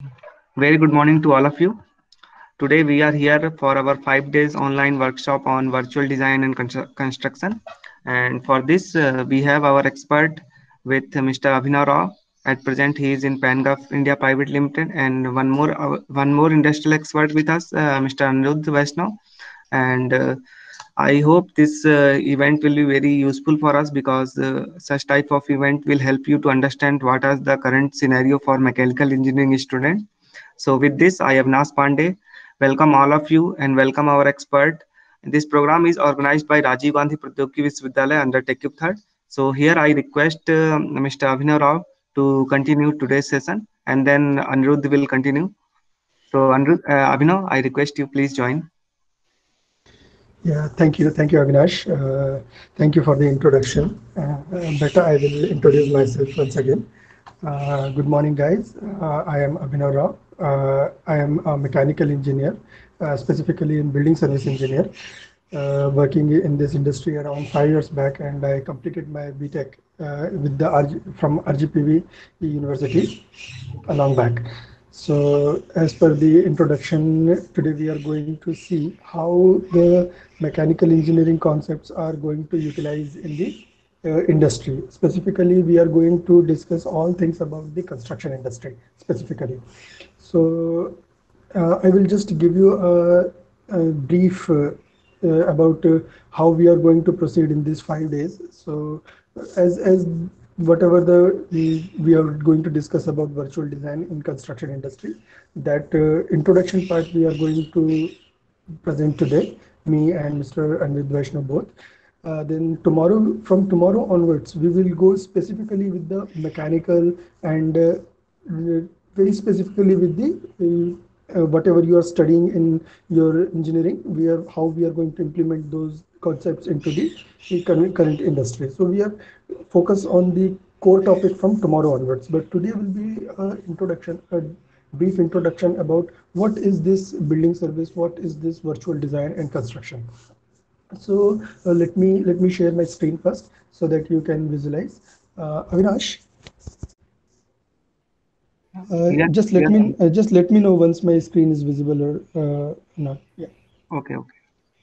Very good morning to all of you. Today we are here for our 5 days online workshop on virtual design and construction. And for this, we have our expert with Mr. Abhinav Rao. At present, he is in PanGov India Private Limited, and one more industrial expert with us, Mr. Anirudh Vaishnav. And I hope this event will be very useful for us because such type of event will help you to understand what is the current scenario for mechanical engineering students. So with this, I am Nas Pandey. Welcome all of you and welcome our expert. This program is organized by Rajiv Gandhi Pratyogiki Visvyadalaya under TechCube Third. So here I request Mr. Abhinav Rao to continue today's session and then Anirudh will continue. So Abhinav, I request you please join. Yeah, thank you, Avinash. Thank you for the introduction. Better, I will introduce myself once again. Good morning, guys. I am Abhinav Rao. I am a mechanical engineer, specifically in building service engineer, working in this industry around 5 years back, and I completed my BTech with the from RGPV University along back. So as per the introduction, today we are going to see how the mechanical engineering concepts are going to utilize in the industry. Specifically, we are going to discuss all things about the construction industry specifically. So I will just give you a brief about how we are going to proceed in these 5 days. So as whatever we are going to discuss about virtual design in construction industry, that introduction part we are going to present today, me and Mr. Anvid Vaishnav both. Then tomorrow, from tomorrow onwards, we will go specifically with the mechanical and very specifically with the whatever you are studying in your engineering, how we are going to implement those concepts into the current industry. So we are focused on the core topic from tomorrow onwards. But today will be a brief introduction about what is this building service, what is this virtual design and construction. So let me share my screen first so that you can visualize. Avinash, Yes, yes. just let me know once my screen is visible or not. Yeah. Okay, okay.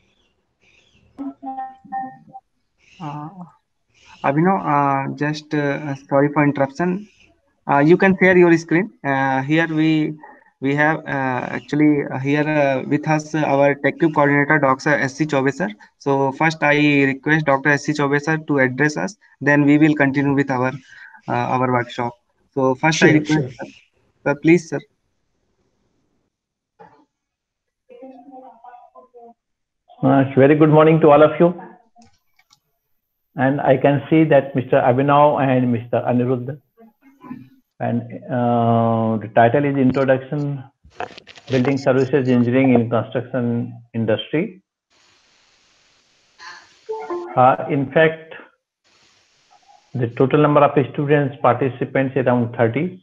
Uh, Abhinav, just sorry for interruption. You can share your screen. Here we have actually here with us our TechCube coordinator, Dr. S.C. Chobe sir. So first I request Dr. S.C. Chobe sir to address us. Then we will continue with our workshop. So first I Sure, request sure. sir, please sir. Very good morning to all of you. And I can see that Mr. Abhinav and Mr. Anirudh. And the title is Introduction Building Services Engineering in Construction Industry. In fact, the total number of students participants is around 30.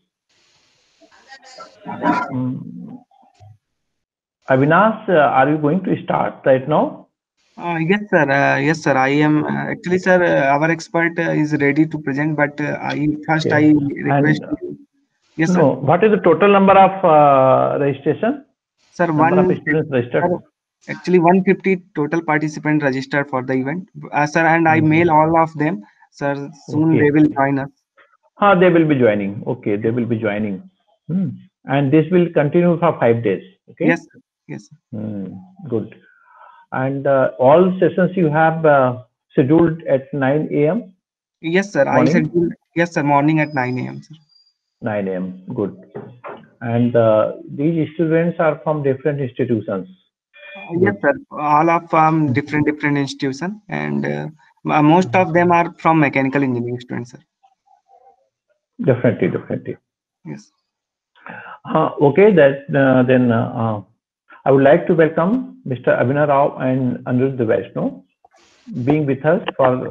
Avinash, are you going to start right now? Yes sir. Yes sir. I am actually sir. Our expert is ready to present, but I Okay. request And you. Yes sir. no, what is the total number of registration? Sir, Number of students registered? actually 150 total participant registered for the event. Sir, and I mail Mhm. all of them. Sir, soon they Okay. will join us. They will be joining. Okay, they will be joining. Hmm. And this will continue for 5 days. Yes, Okay. sir. Yes, sir. Good. And all sessions you have scheduled at 9 a.m. Yes, sir. I said morning. yes, sir. Morning at 9 a.m. Sir. 9 a.m. Good. And these students are from different institutions. Yes, Good. sir. All of different institution, and most of them are from mechanical engineering students, sir. Definitely, definitely. Yes. Okay, then I would like to welcome Mr. Abhinav Rao and Anirudh Vaishnav being with us for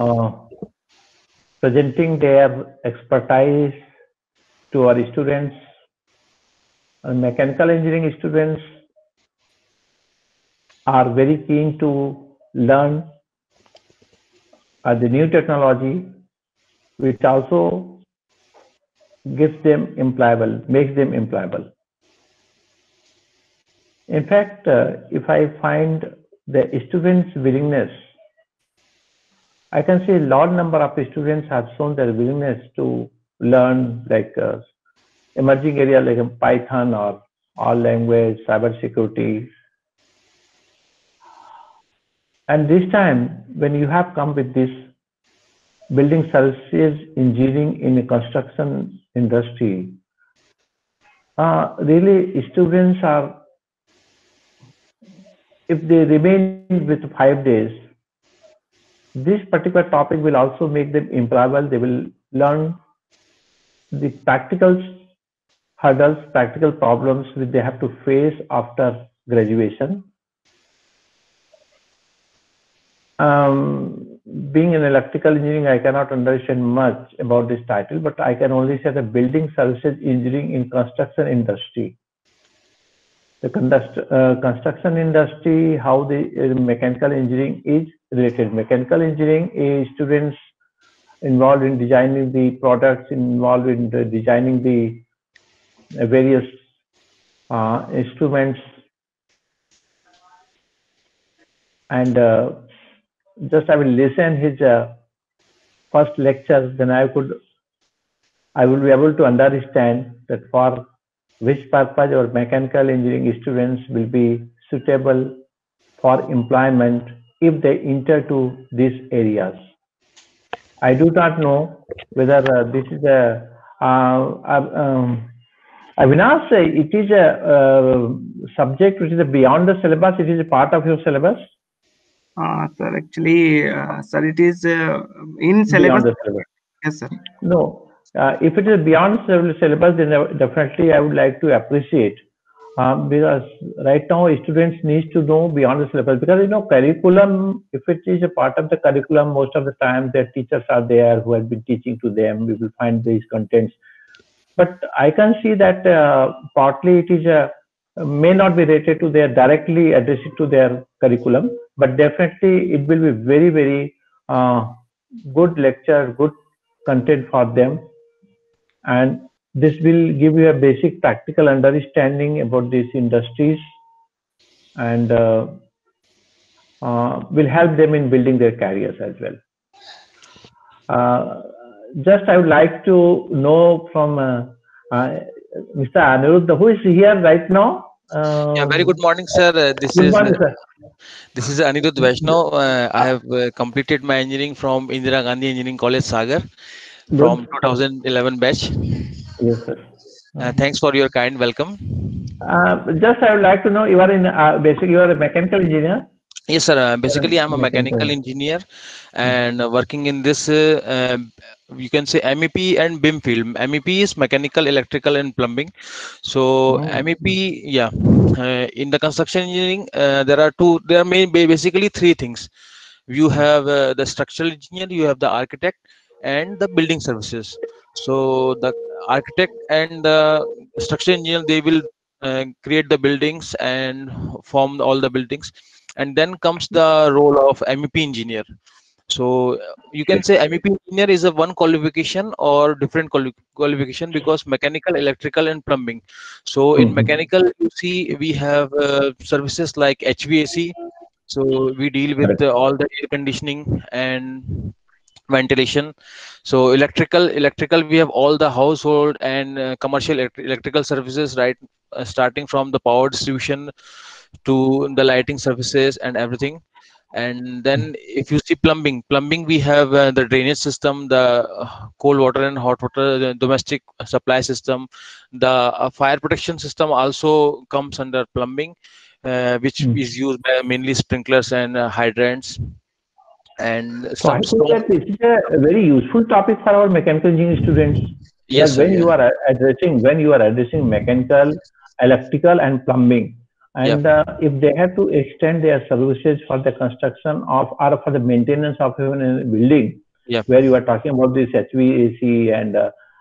presenting their expertise to our students. Mechanical engineering students are very keen to learn the new technology, which also gives them employable, makes them employable. In fact, if I find the students' willingness, I can see a large number of students have shown their willingness to learn like emerging area like Python or all language, cybersecurity. And this time, when you have come with this building services engineering in the construction industry, really students are, if they remain with 5 days, this particular topic will also make them employable. They will learn the practical hurdles, practical problems which they have to face after graduation. Being in electrical engineering, I cannot understand much about this title, but I can only say the building services engineering in construction industry. The construction industry, how the mechanical engineering is related. Mechanical engineering is students involved in designing the products, involved in designing the various instruments, and just I will listen his first lecture, then I will be able to understand that for which purpose our mechanical engineering students will be suitable for employment if they enter to these areas. I do not know whether this is a Avinash, it is a subject which is beyond the syllabus. It is a part of your syllabus. Sir, actually, sir, it is in syllabus. Beyond the syllabus. Yes, sir. No, if it is beyond syllabus, then definitely I would like to appreciate, because right now students need to know beyond the syllabus, because curriculum, if it is a part of the curriculum, most of the time their teachers are there who have been teaching to them. We will find these contents, but I can see that partly it is may not be related to their directly addressed to their curriculum, but definitely it will be very, very good lecture, good content for them, and this will give you a basic practical understanding about these industries, and will help them in building their careers as well. Just I would like to know from Mr. Aniruddha, who is here right now. Yeah, very good morning, sir. This is Aniruddha Vaishnav. I have completed my engineering from Indira Gandhi Engineering College, Sagar, from 2011 batch. Yes, sir. Thanks for your kind welcome. Just I would like to know, you are in basically you are a mechanical engineer. Yes, sir. Basically, I'm a mechanical engineer and working in this, you can say MEP and BIM field. MEP is mechanical, electrical, and plumbing. So MEP, yeah, in the construction engineering, there are basically three things. You have the structural engineer, you have the architect, and the building services. So the architect and the structural engineer, they will create the buildings and form all the buildings, and then comes the role of MEP engineer. So you can say MEP engineer is a one qualification or different qualification, because mechanical, electrical, and plumbing. So in mechanical, you see we have services like HVAC. So we deal with all the air conditioning and ventilation. So electrical, we have all the household and commercial electrical services, right, starting from the power distribution to the lighting services and everything. And then if you see plumbing, we have the drainage system, the cold water and hot water, the domestic supply system. The fire protection system also comes under plumbing, which is used by mainly sprinklers and hydrants. And so I think that this is a very useful topic for our mechanical engineering students. Yes, when you are addressing mechanical, electrical, and plumbing, and if they have to extend their services for the construction of or for the maintenance of even a building, where you are talking about this HVAC and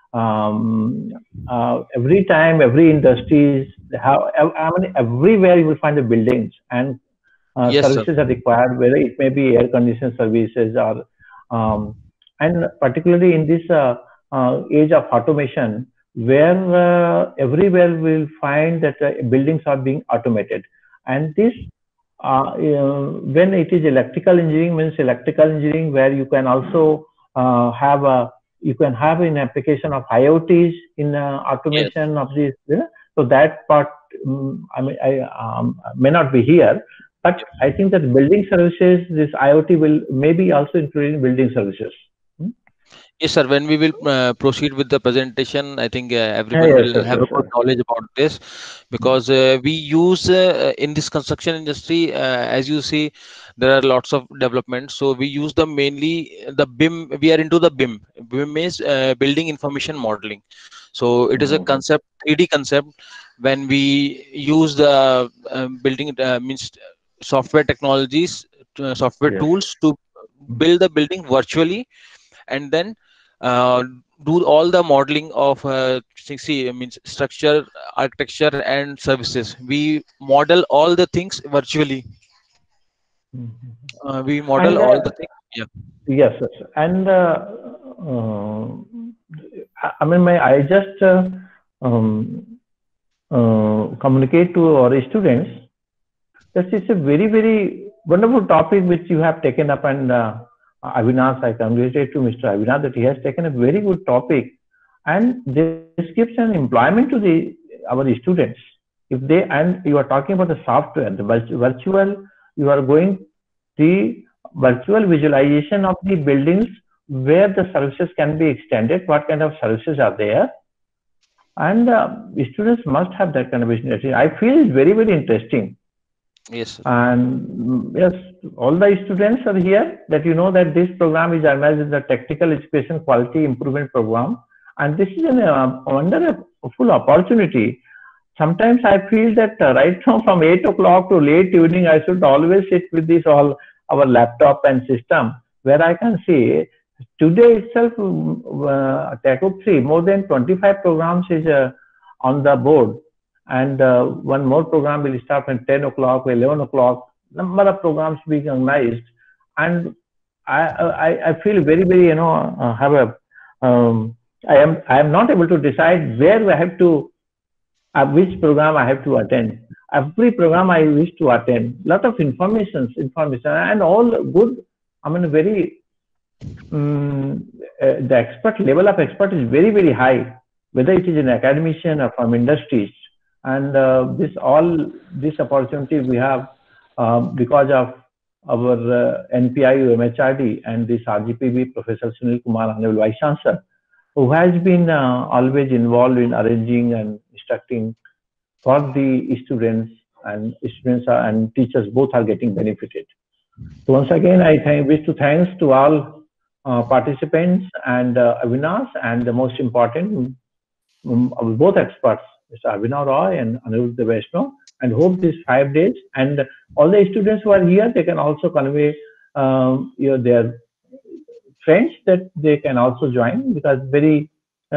every time, every industries, everywhere you will find the buildings and services are required, whether it may be air conditioning services or and particularly in this age of automation, where everywhere we'll find that buildings are being automated. And this, when it is electrical engineering, means electrical engineering, where you can also have an application of IoTs in Yes. automation of this. So that part, I mean, may not be here, but I think that building services, this IoT will maybe also include in building services. Yes, sir. When we will proceed with the presentation, I think everyone Yes, will yes, have yes, a good sir. knowledge about this, because we use in this construction industry, as you see, there are lots of developments. So we use the mainly the BIM. We are into the BIM. BIM is building information modeling. So it is a concept, 3D concept. When we use the building means software technologies, software Yes. tools to build the building virtually, and then uh, do all the modeling of see, means structure, architecture, and services. We model all the things virtually. We model And all the things. Yeah. yes, yes. And uh, I mean, I just communicate to our students that it's a very, very wonderful topic which you have taken up. And Avinash, I congratulate to Mr. Avinash that he has taken a very good topic, and this gives an employment to our students. If they, and you are talking about the software, the virtual, you are going the virtual visualization of the buildings where the services can be extended, what kind of services are there, and students must have that kind of vision. I feel it's very, very interesting. Yes, sir. And yes, all the students are here, that you know that this program is organized as the Technical Education Quality Improvement Program, and this is a wonderful opportunity. Sometimes I feel that right now from 8 o'clock to late evening, I should always sit with this all our laptop and system, where I can see today itself, TechUp3, more than 25 programs is on the board, and one more program will start at 10 o'clock, 11 o'clock, number of programs being organized. And I feel very, very, have a, I am not able to decide where I have to, which program I have to attend. Every program I wish to attend, lot of information, and all good. I mean, very, the expert level of expert is very, very high, whether it is in academician or from industries. And this opportunity we have because of our NPIU, MHRD, and this RGPB, Professor Sunil Kumar, Honorable Vice Chancellor, who has been always involved in arranging and instructing for the students, and and teachers both are getting benefited. So once again, I wish to thanks to all participants and Avinash, and the most important, both experts, Mr. Abhinav Roy and Aniruddha Vaishnav, and hope these 5 days, and all the students who are here, they can also convey their friends that they can also join, because very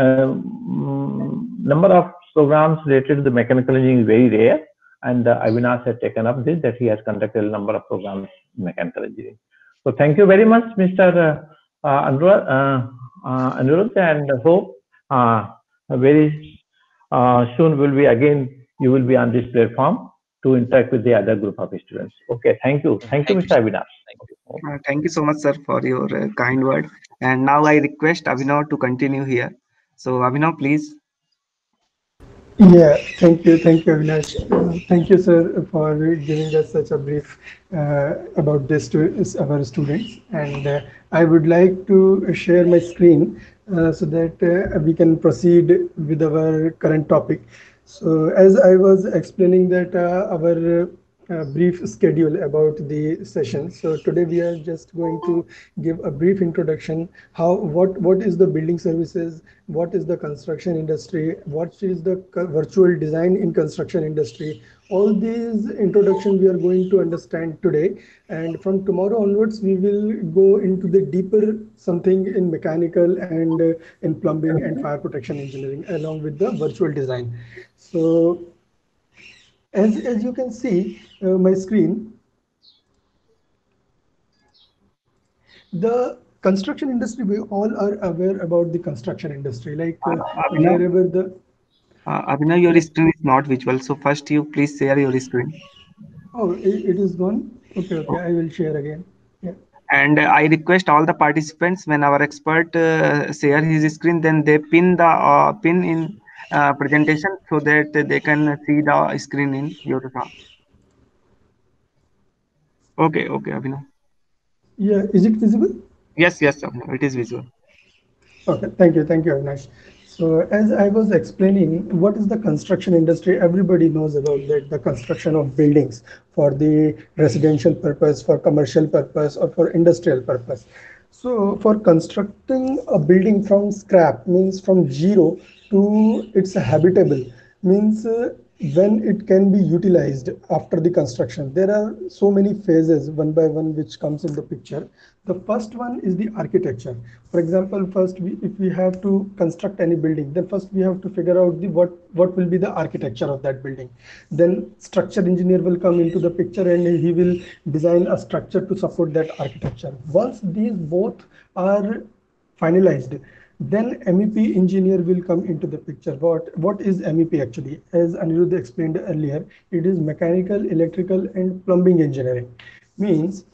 number of programs related to the mechanical engineering is very rare, and Avinash has taken up this, that he has conducted a number of programs in mechanical engineering. So thank you very much, Mr. Aniruddha, and hope very soon you will be on this platform to interact with the other group of students. Okay, thank you, Mr. Avinash. Thank you so much, sir, for your kind word. And now I request Abhinav to continue here. So Abhinav, please. Yeah, thank you, Avinash. Thank you, sir, for giving us such a brief about this to our students. And I would like to share my screen so that we can proceed with our current topic. So as I was explaining that our brief schedule about the session. So today we are just going to give a brief introduction. What is the building services? What is the construction industry? What is the virtual design in construction industry? All these introduction we are going to understand today, and from tomorrow onwards we will go into the deeper something in mechanical and in plumbing and fire protection engineering along with the virtual design. So as you can see my screen, the construction industry, we all are aware about the construction industry, like Abhinav, wherever the Abhinav, your yeah. screen is not visual. So first you please share your screen. Oh, it is gone. Okay, okay, I will share again. Yeah. And I request all the participants when our expert share his screen, then they pin in presentation so that they can see the screen in your account. Okay, okay, Abhinav. Yeah, is it visible? Yes, yes, Abhinav, it is visual. Okay, thank you, Avinash. So as I was explaining, what is the construction industry? Everybody knows about that, the construction of buildings for the residential purpose, for commercial purpose, or for industrial purpose. So for constructing a building from scrap means from zero to it's habitable means when it can be utilized after the construction. There are so many phases one by one which comes in the picture. The first one is the architecture. For example, first if we have to construct any building, then first we have to figure out the what will be the architecture of that building. Then structure engineer will come into the picture and he will design a structure to support that architecture. Once these both are finalized, then MEP engineer will come into the picture. What is MEP actually? As Anirudh explained earlier, it is mechanical, electrical, and plumbing engineering. Means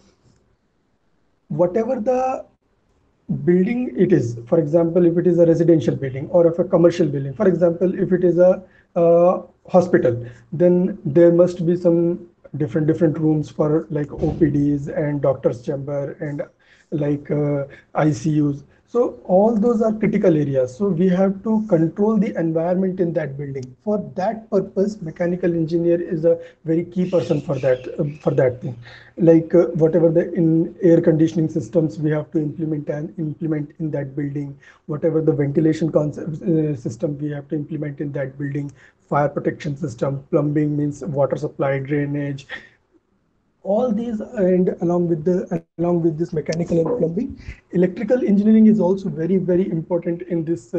whatever the building it is, for example, if it is a residential building or of a commercial building, for example, if it is a hospital, then there must be some different rooms for like OPDs and doctor's chamber and like ICUs. So all those are critical areas. So we have to control the environment in that building. For that purpose, mechanical engineer is a very key person for that thing. Like whatever the in air conditioning systems we have to implement in that building, whatever the ventilation concept system we have to implement in that building, fire protection system, plumbing means water supply, drainage, all these, and along with this mechanical and plumbing, electrical engineering is also very important in this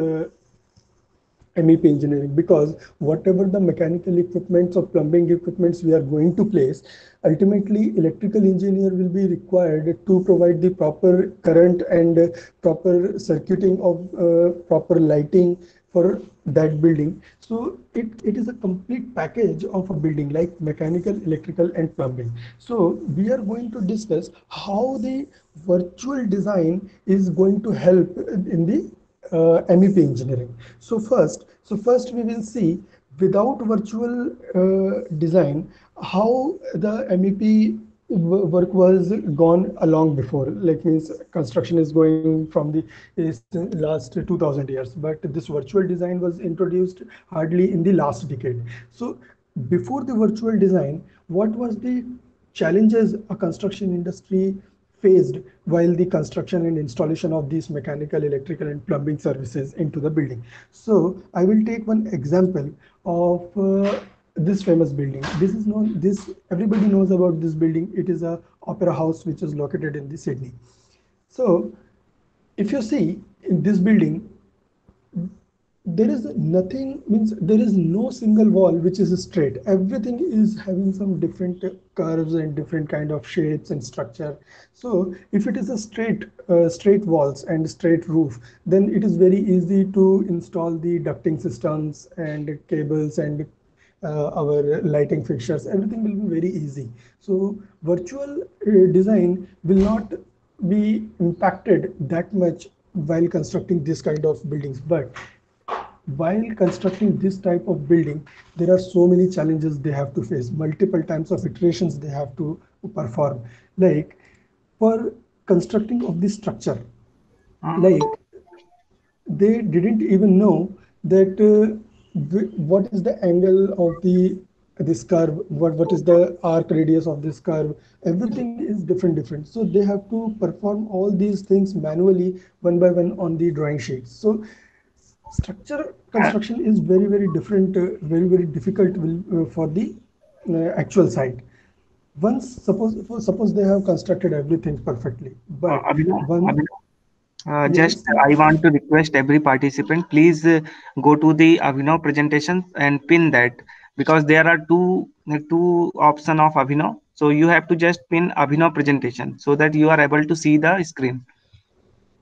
MEP engineering, because whatever the mechanical equipments or plumbing equipments we are going to place, ultimately electrical engineer will be required to provide the proper current and proper circuiting of proper lighting for that building. So it is a complete package of a building, like mechanical, electrical, and plumbing. So we are going to discuss how the virtual design is going to help in the MEP engineering. So first we will see without virtual design how the MEP work was gone along before. Like means construction is going from the last 2000 years, but this virtual design was introduced hardly in the last decade. So before the virtual design, what was the challenges a construction industry faced while the construction and installation of these mechanical, electrical, and plumbing services into the building? So I will take one example of this famous building. This is known. This everybody knows about this building. It is a opera house which is located in the Sydney. So if you see in this building, there is nothing, means there is no single wall which is straight. Everything is having some different curves and different kind of shapes and structure. So if it is a straight walls and straight roof, then it is very easy to install the ducting systems and cables and our lighting fixtures. Everything will be very easy. So virtual design will not be impacted that much while constructing this kind of buildings. But while constructing this type of building, there are so many challenges they have to face, multiple times of iterations they have to perform. Like for constructing of this structure, like they didn't even know that what is the angle of this curve, what is the arc radius of this curve. Everything is different, so they have to perform all these things manually one by one on the drawing sheets. So structure construction is very different, very difficult for the actual site. Once suppose they have constructed everything perfectly, but Abhinav, one, just yes, I want to request every participant, please go to the Abhinav presentation and pin that, because there are two option of Abhinav. So you have to just pin Abhinav presentation so that you are able to see the screen.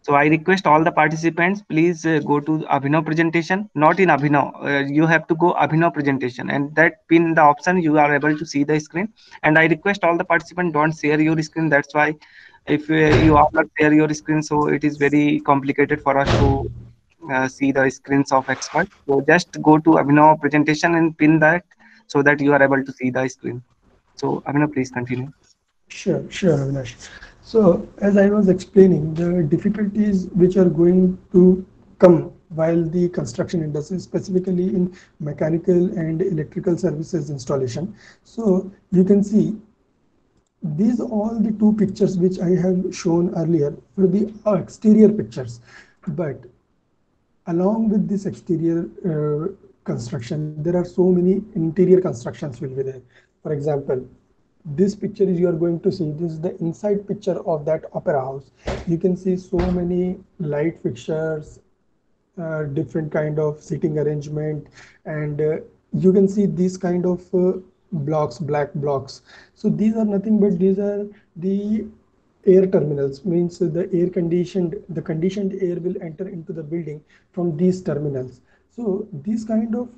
So I request all the participants, please go to Abhinav presentation, not in Abhinav. You have to go Abhinav presentation, and that pin the option you are able to see the screen. And I request all the participants don't share your screen. That's why if you all not share your screen, so it is very complicated for us to see the screens of expert. So just go to Abhinav presentation and pin that so that you are able to see the screen. So Abhinav, please continue. Sure, Avinash. So, as I was explaining, the difficulties which are going to come while the construction industry, specifically in mechanical and electrical services installation. So, you can see these all the two pictures which I have shown earlier were the exterior pictures, but along with this exterior construction, there are so many interior constructions will be there. For example, this picture is you are going to see, this is the inside picture of that opera house. You can see so many light fixtures, different kind of seating arrangement, and you can see these kind of blocks, black blocks. So these are nothing but these are the air terminals, means the conditioned air will enter into the building from these terminals. So these kind of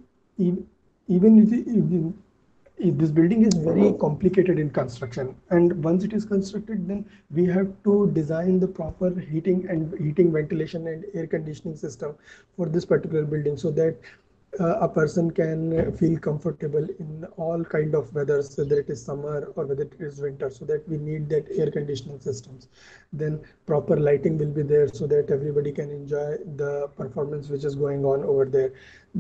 even if this building is very complicated in construction, and once it is constructed, then we have to design the proper heating, ventilation and air conditioning system for this particular building, so that a person can feel comfortable in all kind of weathers, whether it is summer or whether it is winter. So that we need that air conditioning systems. Then proper lighting will be there so that everybody can enjoy the performance which is going on over there.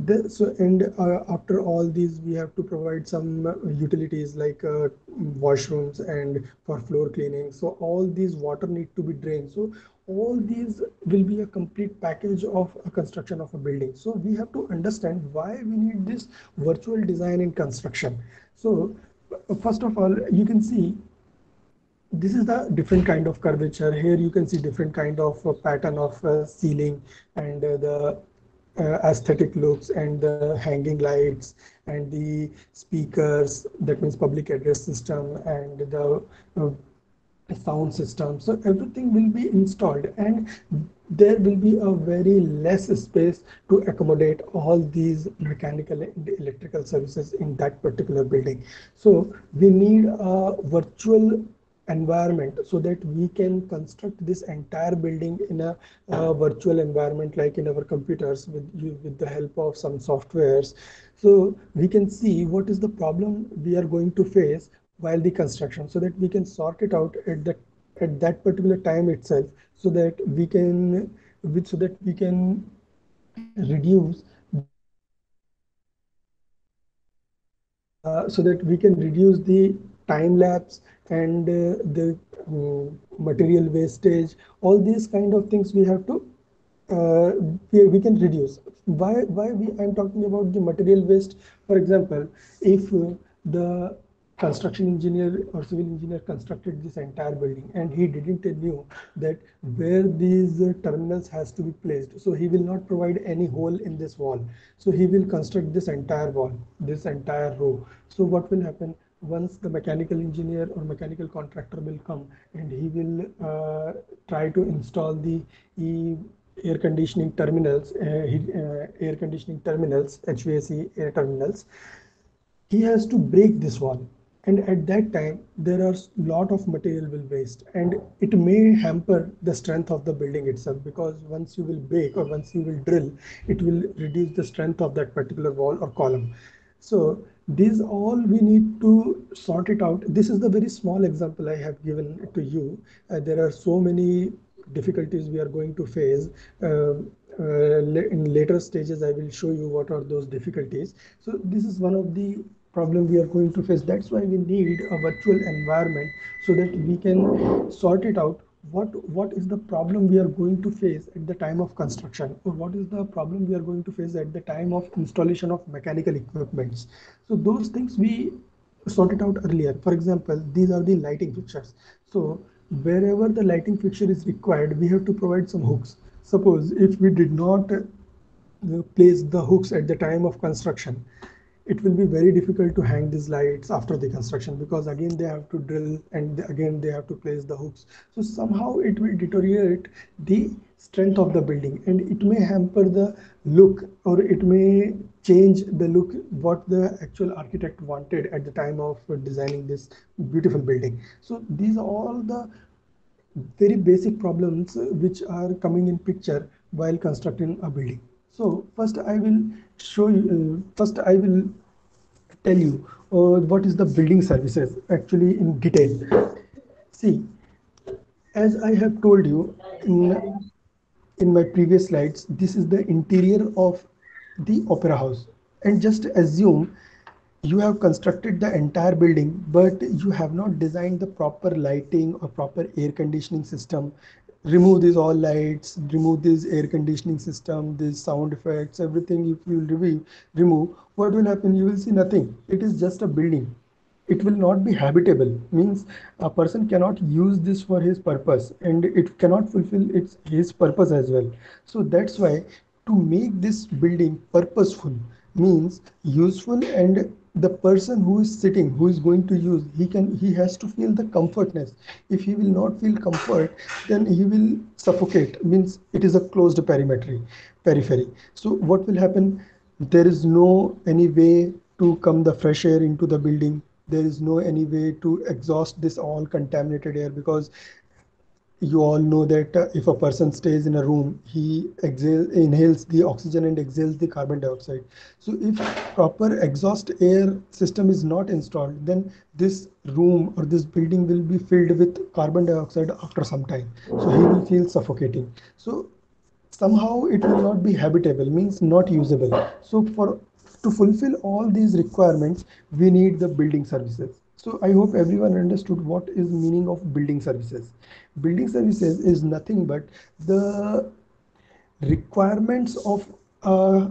After all these, we have to provide some utilities like washrooms and for floor cleaning. So all these water need to be drained. So all these will be a complete package of a construction of a building. So we have to understand why we need this virtual design in construction. So first of all, you can see this is the different kind of curvature. Here you can see different kind of pattern of ceiling, and the aesthetic looks and the hanging lights and the speakers, that means public address system, and the sound system. So everything will be installed, and there will be a very less space to accommodate all these mechanical and electrical services in that particular building. So we need a virtual environment so that we can construct this entire building in a virtual environment, like in our computers, with the help of some softwares. So we can see what is the problem we are going to face while the construction, so that we can sort it out at that particular time itself, so that we can reduce the time lapse and the material wastage. All these kind of things we have to we can reduce. I'm talking about the material waste? For example, if the construction engineer or civil engineer constructed this entire building and he didn't knew that where these terminals has to be placed, so he will not provide any hole in this wall. So he will construct this entire wall, this entire row. So what will happen? Once the mechanical engineer or mechanical contractor will come, and he will try to install the air conditioning terminals, HVAC air terminals, he has to break this wall. And at that time, there are lot of material will waste, and it may hamper the strength of the building itself, because once you will break or once you will drill, it will reduce the strength of that particular wall or column. So these all we need to sort it out. This is the very small example I have given to you. There are so many difficulties we are going to face. In later stages, I will show you what are those difficulties. So this is one of the problem we are going to face. That's why we need a virtual environment, so that we can sort it out. What is the problem we are going to face at the time of construction, or what is the problem we are going to face at the time of installation of mechanical equipments. So those things we sorted out earlier. For example, these are the lighting fixtures. So wherever the lighting fixture is required, we have to provide some hooks. Suppose if we did not place the hooks at the time of construction, it will be very difficult to hang these lights after the construction, because again they have to drill and again they have to place the hooks. So somehow it will deteriorate the strength of the building, and it may hamper the look, or it may change the look what the actual architect wanted at the time of designing this beautiful building. So these are all the very basic problems which are coming in picture while constructing a building. So first I will show you, first I will tell you what is the building services actually in detail. See, as I have told you in my previous slides, this is the interior of the opera house. And just assume you have constructed the entire building, but you have not designed the proper lighting or proper air conditioning system. Remove these all lights, remove this air conditioning system, these sound effects, everything. If you remove, what will happen? You will see nothing. It is just a building. It will not be habitable, means a person cannot use this for his purpose, and it cannot fulfill his purpose as well. So that's why, to make this building purposeful, means useful, and the person who is sitting, who is going to use, he has to feel the comfortness. If he will not feel comfort, then he will suffocate, means it is a closed periphery. So what will happen? There is no any way to come the fresh air into the building. There is no any way to exhaust this all contaminated air, because you all know that if a person stays in a room, he inhales the oxygen and exhales the carbon dioxide. So if proper exhaust air system is not installed, then this room or this building will be filled with carbon dioxide after some time. So he will feel suffocating. So somehow it will not be habitable, means not usable. So for to fulfill all these requirements, we need the building services. So I hope everyone understood what is meaning of building services. Building services is nothing but the requirements of a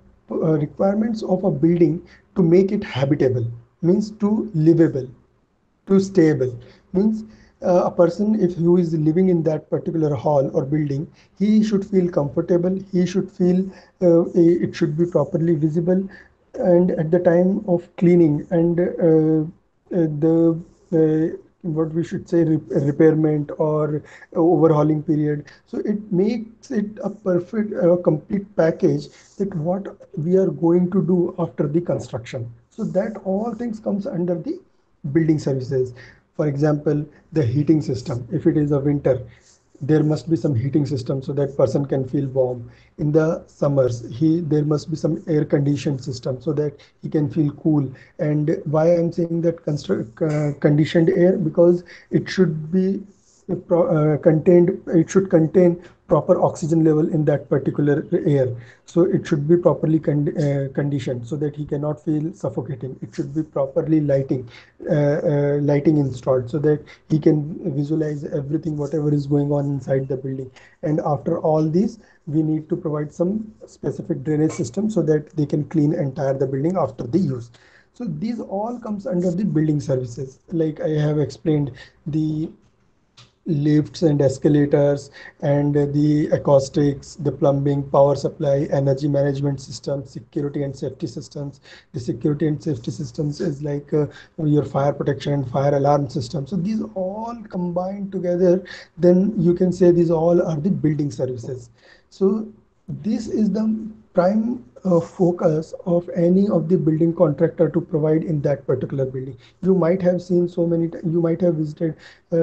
building to make it habitable, means to livable, to stable, means a person, if who is living in that particular hall or building, he should feel comfortable, he should feel it should be properly visible, and at the time of cleaning and the what we should say, repairment or overhauling period. So it makes it a perfect complete package, that what we are going to do after the construction. So that all things comes under the building services. For example, the heating system. If it is a winter, there must be some heating system so that person can feel warm. In the summers, there must be some air conditioned system so that he can feel cool. And why I'm saying that conditioned air, because it should be it should contain proper oxygen level in that particular air. So it should be properly conditioned so that he cannot feel suffocating. It should be properly lighting installed so that he can visualize everything whatever is going on inside the building. And after all these, we need to provide some specific drainage system so that they can clean entire the building after the use. So these all comes under the building services. Like I have explained, the lifts and escalators, and the acoustics, the plumbing, power supply, energy management systems, security and safety systems. The security and safety systems is like your fire protection and fire alarm system. So these all combined together, then you can say these all are the building services. So this is the prime focus of any of the building contractor to provide in that particular building. You might have seen so many, you might have visited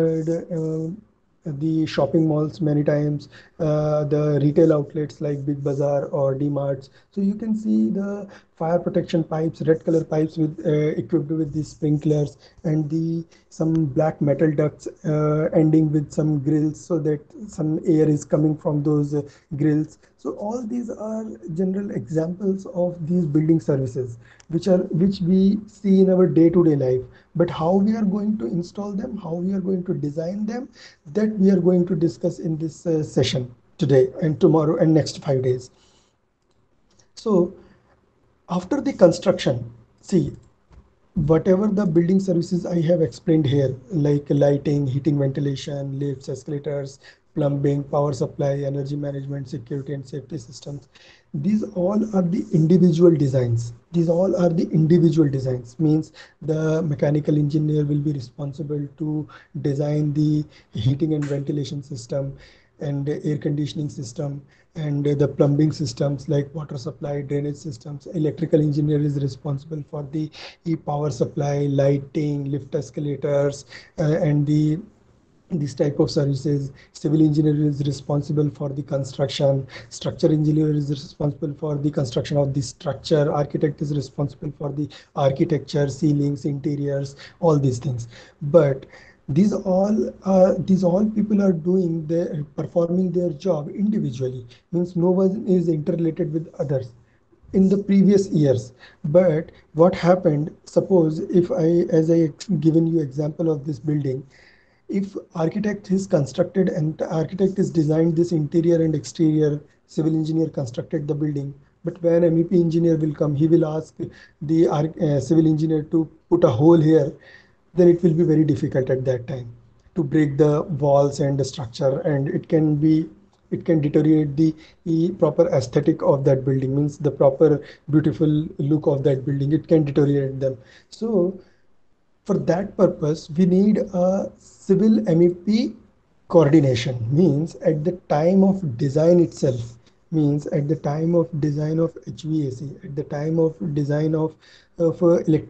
the shopping malls many times, the retail outlets like Big Bazaar or D-Marts. So you can see the fire protection pipes, red color pipes with equipped with the sprinklers, and the some black metal ducts ending with some grills so that some air is coming from those grills. So all these are general examples of these building services which we see in our day-to-day life. But how we are going to install them, how we are going to design them, that we are going to discuss in this session today and tomorrow and next 5 days. So after the construction, see, whatever the building services I have explained here, like lighting, heating, ventilation, lifts, escalators, plumbing, power supply, energy management, security and safety systems. These all are the individual designs. These all are the individual designs. Means the mechanical engineer will be responsible to design the heating and ventilation system and air conditioning system and the plumbing systems like water supply, drainage systems. Electrical engineer is responsible for the power supply, lighting, lift escalators, and this type of services. Civil engineer is responsible for the construction. Structure engineer is responsible for the construction of the structure. Architect is responsible for the architecture, ceilings, interiors, all these things. But these all people are doing their performing their job individually. Means no one is interrelated with others in the previous years. But what happened, suppose if I, as I given you example of this building, if architect is constructed and the architect is designed this interior and exterior, civil engineer constructed the building, but when MEP engineer will come, he will ask the civil engineer to put a hole here, then it will be very difficult at that time to break the walls and the structure, and it can deteriorate the proper aesthetic of that building. Means the proper beautiful look of that building, it can deteriorate them. So for that purpose, we need a civil MEP coordination. Means at the time of design itself, means at the time of design of HVAC, at the time of design of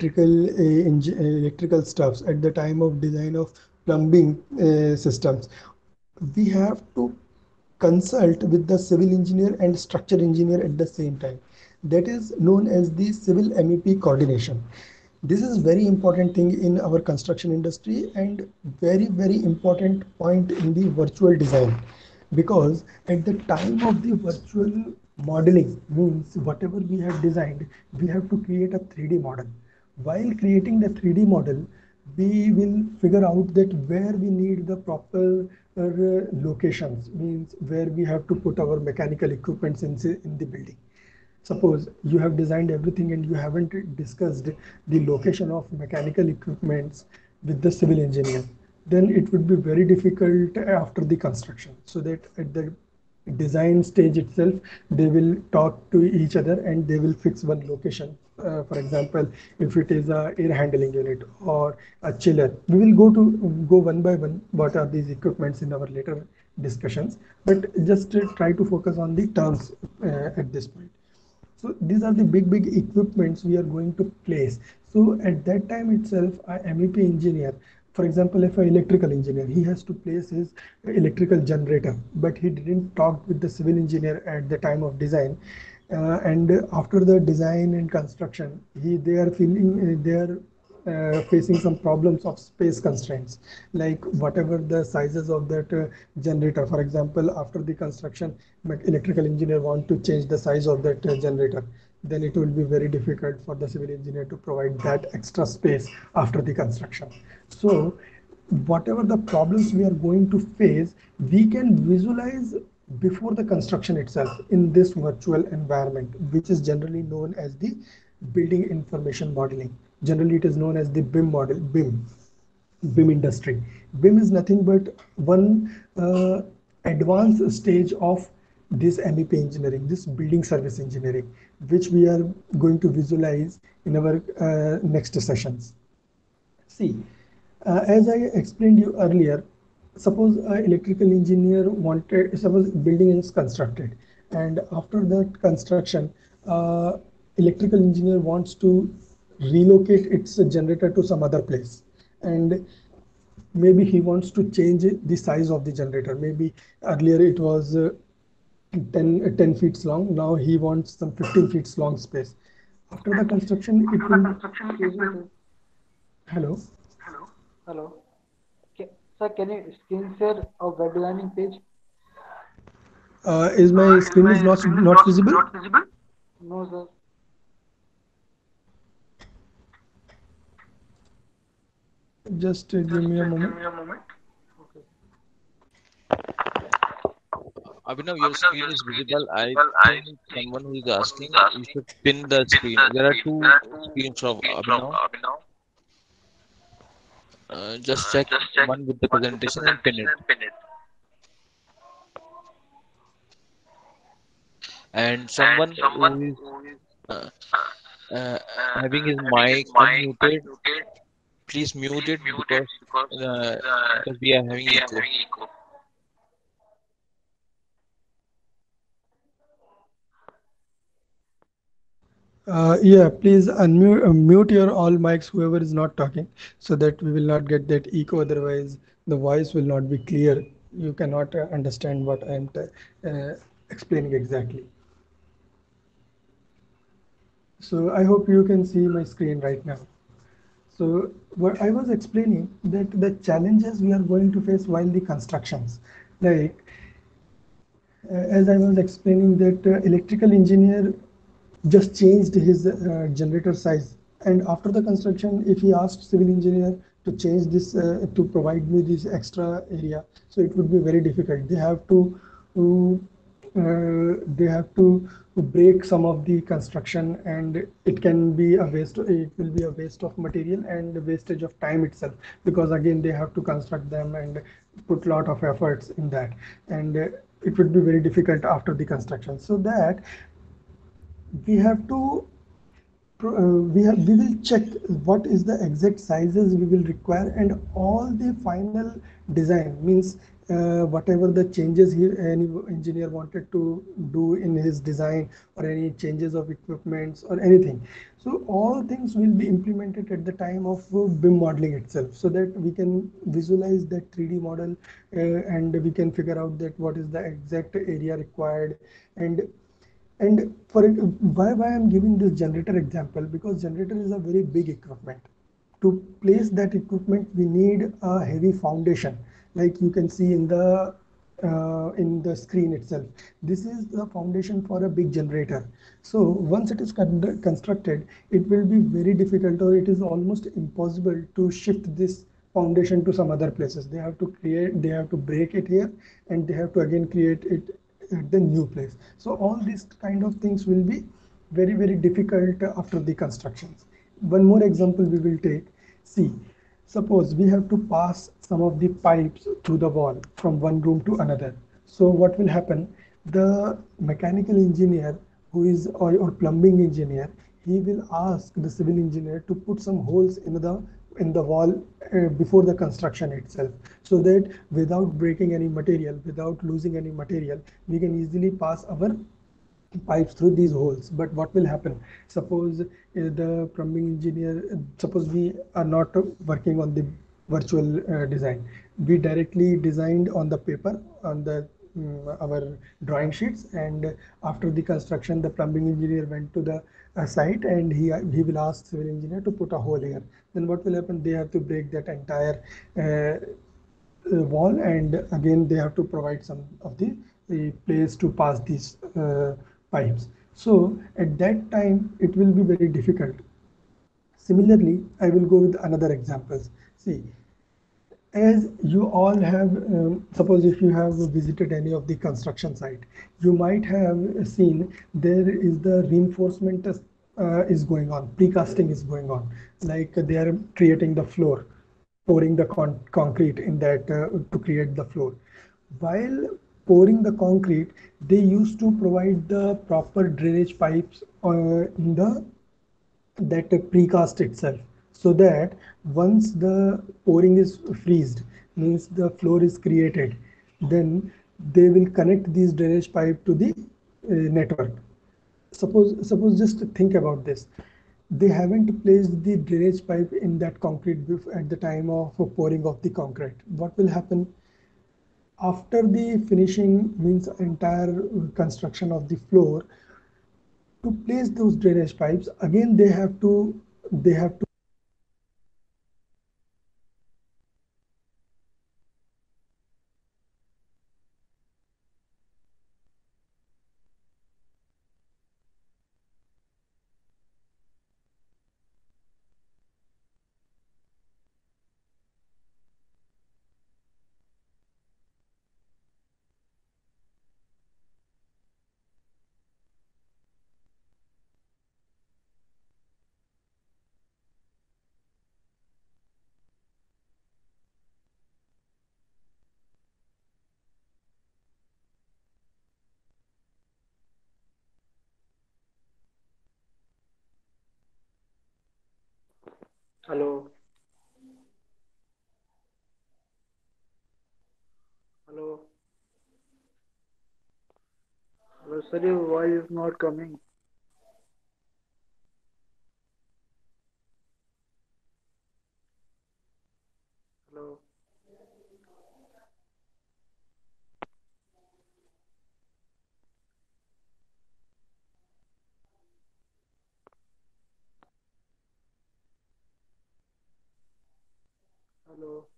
electrical stuffs, at the time of design of plumbing systems, we have to consult with the civil engineer and structure engineer at the same time. That is known as the civil MEP coordination. This is very important thing in our construction industry and very important point in the virtual design, because at the time of the virtual modeling, means whatever we have designed, we have to create a 3D model. While creating the 3D model, we will figure out that where we need the proper locations, means where we have to put our mechanical equipments in the building. Suppose you have designed everything and you haven't discussed the location of mechanical equipments with the civil engineer, then it would be very difficult after the construction. So that at the design stage itself, they will talk to each other and they will fix one location. For example, if it is a air handling unit or a chiller, we will go one by one what are these equipments in our later discussions. But just try to focus on the terms at this point. So these are the big equipments we are going to place. So at that time itself, a MEP engineer, for example, if an electrical engineer, he has to place his electrical generator, but he didn't talk with the civil engineer at the time of design. And after the design and construction, they are facing some problems of space constraints, like whatever the sizes of that generator. For example, after the construction, electrical engineer want to change the size of that generator, then it will be very difficult for the civil engineer to provide that extra space after the construction. So whatever the problems we are going to face, we can visualize before the construction itself in this virtual environment, which is generally known as the building information modeling. Generally, it is known as the BIM model, BIM industry. BIM is nothing but one advanced stage of this MEP engineering, this building service engineering, which we are going to visualize in our next sessions. See, as I explained you earlier, suppose an electrical engineer wanted, suppose building is constructed, and after that construction, electrical engineer wants to relocate its generator to some other place, and maybe he wants to change the size of the generator. Maybe earlier it was 10 feet long, now he wants some 15 feet long space. After the construction, it will. Hello. Hello. Sir, can you screen share our web designing page? Is my screen is not visible? No, sir. Just give me a moment. Okay. Abhinav, your screen is visible. I think someone who is asking, you should pin the screen. There are two screens of Abhinav. Just check one with the presentation and pin it. and someone who is uh, uh, having his mic unmuted, please mute it uh, because we are having echo. Yeah, please mute your all mics, whoever is not talking, so that we will not get that echo. Otherwise, the voice will not be clear. You cannot understand what I am explaining exactly. So I hope you can see my screen right now. So what I was explaining that the challenges we are going to face while the constructions, like as I was explaining that electrical engineer just changed his generator size, and after the construction if he asked civil engineer to change this to provide me this extra area, so it would be very difficult. They have to break some of the construction, and it can be a waste. It will be a waste of material and wastage of time itself, because again they have to construct them and put lot of efforts in that, and it would be very difficult after the construction. So that we have to we will check what is the exact sizes we will require, and all the final design means whatever the changes he any engineer wanted to do in his design, or any changes of equipments or anything. So all things will be implemented at the time of BIM modeling itself, so that we can visualize that 3D model, and we can figure out that what is the exact area required. And for it, why I'm giving this generator example, because generator is a very big equipment. To place that equipment, we need a heavy foundation, like you can see in the screen itself. This is the foundation for a big generator. So once it is constructed, it will be very difficult, or it is almost impossible to shift this foundation to some other places. They have to break it here, and they have to again create it at the new place. So all these kind of things will be very difficult after the constructions. One more example we will take. See, suppose we have to pass some of the pipes through the wall from one room to another. So what will happen? The mechanical engineer or plumbing engineer, he will ask the civil engineer to put some holes in the wall before the construction itself, so that without breaking any material, without losing any material, we can easily pass our pipes through these holes. But what will happen? Suppose the plumbing engineer, suppose we are not working on the virtual design, we directly designed on the paper, on the our drawing sheets, and after the construction the plumbing engineer went to the site, and he will ask civil engineer to put a hole here. Then what will happen? They have to break that entire wall, and again they have to provide some of the place to pass these pipes. So at that time it will be very difficult. Similarly, I will go with another examples. See, as you all have, suppose if you have visited any of the construction site, you might have seen there is the reinforcement is going on, precasting is going on, like they are creating the floor, pouring the concrete in that to create the floor. While pouring the concrete, they used to provide the proper drainage pipes in the that precast itself, so that once the pouring is freezed, means the floor is created, then they will connect these drainage pipe to the network. Suppose just think about this. They haven't placed the drainage pipe in that concrete at the time of pouring of the concrete. What will happen after the finishing, means entire construction of the floor? To place those drainage pipes, again they have to Hello. Hello. Hello, sir, your voice is not coming. Hello. Hello.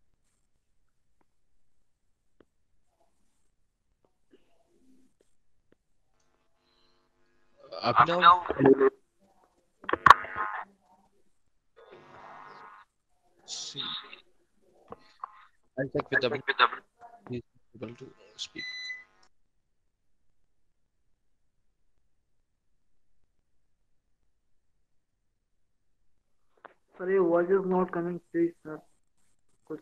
Abhinav, see, I'll check with Abhinav. He's able to speak. Sir, your voice is not coming, please, sir. कुछ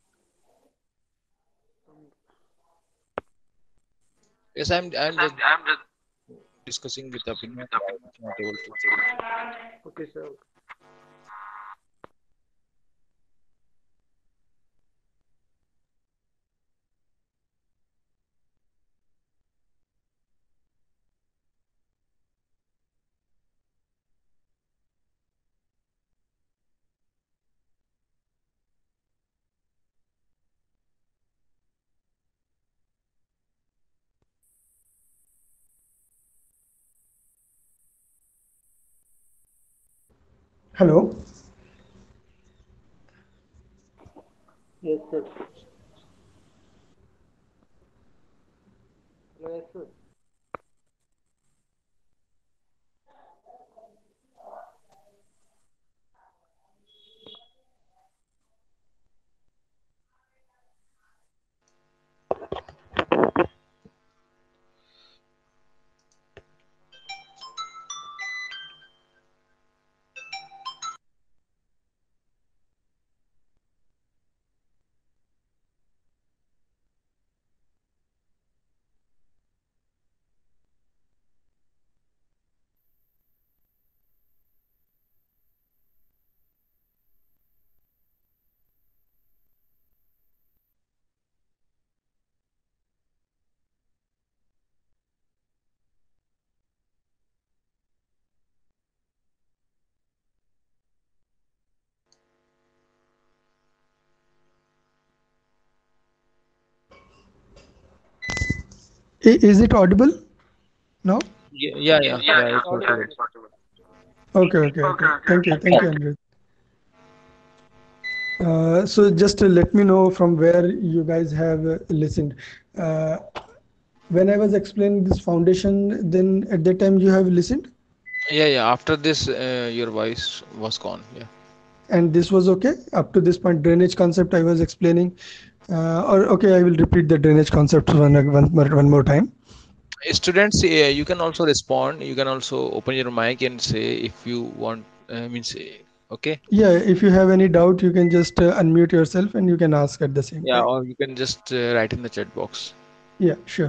Yes, I'm just discussing with Abhinav. He's not able to speak. Okay, sir. Hello. Yes, sir. Hello, yes, sir. Is it audible now? Yeah, It's it's audible. audible. Okay. Thank you, Andrew. So just let me know from where you guys have listened. Uh, when I was explaining this foundation, then at that time you have listened, Yeah. After this, your voice was gone. Yeah. and this was okay up to this point. Drainage concept I was explaining, or okay, I will repeat the drainage concept one more time. Students, you can also respond. You can also open your mic and say if you want. Means okay. Yeah, if you have any doubt, you can just unmute yourself and you can ask at the same Yeah, time. or you can just write in the chat box. Yeah, sure.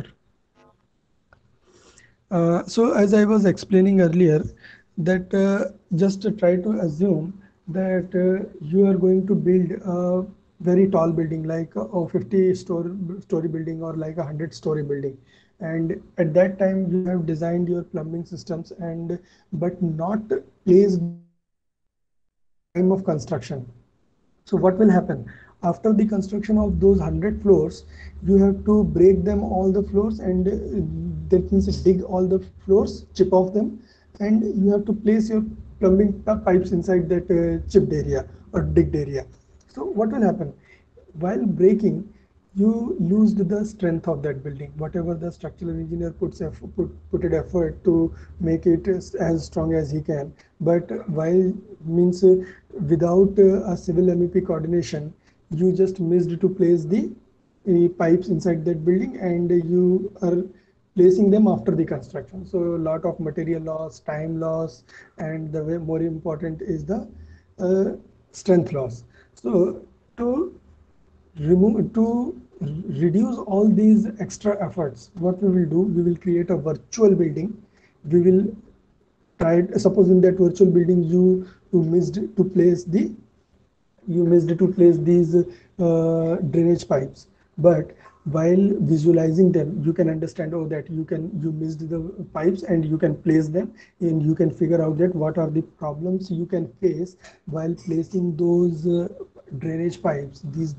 So as I was explaining earlier, that just try to assume that you are going to build a very tall building like a 50 story building or like a 100-story building, and at that time you have designed your plumbing systems and but not placed the pipes at the time of construction. So what will happen after the construction of those 100 floors? You have to break them all the floors, and that means dig all the floors, chip off them, and you have to place your plumbing pipes inside that chipped area or digged area. So what will happen while breaking? You lose the strength of that building. Whatever the structural engineer put it effort to make it as strong as he can, but while means without a civil MEP coordination, you just missed to place the pipes inside that building, and you are placing them after the construction. So a lot of material loss, time loss, and the way more important is the uh, strength loss. So to reduce all these extra efforts, what we will do, we will create a virtual building. We will try, suppose in that virtual building you these drainage pipes, but while visualizing them you can understand, oh, that you missed the pipes, and you can place them, and you can figure out that what are the problems you can face while placing those drainage pipes,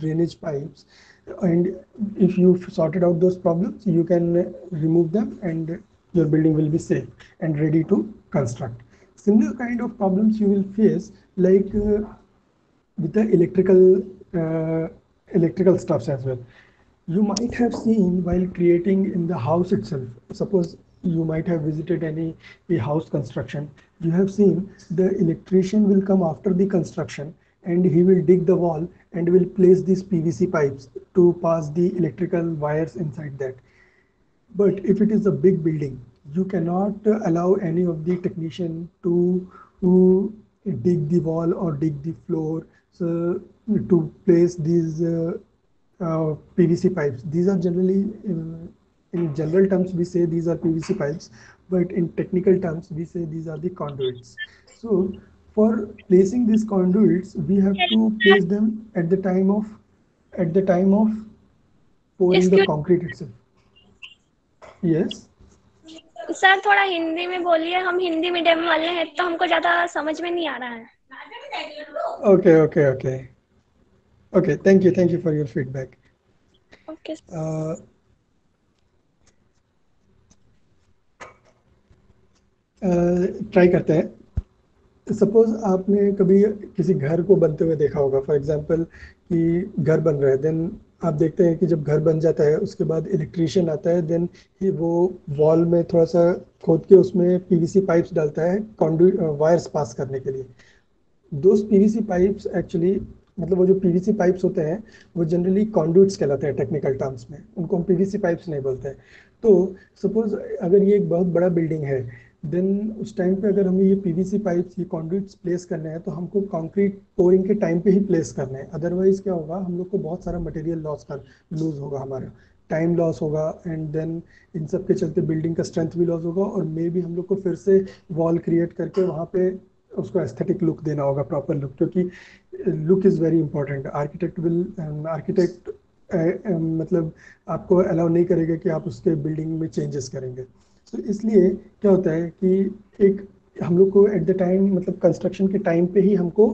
and if you've sorted out those problems, you can remove them, and your building will be safe and ready to construct. Similar kind of problems you will face, like with the electrical stuffs as well. You might have seen while creating in the house itself, suppose you might have visited a house construction, you have seen the electrician will come after the construction, and he will dig the wall and will place these PVC pipes to pass the electrical wires inside that. But if it is a big building, you cannot allow any of the technician to dig the wall or dig the floor, so to place these PVC pipes. These are generally, in general terms, we say these are PVC pipes, but in technical terms, we say these are the conduits. So for placing these conduits, we have to place them at the time of pouring the concrete itself. Yes. Sir थोड़ा हिंदी में बोलिए, हम Hindi medium वाले हैं तो हमको ज्यादा समझ में नहीं आ रहा है. Okay. Thank you for your feedback. Okay. Try करते हैं. सपोज आपने कभी किसी घर को बनते हुए देखा होगा, फॉर एग्जांपल कि घर बन रहा है, देन आप देखते हैं कि जब घर बन जाता है उसके बाद इलेक्ट्रिशियन आता है, देन ही वो वॉल में थोड़ा सा खोद के उसमें पीवीसी पाइप्स डालता है कंडक्ट वायर्स पास करने के लिए. दोस पीवीसी पाइप्स एक्चुअली, मतलब वो जो पीवीसी पाइप्स होते हैं वो जनरली कंडक्ट्स कहलाते हैं टेक्निकल टर्म्स में, उनको हम पीवीसी पाइप्स नहीं बोलते हैं. तो सपोज अगर ये एक बहुत बड़ा बिल्डिंग है, देन उस टाइम पे अगर हमें ये पीवीसी पाइप्स, ये कंडक्ट्स प्लेस करने हैं, तो हमको कंक्रीट पोरिंग के टाइम पे ही प्लेस करने हैं. अदरवाइज क्या होगा, हम लोग को बहुत सारा मटेरियल लूज होगा, हमारा टाइम लॉस होगा, एंड देन इन सब के चलते बिल्डिंग का स्ट्रेंथ भी लॉस होगा, और मे भी हम लोग को फिर से वॉल क्रिएट करके वहाँ पे उसको एस्थेटिक लुक देना होगा, प्रॉपर लुक, क्योंकि look is very important. Architect मतलब आपको अलाउ नहीं करेगा कि आप उसके बिल्डिंग में चेंजेस करेंगे. तो इसलिए क्या होता है कि एक हम लोग को एट द टाइम, मतलब कंस्ट्रक्शन के टाइम पे ही हमको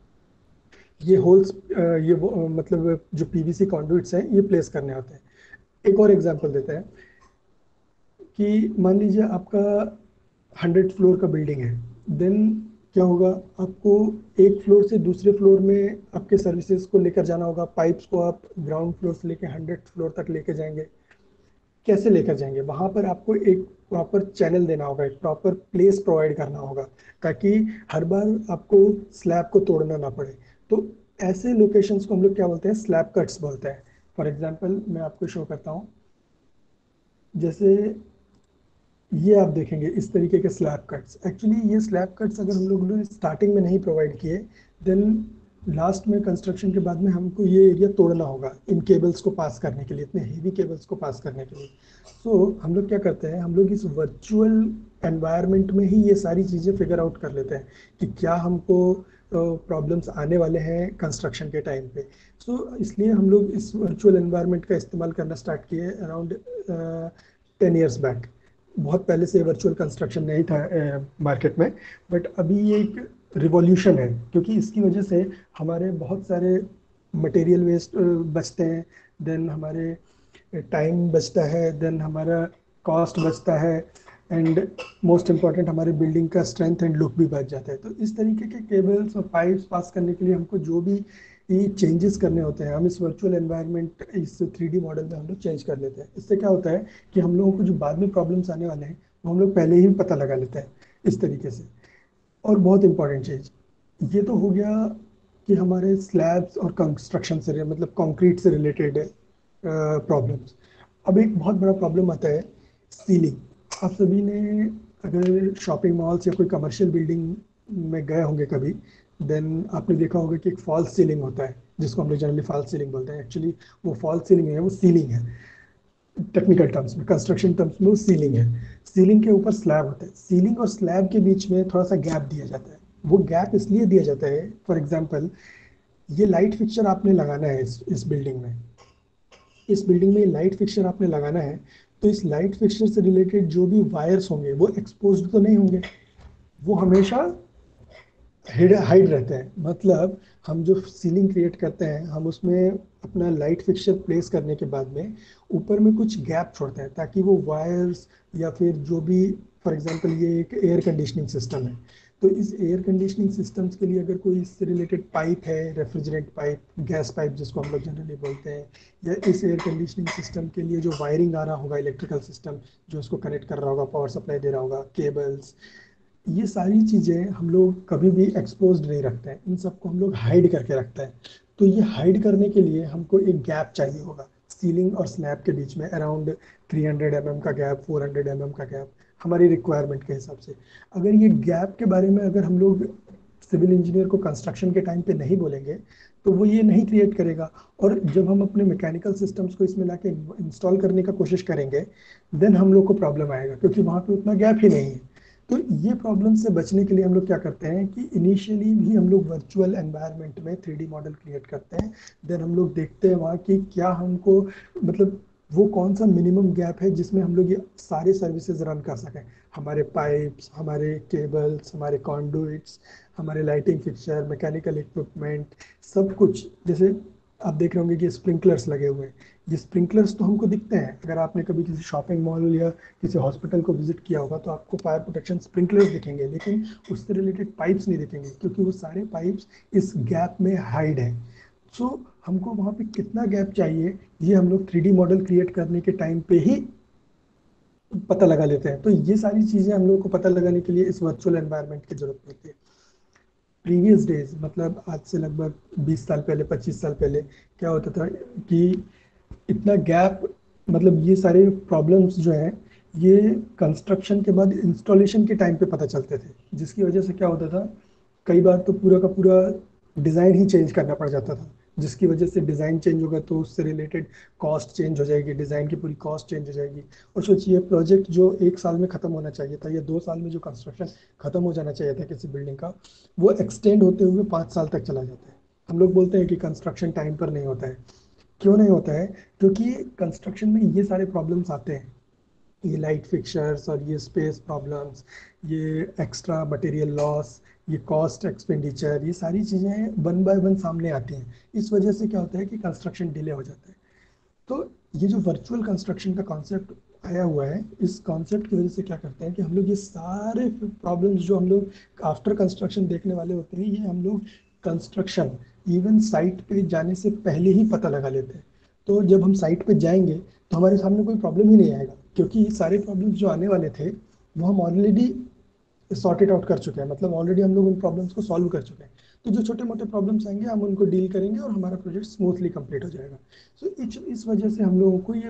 ये होल्स, मतलब जो पीवीसी कंडक्ट्स हैं ये प्लेस करने होते हैं. एक और एग्जांपल देते हैं कि मान लीजिए आपका 100 फ्लोर का बिल्डिंग है, देन क्या होगा, आपको एक फ्लोर से दूसरे फ्लोर में आपके सर्विसेज को लेकर जाना होगा. पाइप्स को आप ग्राउंड फ्लोर से लेकर 100 फ्लोर तक लेकर जाएंगे. कैसे लेकर जाएंगे, वहाँ पर आपको एक प्रॉपर चैनल देना होगा, एक प्रॉपर प्लेस प्रोवाइड करना होगा, ताकि हर बार आपको स्लैब को तोड़ना ना पड़े. तो ऐसे लोकेशंस को हम लोग क्या बोलते हैं, स्लैब कट्स बोलते हैं. फॉर एग्जांपल मैं आपको शो करता हूँ, जैसे ये आप देखेंगे इस तरीके के स्लैब कट्स. एक्चुअली ये स्लैब कट्स अगर हम लोग स्टार्टिंग में नहीं प्रोवाइड किए, देन लास्ट में कंस्ट्रक्शन के बाद में हमको ये एरिया तोड़ना होगा इन केबल्स को पास करने के लिए, इतने हेवी केबल्स को पास करने के लिए. सो हम लोग क्या करते हैं, हम लोग इस वर्चुअल एनवायरनमेंट में ही ये सारी चीज़ें फिगर आउट कर लेते हैं कि क्या हमको प्रॉब्लम्स आने वाले हैं कंस्ट्रक्शन के टाइम पे. सो इसलिए हम लोग इस वर्चुअल एनवायरनमेंट का इस्तेमाल करना स्टार्ट किए अराउंड 10 ईयर्स बैक. बहुत पहले से वर्चुअल कंस्ट्रक्शन नहीं था मार्केट में, बट अभी ये एक रिवॉल्यूशन है, क्योंकि इसकी वजह से हमारे बहुत सारे मटेरियल वेस्ट बचते हैं, देन हमारे टाइम बचता है, देन हमारा कॉस्ट बचता है, एंड मोस्ट इम्पॉर्टेंट हमारे बिल्डिंग का स्ट्रेंथ एंड लुक भी बच जाता है. तो इस तरीके के केबल्स और पाइप्स पास करने के लिए हमको जो भी ये चेंजेस करने होते हैं, हम इस वर्चुअल एनवायरनमेंट, इस 3D मॉडल में हम लोग चेंज कर लेते हैं. इससे क्या होता है कि हम लोगों को जो बाद में प्रॉब्लम्स आने वाले हैं वो हम लोग पहले ही पता लगा लेते हैं इस तरीके से. और बहुत इंपॉर्टेंट चीज़ ये तो हो गया कि हमारे स्लैब्स और कंस्ट्रक्शन से, मतलब कंक्रीट से रिलेटेड प्रॉब्लम्स. अब एक बहुत बड़ा प्रॉब्लम आता है सीलिंग. आप सभी ने अगर शॉपिंग मॉल्स या कोई कमर्शियल बिल्डिंग में गए होंगे कभी, देन आपने देखा होगा कि एक फॉल्स सीलिंग होता है, जिसको हम लोग जनरली फॉल्स सीलिंग बोलते हैं. एक्चुअली वो फॉल्स सीलिंग है, वो सीलिंग है. टेक्निकल टर्म्स में, कंस्ट्रक्शन टर्म्स में वो सीलिंग है. सीलिंग के ऊपर स्लैब होता है. सीलिंग और स्लैब के बीच में थोड़ा सा गैप दिया जाता है, वो गैप इसलिए दिया जाता है, फॉर एग्जाम्पल ये लाइट फिक्सचर आपने लगाना है इस बिल्डिंग में, इस बिल्डिंग में लाइट फिक्सचर आपने लगाना है, तो इस लाइट फिक्सचर से रिलेटेड जो भी वायर्स होंगे वो एक्सपोज्ड तो नहीं होंगे, वो हमेशा हाइड रहते हैं। मतलब हम जो सीलिंग क्रिएट करते हैं, हम उसमें अपना लाइट फिक्सचर प्लेस करने के बाद में ऊपर में कुछ गैप छोड़ते हैं ताकि वो वायर्स या फिर जो भी, फॉर एग्जांपल ये एक एयर कंडीशनिंग सिस्टम है, तो इस एयर कंडीशनिंग सिस्टम्स के लिए अगर कोई इससे रिलेटेड पाइप है, रेफ्रिजरेंट पाइप, गैस पाइप जिसको हम लोग जनरली बोलते हैं, या इस एयर कंडीशनिंग सिस्टम के लिए जो वायरिंग आ रहा होगा, इलेक्ट्रिकल सिस्टम जो उसको कनेक्ट कर रहा होगा, पावर सप्लाई दे रहा होगा, केबल्स, ये सारी चीज़ें हम लोग कभी भी एक्सपोज्ड नहीं रखते हैं, इन सबको हम लोग हाइड करके रखते हैं। तो ये हाइड करने के लिए हमको एक गैप चाहिए होगा सीलिंग और स्लैब के बीच में, अराउंड 300 mm का गैप, 400 mm का गैप, हमारी रिक्वायरमेंट के हिसाब से। अगर ये गैप के बारे में अगर हम लोग सिविल इंजीनियर को कंस्ट्रक्शन के टाइम पे नहीं बोलेंगे तो वो ये नहीं क्रिएट करेगा, और जब हम अपने मैकेनिकल सिस्टम्स को इसमें लाके इंस्टॉल करने का कोशिश करेंगे देन हम लोग को प्रॉब्लम आएगा, क्योंकि वहाँ पे उतना गैप ही नहीं है। तो ये प्रॉब्लम से बचने के लिए हम लोग क्या करते हैं कि इनिशियली भी हम लोग वर्चुअल एनवायरनमेंट में 3D मॉडल क्रिएट करते हैं, देन हम लोग देखते हैं वहाँ की क्या हमको, मतलब वो कौन सा मिनिमम गैप है जिसमें हम लोग ये सारे सर्विसेज रन कर सकें, हमारे पाइप्स, हमारे केबल्स, हमारे कॉन्डुइट्स, हमारे लाइटिंग फिक्सचर, मैकेनिकल इक्विपमेंट, सब कुछ। जैसे आप देख रहे होंगे कि स्प्रिंकलर्स लगे हुए हैं, ये स्प्रिंकलर्स तो हमको दिखते हैं, अगर आपने कभी किसी शॉपिंग मॉल या किसी हॉस्पिटल को विजिट किया होगा तो आपको फायर प्रोटेक्शन स्प्रिंकलर्स दिखेंगे, लेकिन उससे रिलेटेड पाइप्स नहीं दिखेंगे क्योंकि वो सारे पाइप्स इस गैप में हाइड है। सो हमको वहाँ पे कितना गैप चाहिए ये हम लोग 3D मॉडल क्रिएट करने के टाइम पे ही पता लगा लेते हैं। तो ये सारी चीज़ें हम लोग को पता लगाने के लिए इस वर्चुअल एनवायरनमेंट की जरूरत पड़ती है। प्रीवियस डेज, मतलब आज से लगभग 20 साल पहले, 25 साल पहले क्या होता था कि इतना गैप, मतलब ये सारे प्रॉब्लम्स जो हैं ये कंस्ट्रक्शन के बाद इंस्टॉलेशन के टाइम पे पता चलते थे, जिसकी वजह से क्या होता था, कई बार तो पूरा का पूरा डिज़ाइन ही चेंज करना पड़ जाता था, जिसकी वजह से डिज़ाइन चेंज होगा तो उससे रिलेटेड कॉस्ट चेंज हो जाएगी, डिज़ाइन की पूरी कॉस्ट चेंज हो जाएगी। और सोचिए प्रोजेक्ट जो 1 साल में ख़त्म होना चाहिए था या 2 साल में जो कंस्ट्रक्शन ख़त्म हो जाना चाहिए था किसी बिल्डिंग का, वो एक्सटेंड होते हुए 5 साल तक चला जाता है। हम लोग बोलते हैं कि कंस्ट्रक्शन टाइम पर नहीं होता है, क्यों नहीं होता है? क्योंकि कंस्ट्रक्शन में ये सारे प्रॉब्लम्स आते हैं, ये लाइट फिक्सचर्स और ये स्पेस प्रॉब्लम्स, ये एक्स्ट्रा मटेरियल लॉस, ये कॉस्ट एक्सपेंडिचर, ये सारी चीज़ें वन बाय वन सामने आती हैं। इस वजह से क्या होता है कि कंस्ट्रक्शन डिले हो जाता है। तो ये जो वर्चुअल कंस्ट्रक्शन का कॉन्सेप्ट आया हुआ है, इस कॉन्सेप्ट की वजह से क्या करते हैं कि हम लोग ये सारे प्रॉब्लम्स जो हम लोग आफ्टर कंस्ट्रक्शन देखने वाले होते हैं, ये हम लोग कंस्ट्रक्शन इवन साइट पे जाने से पहले ही पता लगा लेते हैं। तो जब हम साइट पे जाएंगे तो हमारे सामने कोई प्रॉब्लम ही नहीं आएगा, क्योंकि सारे प्रॉब्लम्स जो आने वाले थे वो हम ऑलरेडी सॉर्टेड आउट कर चुके हैं, मतलब ऑलरेडी हम लोग उन प्रॉब्लम्स को सॉल्व कर चुके हैं। तो जो छोटे मोटे प्रॉब्लम्स आएंगे हम उनको डील करेंगे और हमारा प्रोजेक्ट स्मूथली कंप्लीट हो जाएगा। सो इस वजह से हम लोगों को ये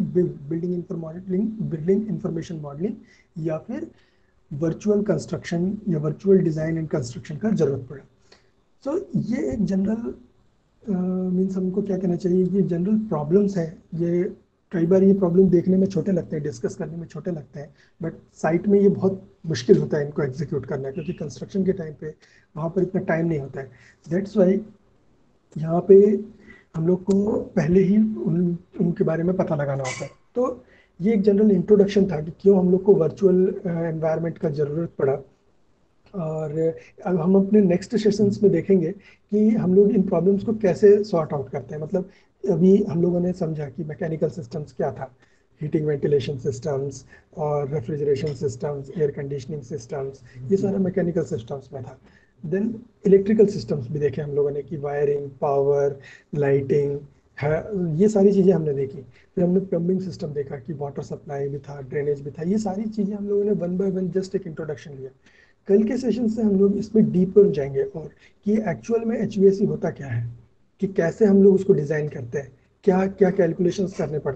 बिल्डिंग इंफॉर्मेशन मॉडलिंग या फिर वर्चुअल कंस्ट्रक्शन या वर्चुअल डिज़ाइन एंड कंस्ट्रक्शन का जरूरत पड़ा। सो ये एक जनरल मीन्स हमको क्या कहना चाहिए, ये जनरल प्रॉब्लम्स हैं। ये कई बार ये प्रॉब्लम देखने में छोटे लगते हैं, डिस्कस करने में छोटे लगते हैं, बट साइट में ये बहुत मुश्किल होता है इनको एग्जीक्यूट करना, क्योंकि कंस्ट्रक्शन के टाइम पे वहाँ पर इतना टाइम नहीं होता है। दैट्स वाई यहाँ पे हम लोग को पहले ही उनके बारे में पता लगाना होता है। तो ये एक जनरल इंट्रोडक्शन था कि क्यों हम लोग को वर्चुअल एनवायरनमेंट का ज़रूरत पड़ा। और अब हम अपने नेक्स्ट सेशंस में देखेंगे कि हम लोग इन प्रॉब्लम्स को कैसे सॉर्ट आउट करते हैं। मतलब अभी हम लोगों ने समझा कि मैकेनिकल सिस्टम्स क्या था, हीटिंग वेंटिलेशन सिस्टम्स और refrigeration systems, air conditioning systems, ये सारा मैकेनिकल सिस्टम्स में था। देन इलेक्ट्रिकल सिस्टम्स भी देखे हम लोगों ने कि वायरिंग, पावर, लाइटिंग है, ये सारी चीज़ें हमने देखी। फिर हमने प्लम्बिंग सिस्टम देखा कि वाटर सप्लाई भी था, ड्रेनेज भी था। ये सारी चीज़ें हम लोगों ने वन बाय वन जस्ट एक इंट्रोडक्शन लिया। कल के सेशन से हम लोग इसमें डीपर जाएंगे और कि एक्चुअल में एचवीएसी होता क्या है, कि कैसे हम लोग उसको डिज़ाइन करते हैं, क्या क्या कैलकुलेशंस करने पड़ते हैं।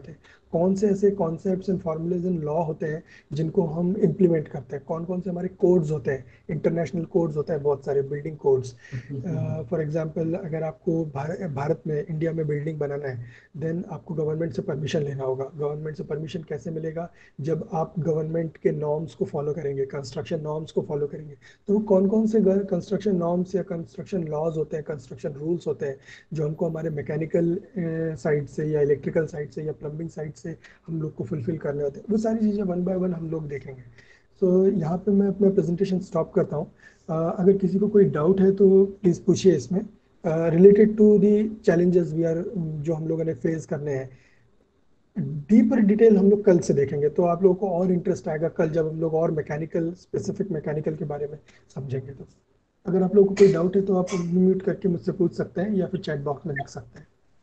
कौन से ऐसे concepts and formulas and law होते हैं जिनको हम इम्प्लीमेंट करते हैं, कौन कौन से हमारे कोड्स होते हैं, इंटरनेशनल कोड्स होते हैं बहुत सारे, बिल्डिंग कोड्स। फॉर एग्जांपल अगर आपको भारत में, इंडिया में बिल्डिंग बनाना है, देन आपको गवर्नमेंट से परमिशन लेना होगा। गवर्नमेंट से परमिशन कैसे मिलेगा? जब आप गवर्नमेंट के नॉर्म्स को फॉलो करेंगे, कंस्ट्रक्शन नॉर्म्स को फॉलो करेंगे। तो वो कौन कौन से कंस्ट्रक्शन नॉर्म्स या कंस्ट्रक्शन लॉज होते हैं, कंस्ट्रक्शन रूल्स होते हैं जो हमको हमारे मैकेनिकल साइड से या इलेक्ट्रिकल साइड से या प्लम्बिंग साइड से हम लोग को फुलफिल करने होते हैं, वो सारी चीज़ें वन बाय वन हम लोग देखेंगे। सो यहाँ पे मैं अपना प्रेजेंटेशन स्टॉप करता हूँ। अगर किसी को कोई डाउट है तो प्लीज़ पूछिए इसमें, related to the challenges we are, जो हम लोगों ने फेस करने हैं। डीपर डिटेल हम लोग कल से देखेंगे, तो आप लोगों को और इंटरेस्ट आएगा कल जब हम लोग और मैकेनिकल, स्पेसिफिक मैकेनिकल के बारे में समझेंगे। तो अगर आप लोगों को कोई डाउट है तो आप म्यूट करके मुझसे पूछ सकते हैं या फिर चैट बॉक्स में लिख सकते हैं।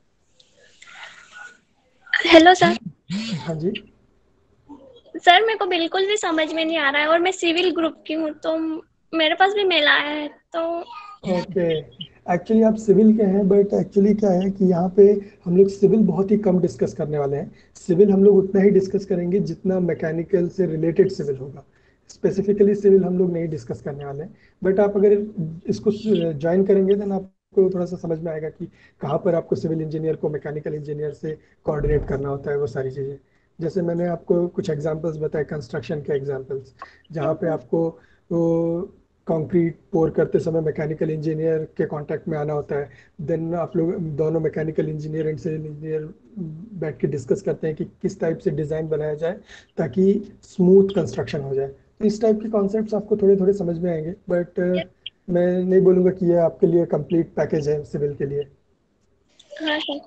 Hello sir. हाँ जी सर मेरे को बिल्कुल भी समझ में नहीं आ रहा है, और मैं सिविल ग्रुप की हूँ, तो मेरे पास भी मेल आया है तो। ओके, एक्चुअली आप सिविल के हैं, बट एक्चुअली क्या है कि यहाँ पे हम लोग सिविल बहुत ही कम डिस्कस करने वाले हैं। सिविल हम लोग उतना ही डिस्कस करेंगे जितना मैकेनिकल से रिलेटेड सिविल होगा। स्पेसिफिकली सिविल हम लोग नहीं डिस्कस करने वाले हैं। बट आप अगर इसको ज्वाइन करेंगे देन आपको थोड़ा सा समझ में आएगा कि कहाँ पर आपको सिविल इंजीनियर को मैकेनिकल इंजीनियर से कोऑर्डिनेट करना होता है, वो सारी चीज़ें। जैसे मैंने आपको कुछ एग्जांपल्स बताए, कंस्ट्रक्शन के एग्जांपल्स, जहाँ पे आपको वो कंक्रीट पोर करते समय मैकेनिकल इंजीनियर के कांटेक्ट में आना होता है। देन आप लोग दोनों mechanical engineer and civil engineer बैठ के डिस्कस करते हैं कि किस टाइप से डिज़ाइन बनाया जाए ताकि स्मूथ कंस्ट्रक्शन हो जाए। तो इस टाइप के कॉन्सेप्ट्स आपको थोड़े थोड़े समझ में आएंगे, बट मैं नहीं बोलूँगा कि ये आपके लिए कंप्लीट पैकेज है सिविल के लिए। हाँ sir.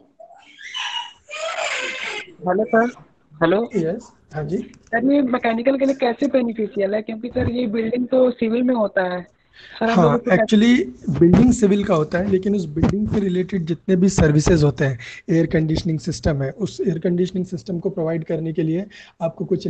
Hello sir. Hello yes, हाँ जी। सर, ये मैकेनिकल के लिए कैसे बेनिफिशियल है? क्योंकि सर ये बिल्डिंग तो सिविल में होता है सर, हम लोग हाँ, उसको एक्चुअली बिल्डिंग सिविल का होता है, लेकिन उस बिल्डिंग से रिलेटेड जितने भी सर्विसेज होते हैं, एयर कंडीशनिंग सिस्टम है, उस एयर कंडीशनिंग सिस्टम को प्रोवाइड करने के लिए आपको कुछ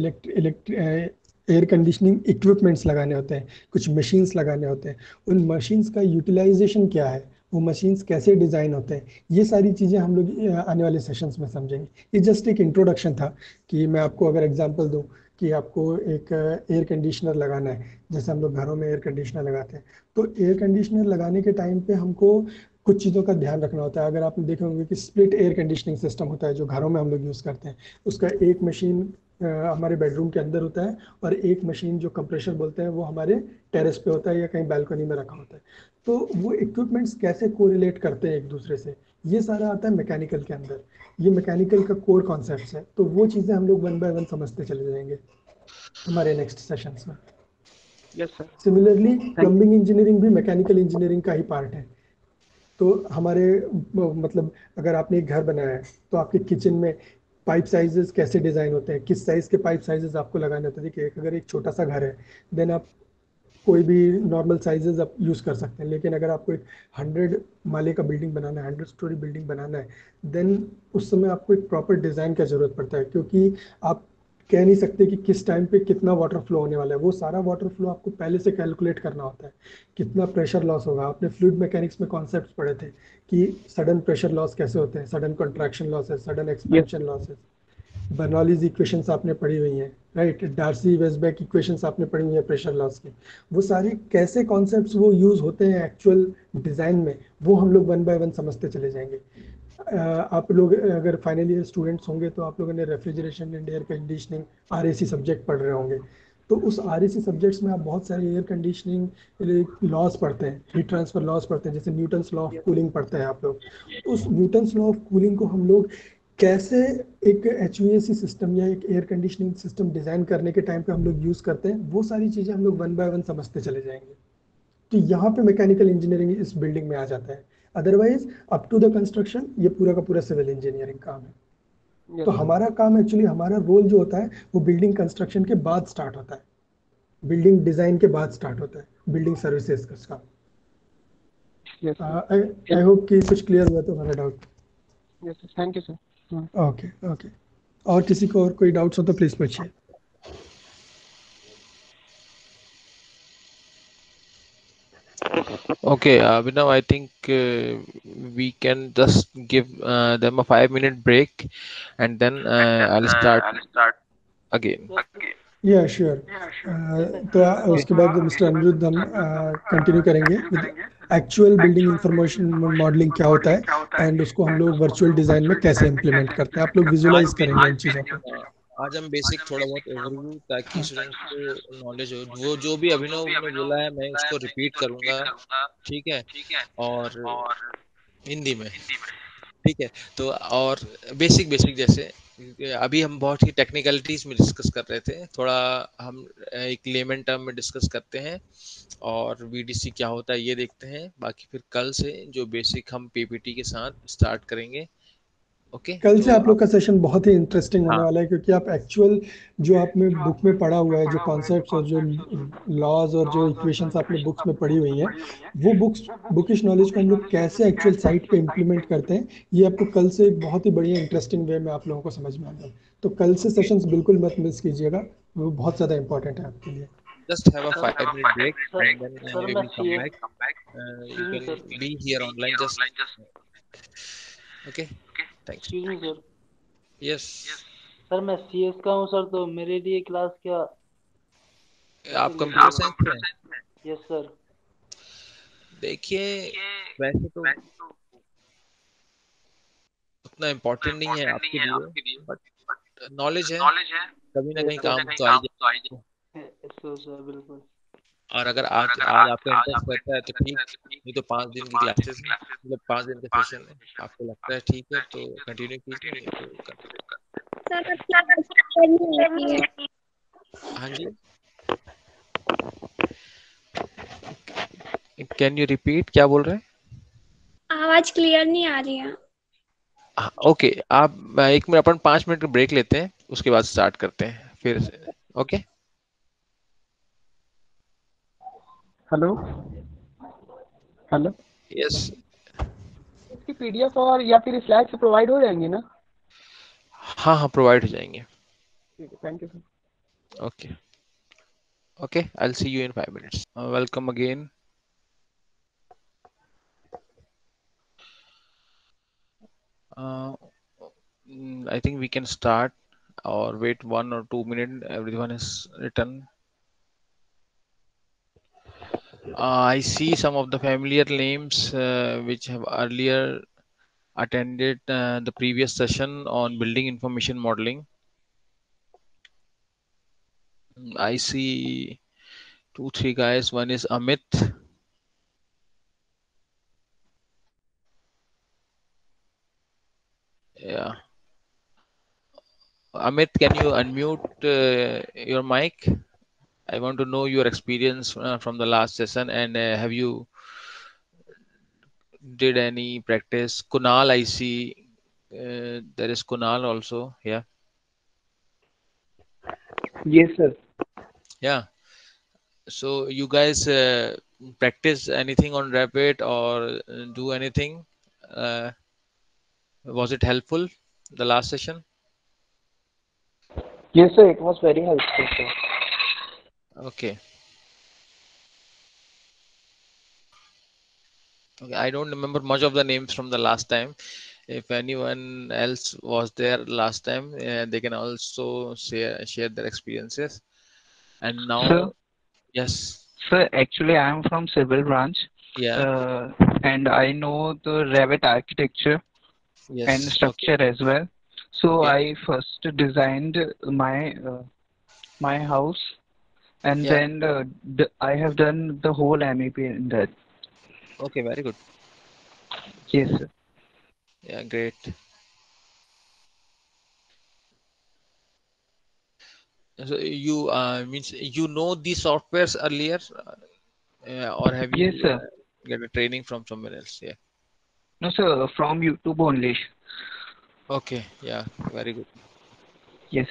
एयर कंडीशनिंग इक्विपमेंट्स लगाने होते हैं, कुछ मशीन्स लगाने होते हैं। उन मशीन्स का यूटिलाइजेशन क्या है, वो मशीन्स कैसे डिज़ाइन होते हैं, ये सारी चीज़ें हम लोग आने वाले सेशंस में समझेंगे। ये जस्ट एक इंट्रोडक्शन था कि मैं आपको अगर एग्जांपल दूं कि आपको एक एयर कंडीशनर लगाना है, जैसे हम लोग घरों में एयर कंडीशनर लगाते हैं, तो एयर कंडीशनर लगाने के टाइम पे हमको कुछ चीज़ों का ध्यान रखना होता है। अगर आपने देखे होंगे कि स्प्लिट एयर कंडीशनिंग सिस्टम होता है जो घरों में हम लोग यूज़ करते हैं, उसका एक मशीन हमारे बेडरूम के अंदर होता है और एक मशीन जो कंप्रेशर बोलते हैं वो हमारे टेरेस पे होता है या कहीं बालकनी में रखा होता है। तो वो इक्विपमेंट्स कैसे कोरिलेट करते हैं एक दूसरे से, ये सारा आता है मैकेनिकल के अंदर। ये मैकेनिकल का कोर कॉन्सेप्ट है, तो वो चीज़ें हम लोग वन बाय वन समझते चले जाएंगे हमारे नेक्स्ट सेशंस में। Yes sir. Similarly plumbing engineering भी मैकेनिकल इंजीनियरिंग का ही पार्ट है। तो हमारे मतलब अगर आपने एक घर बनाया है तो आपके किचन में पाइप साइजेस कैसे डिज़ाइन होते हैं, किस साइज़ के पाइप साइजेस आपको लगाने होते हैं। देखिए, अगर एक छोटा सा घर है देन आप कोई भी नॉर्मल साइजेस आप यूज़ कर सकते हैं, लेकिन अगर आपको एक 100 माले का बिल्डिंग बनाना है, 100 स्टोरी बिल्डिंग बनाना है, देन उस समय आपको एक प्रॉपर डिज़ाइन का ज़रूरत पड़ता है, क्योंकि आप कह नहीं सकते कि किस टाइम पे कितना वाटर फ्लो होने वाला है। वो सारा वाटर फ्लो आपको पहले से कैलकुलेट करना होता है, कितना प्रेशर लॉस होगा। आपने फ्लूइड मैकेनिक्स में कॉन्सेप्ट पढ़े थे कि सडन प्रेशर लॉस कैसे होते हैं, sudden contraction losses, sudden expansion losses. Bernoulli's equations आपने पढ़ी हुई हैं, राइट। डार्सी वेस्बेक इक्वेशंस आपने पढ़ी हुई है प्रेशर लॉस की। वो सारी कैसे कॉन्सेप्ट्स वो यूज़ होते हैं एक्चुअल डिज़ाइन में, वो हम लोग वन बाय वन समझते चले जाएंगे। आप लोग अगर फाइनल ईयर स्टूडेंट्स होंगे तो आप लोगों ने refrigeration and air conditioning RAC subject पढ़ रहे होंगे। तो उस RAC सब्जेक्ट्स में आप बहुत सारे एयर कंडीशनिंग लॉस पढ़ते हैं, हीट ट्रांसफर लॉस पढ़ते हैं, जैसे न्यूटन्स लॉ ऑफ कूलिंग पढ़ते हैं आप लोग। तो उस न्यूटन्स लॉ ऑफ कूलिंग को हम लोग कैसे एक HVAC सिस्टम या एक एयर कंडीशनिंग सिस्टम डिज़ाइन करने के टाइम पे हम लोग यूज़ करते हैं, वो सारी चीज़ें हम लोग वन बाय वन समझते चले जाएंगे। तो यहाँ पे मैकेनिकल इंजीनियरिंग इस बिल्डिंग में आ जाता है। Otherwise up to the construction ये पूरा का पूरा सिविल इंजीनियरिंग काम है। तो हमारा काम एक्चुअली, हमारा रोल जो होता है वो बिल्डिंग कंस्ट्रक्शन के बाद स्टार्ट होता है, बिल्डिंग डिजाइन के बाद स्टार्ट होता है, बिल्डिंग सर्विसेज का काम। आई होप कि कुछ क्लियर हुआ तो हमारा डाउट। Yes sir, thank you sir. Okay okay, और किसी को और कोई डाउट्स हो तो प्लीज पूछिए। Okay, now I think we can just give them a 5 minute break, and then I'll start again. Yeah sure तो Okay. उसके बाद मिस्टर अनिरुद्ध हम कंटिन्यू करेंगे with actual building information modelling क्या होता है एंड उसको हम लोग वर्चुअल डिजाइन में कैसे इम्प्लीमेंट करते हैं आप लोग आज विजुलाइज करेंगे उन चीज़ों को हाँ, आज हम बेसिक थोड़ा बहुत ओवरव्यू, ताकि स्टूडेंट्स को नॉलेज हो। वो जो भी अभिनव ने बोला है मैं उसको रिपीट करूंगा, ठीक है, और हिंदी में, ठीक है। तो और बेसिक बेसिक जैसे अभी हम बहुत ही टेक्निकलिटीज में डिस्कस कर रहे थे, थोड़ा हम एक लेमन टर्म में डिस्कस करते हैं, और वीडीसी क्या होता है ये देखते हैं। बाकी फिर कल से जो बेसिक हम पीपीटी के साथ स्टार्ट करेंगे। ओके, कल से तो आप लोग का सेशन बहुत ही इंटरेस्टिंग होने हाँ वाला है क्योंकि आप एक्चुअल जो आपने बुक में पढ़ा हुआ है जो कॉन्सेप्ट्स और जो लॉज और जो इक्वेशंस आपने बुक्स में पढ़ी हुई हैं वो बुकिश नॉलेज को हम लोग कैसे एक्चुअल साइट पे इम्प्लीमेंट करते हैं ये आपको कल से एक बहुत ही बढ़िया इंटरेस्टिंग वे में आप लोगों को समझ में आएगा। तो कल से सेशंस बिल्कुल मत मिस कीजिएगा, वो बहुत ज़्यादा इंपॉर्टेंट है आपके लिए। just have a 5 minute break, sir and then sir we मैं will come CS back. You excuse me can sir, be here online, just okay. Thanks. Excuse me sir, Yes, sir मैं CS का हूँ sir, तो मेरे लिए class क्या कैसे आप लेते कंप्यूटर हैं? साइंस से हैं? Yes sir. देखिए, वैसे तो उतना इम्पोर्टेंट नहीं है आपके लिए, बट नॉलेज है, कभी ना यस कहीं सर। काम तो आ ही जाएगा। सर सर बिल्कुल। और अगर आज आज आपका इंटरेस्ट रहता है तो ठीक, नहीं तो 5 दिन की क्लासेस है, मतलब 5 दिन का सेशन है। आपको लगता है ठीक है तो कंटिन्यू कीजिए, नहीं तो सर आपकी आवाज क्लियर नहीं आती है। हाँ जी। कैन यू रिपीट, क्या बोल रहे हैं? आवाज क्लियर नहीं आ रही है। ओके, आप 1 मिनट, अपन 5 मिनट का ब्रेक लेते हैं, उसके बाद स्टार्ट करते हैं फिर। Okay, hello hello. यस, इसकी पीडीएफ और या फिर स्लाइड से प्रोवाइड हो जाएंगी ना? हाँ हाँ, प्रोवाइड हो जाएंगे। ठीक है, thank you sir. Okay okay, I will see you in 5 minutes। Welcome again. I think we can start, or wait 1 or 2 minutes. Everyone is written. I see some of the familiar names which have earlier attended the previous session on building information modeling. I see 2, 3 guys. One is Amit. Yeah. Amit, can you unmute your mic? I want to know your experience from the last session, and have you did any practice? Kunal, I see there is Kunal also. Yeah. Yes, sir. Yeah. So you guys practice anything on Rapid or do anything? Uh, was it helpful, the last session? Yes, sir. It was very helpful, sir. Okay. Okay. I don't remember much of the names from the last time. If anyone else was there last time, they can also share their experiences. And now, Sir, yes, actually, I am from civil branch, yeah, and I know the Revit architecture and yes, okay, structure as well. So yeah, I first designed my house, and yeah, then I have done the whole MEP in that. okay, very good. Yes, sir. Yeah, great. So you means you know these softwares earlier, or have Yes, you sir. get a training from someone else? Yeah. No, sir, from YouTube only. Okay. Yeah. Very good. Yes.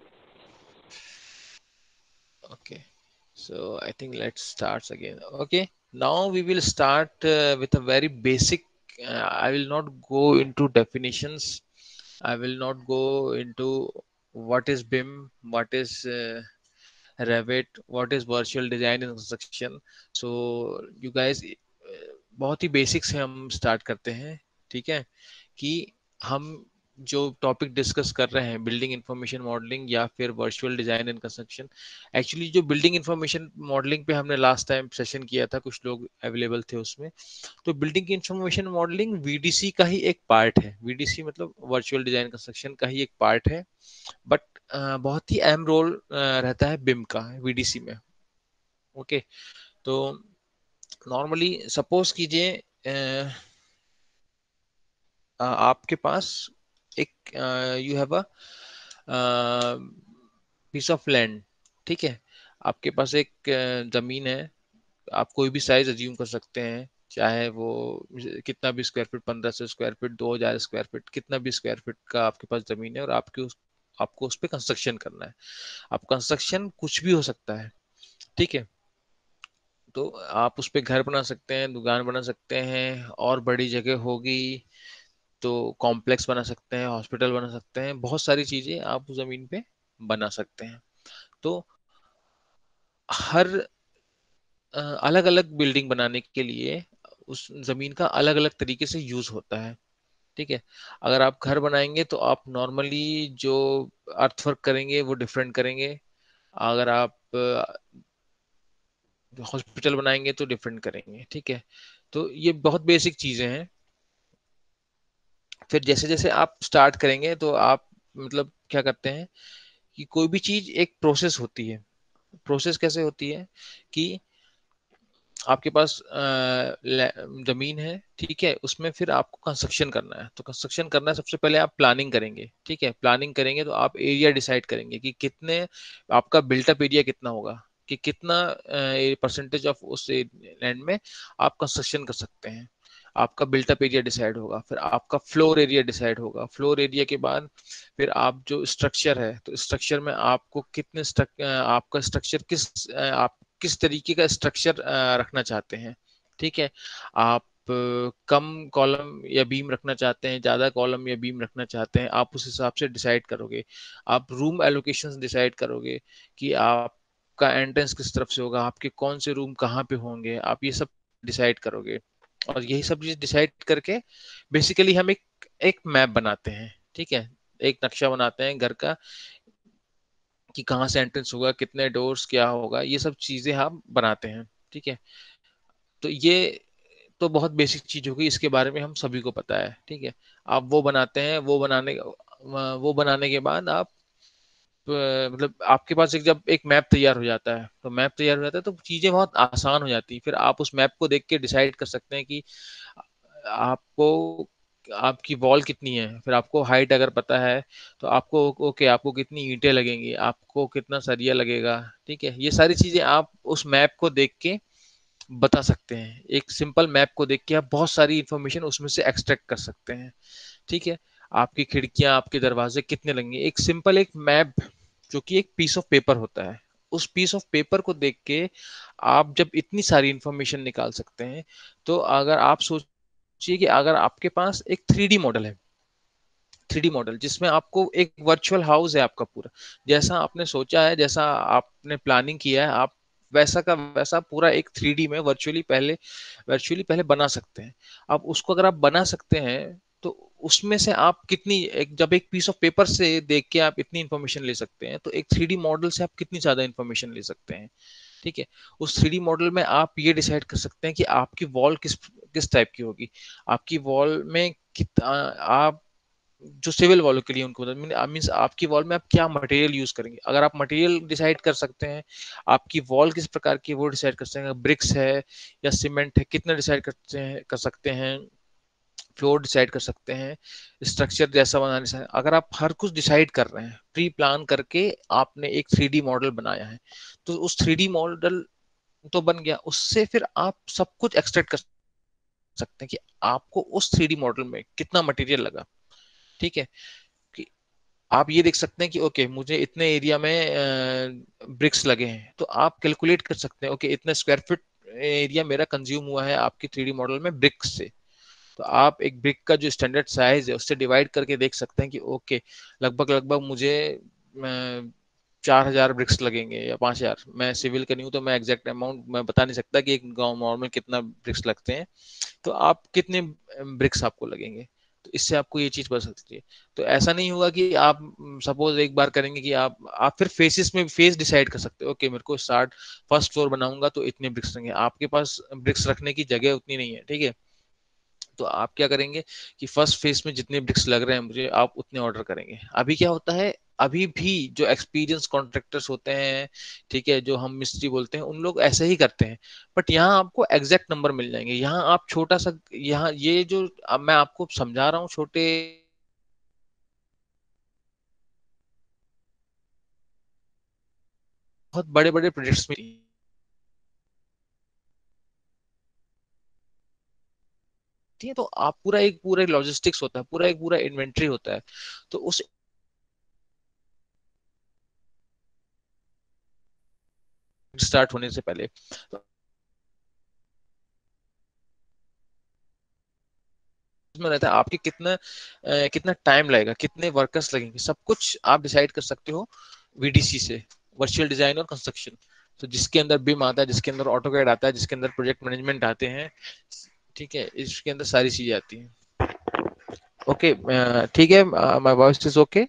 Okay. So I think let's start again. Okay. Now we will start with a very basic. I will not go into definitions. I will not go into what is BIM, what is Revit, what is virtual design and construction. So you guys बहुत ही basic से हम start करते हैं, ठीक है, कि हम जो टॉपिक डिस्कस कर रहे हैं, बिल्डिंग इंफॉर्मेशन मॉडलिंग या फिर virtual design and construction. Actually जो बिल्डिंग इंफॉर्मेशन मॉडलिंग पे हमने लास्ट टाइम सेशन किया था, कुछ लोग अवेलेबल थे उसमें, तो बिल्डिंग इंफॉर्मेशन मॉडलिंग वीडीसी का ही एक पार्ट है। वीडीसी मतलब वर्चुअल डिजाइन कंस्ट्रक्शन का ही एक पार्ट है, बट बहुत ही अहम रोल रहता है बिम का वीडीसी में। ओके, तो नॉर्मली सपोज कीजिए आपके पास एक you have a piece of land, ठीक है, आपके पास एक जमीन है, आप कोई भी साइज अज्यूम कर सकते हैं, चाहे वो कितना भी square feet, 1500 square feet, 2000 square feet, कितना भी स्क्वायर फीट का आपके पास जमीन है, और आपको उस पर कंस्ट्रक्शन करना है। अब कंस्ट्रक्शन कुछ भी हो सकता है, ठीक है, तो आप उस पे घर बना सकते हैं, दुकान बना सकते हैं, और बड़ी जगह होगी तो कॉम्प्लेक्स बना सकते हैं, हॉस्पिटल बना सकते हैं, बहुत सारी चीजें आप उस जमीन पे बना सकते हैं। तो हर अलग अलग बिल्डिंग बनाने के लिए उस जमीन का अलग अलग तरीके से यूज होता है, ठीक है। अगर आप घर बनाएंगे तो आप नॉर्मली जो अर्थवर्क करेंगे वो डिफरेंट करेंगे, अगर आप हॉस्पिटल बनाएंगे तो डिफरेंट करेंगे, ठीक है। तो ये बहुत बेसिक चीजें हैं। फिर जैसे जैसे आप स्टार्ट करेंगे तो आप मतलब क्या करते हैं कि कोई भी चीज एक प्रोसेस होती है। प्रोसेस कैसे होती है कि आपके पास जमीन है, ठीक है, उसमें फिर आपको कंस्ट्रक्शन करना है। तो कंस्ट्रक्शन करना है, सबसे पहले आप प्लानिंग करेंगे, ठीक है, प्लानिंग करेंगे तो आप एरिया डिसाइड करेंगे कि कितने आपका बिल्टअप एरिया कितना होगा, कि कितना परसेंटेज ऑफ उस लैंड में आप कंस्ट्रक्शन कर सकते हैं। आपका बिल्टअप एरिया डिसाइड होगा, फिर आपका फ्लोर एरिया डिसाइड होगा। फ्लोर एरिया के बाद फिर आप जो स्ट्रक्चर है, तो स्ट्रक्चर में आपको कितने आपका स्ट्रक्चर आप किस तरीके का स्ट्रक्चर रखना चाहते हैं, ठीक है। आप कम कॉलम या बीम रखना चाहते हैं, ज्यादा कॉलम या बीम रखना चाहते हैं, आप उस हिसाब से डिसाइड करोगे। आप रूम एलोकेशन डिसाइड करोगे कि आपका एंट्रेंस किस तरफ से होगा, आपके कौन से रूम कहाँ पे होंगे, आप ये सब डिसाइड करोगे। और यही सब चीज डिसाइड करके बेसिकली हम एक एक मैप बनाते हैं, ठीक है, एक नक्शा बनाते हैं घर का, कि कहाँ से एंट्रेंस होगा, कितने डोर्स, क्या होगा, ये सब चीजें हम बनाते हैं, ठीक है। तो ये तो बहुत बेसिक चीज होगी, इसके बारे में हम सभी को पता है, ठीक है। आप वो बनाते हैं, वो बनाने के बाद आप मतलब आपके पास एक जब एक मैप तैयार हो जाता है, तो मैप तैयार हो जाता है तो चीजें बहुत आसान हो जाती है। फिर आप उस मैप को देख के डिसाइड कर सकते हैं कि आपको आपकी वॉल कितनी है, फिर आपको हाइट अगर पता है तो आपको ओके, आपको कितनी ईंटें लगेंगी, आपको कितना सरिया लगेगा, ठीक है। ये सारी चीजें आप उस मैप को देख के बता सकते हैं। एक सिंपल मैप को देख के आप बहुत सारी इंफॉर्मेशन उसमें से एक्सट्रैक्ट कर सकते हैं, ठीक है। आपकी खिड़कियां, आपके दरवाजे कितने लगेंगे, एक सिंपल एक मैप जो कि एक पीस ऑफ पेपर होता है, उस पीस ऑफ पेपर को देख के आप जब इतनी सारी इंफॉर्मेशन निकाल सकते हैं, तो अगर आप सोचिए कि अगर आपके पास एक 3D मॉडल है, 3D मॉडल जिसमें आपको एक वर्चुअल हाउस है आपका पूरा, जैसा आपने सोचा है, जैसा आपने प्लानिंग किया है, आप वैसा का वैसा पूरा एक 3D में वर्चुअली पहले बना सकते हैं। अब उसको अगर आप बना सकते हैं तो उसमें से आप कितनी जब एक पीस ऑफ पेपर से देख के आप इतनी इंफॉर्मेशन ले सकते हैं, तो एक 3D मॉडल से आप कितनी ज्यादा इंफॉर्मेशन ले सकते हैं, ठीक है। उस 3D मॉडल में आप ये डिसाइड कर सकते हैं कि आपकी वॉल किस किस टाइप की होगी, आपकी वॉल में आप जो सिविल वॉल के लिए उनको मीन्स आपकी वॉल में आप क्या मटेरियल यूज करेंगे। अगर आप मटेरियल डिसाइड कर सकते हैं, आपकी वॉल किस प्रकार की वो डिसाइड कर सकते हैं, ब्रिक्स है या सीमेंट है, कितना डिसाइड कर सकते हैं, फ्लोर डिसाइड कर सकते हैं, स्ट्रक्चर जैसा बनाने से, अगर आप हर कुछ डिसाइड कर रहे हैं, प्री प्लान करके आपने एक 3D मॉडल बनाया है, तो उस 3D मॉडल तो बन गया, उससे फिर आप सब कुछ एक्सट्रैक्ट कर सकते हैं कि आपको उस 3D मॉडल में कितना मटेरियल लगा, ठीक है। कि आप ये देख सकते हैं कि ओके मुझे इतने एरिया में ब्रिक्स लगे हैं, तो आप कैलकुलेट कर सकते हैं ओके इतने स्क्वायर फीट एरिया मेरा कंज्यूम हुआ है आपकी 3D मॉडल में ब्रिक्स से। तो आप एक ब्रिक का जो स्टैंडर्ड साइज है उससे डिवाइड करके देख सकते हैं कि ओके लगभग लगभग मुझे 4000 ब्रिक्स लगेंगे या 5000। मैं सिविल का नहीं हूँ तो मैं एग्जैक्ट अमाउंट मैं बता नहीं सकता कि एक गाँव नॉर्मल कितना ब्रिक्स लगते हैं, तो आप कितने ब्रिक्स आपको लगेंगे, तो इससे आपको ये चीज पता सकती है। तो ऐसा नहीं होगा कि आप सपोज एक बार करेंगे कि आप फिर फेसेस में फेस डिसाइड कर सकते हो, ओके मेरे को स्टार्ट फर्स्ट फ्लोर बनाऊंगा तो इतने ब्रिक्स रहेंगे, आपके पास ब्रिक्स रखने की जगह उतनी नहीं है, ठीक है। तो आप क्या करेंगे कि फर्स्ट फेज में जितने ब्रिक्स लग रहे हैं मुझे, आप उतने ऑर्डर करेंगे। अभी क्या होता है, अभी भी जो एक्सपीरियंस कॉन्ट्रैक्टर्स होते हैं, ठीक है, जो हम मिस्त्री बोलते हैं, उन लोग ऐसे ही करते हैं। बट यहाँ आपको एग्जैक्ट नंबर मिल जाएंगे। यहाँ आप छोटा सा, यहाँ ये जो अब मैं आपको समझा रहा हूँ, छोटे बहुत बड़े बड़े प्रोजेक्ट्स में, ठीक है, तो आप पूरा एक लॉजिस्टिक्स होता है, पूरा इन्वेंट्री होता है। तो उस स्टार्ट होने से पहले तो में रहता है आपके कितना टाइम लगेगा, कितने वर्कर्स लगेंगे, सब कुछ आप डिसाइड कर सकते हो वीडीसी से, वर्चुअल डिजाइन और कंस्ट्रक्शन। तो जिसके अंदर बिम आता है, जिसके अंदर ऑटोकैड आता है, जिसके अंदर प्रोजेक्ट मैनेजमेंट आते हैं, ठीक है, इसके अंदर सारी चीजें आती हैं। ओके, ठीक है, my voice is okay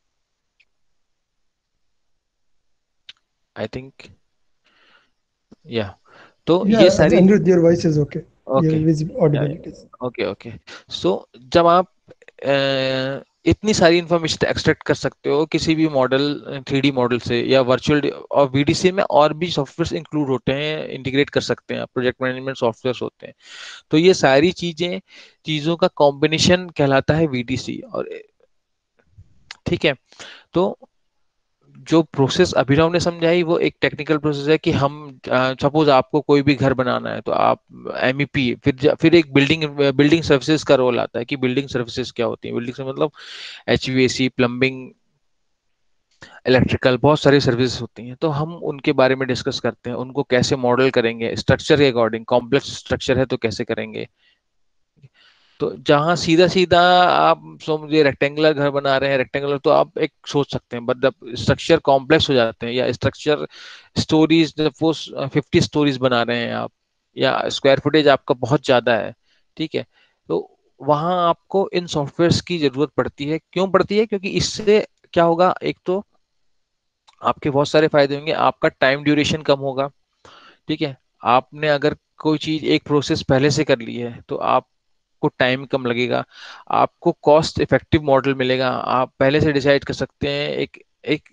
I think, या तो ये Yeah, सारी, Anirudh, your voice is okay. Okay, Your audible it is. Okay okay. So जब आप इतनी सारी इंफॉर्मेशन एक्सट्रैक्ट कर सकते हो किसी भी मॉडल, 3D मॉडल से या वर्चुअल, और वीडीसी में और भी सॉफ्टवेयर इंक्लूड होते हैं, इंटीग्रेट कर सकते हैं, प्रोजेक्ट मैनेजमेंट सॉफ्टवेयर होते हैं। तो ये सारी चीजों का कॉम्बिनेशन कहलाता है वीडीसी। और ठीक है, तो जो प्रोसेस अभिनव ने समझाई वो एक टेक्निकल प्रोसेस है कि हम सपोज आपको कोई भी घर बनाना है तो आप एमईपी, फिर एक बिल्डिंग सर्विसेज का रोल आता है कि बिल्डिंग सर्विसेज क्या होती है। बिल्डिंग से मतलब एचवीएसी, प्लम्बिंग, इलेक्ट्रिकल, बहुत सारी सर्विसेज होती हैं। तो हम उनके बारे में डिस्कस करते हैं, उनको कैसे मॉडल करेंगे स्ट्रक्चर के अकॉर्डिंग, कॉम्प्लेक्स स्ट्रक्चर है तो कैसे करेंगे। तो जहां सीधा सीधा आप समझिए रेक्टेंगुलर घर बना रहे हैं, रेक्टेंगुलर, तो आप एक सोच सकते हैं, बट जब स्ट्रक्चर कॉम्प्लेक्स हो जाते हैं या स्ट्रक्चर स्टोरीज, जब वो 50 स्टोरीज बना रहे हैं आप, या स्क्वायर फुटेज आपका बहुत ज्यादा है, ठीक है, तो वहां आपको इन सॉफ्टवेयर्स की जरूरत पड़ती है। क्यों पड़ती है? क्योंकि इससे क्या होगा, एक तो आपके बहुत सारे फायदे होंगे, आपका टाइम ड्यूरेशन कम होगा, ठीक है। आपने अगर कोई चीज एक प्रोसेस पहले से कर ली है तो आपको टाइम कम लगेगा, आपको कॉस्ट इफेक्टिव मॉडल मिलेगा। आप पहले से डिसाइड कर सकते हैं, एक एक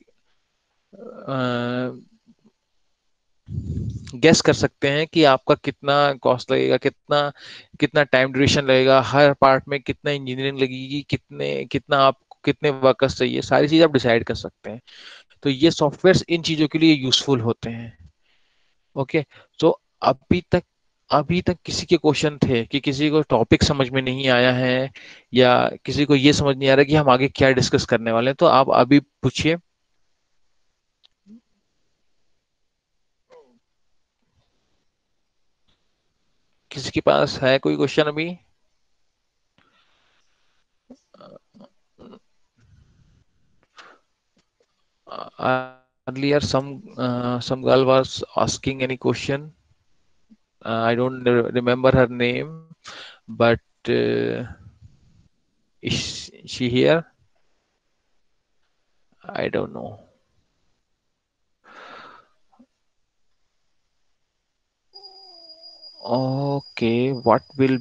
गेस कर सकते हैं कि आपका कितना कॉस्ट लगेगा, कितना कितना टाइम ड्यूरेशन लगेगा, हर पार्ट में कितना इंजीनियरिंग लगेगी, कितना आपको कितने वर्कर्स चाहिए, सारी चीज आप डिसाइड कर सकते हैं। तो ये सॉफ्टवेयर इन चीजों के लिए यूजफुल होते हैं। ओके, तो अभी तक किसी के क्वेश्चन थे कि किसी को टॉपिक समझ में नहीं आया है, या किसी को ये समझ नहीं आ रहा कि हम आगे क्या डिस्कस करने वाले हैं, तो आप अभी पूछिए। किसी के पास है कोई क्वेश्चन अभी? Earlier some girl was asking any question. I don't remember her name, but is she here? I don't know. Okay, what will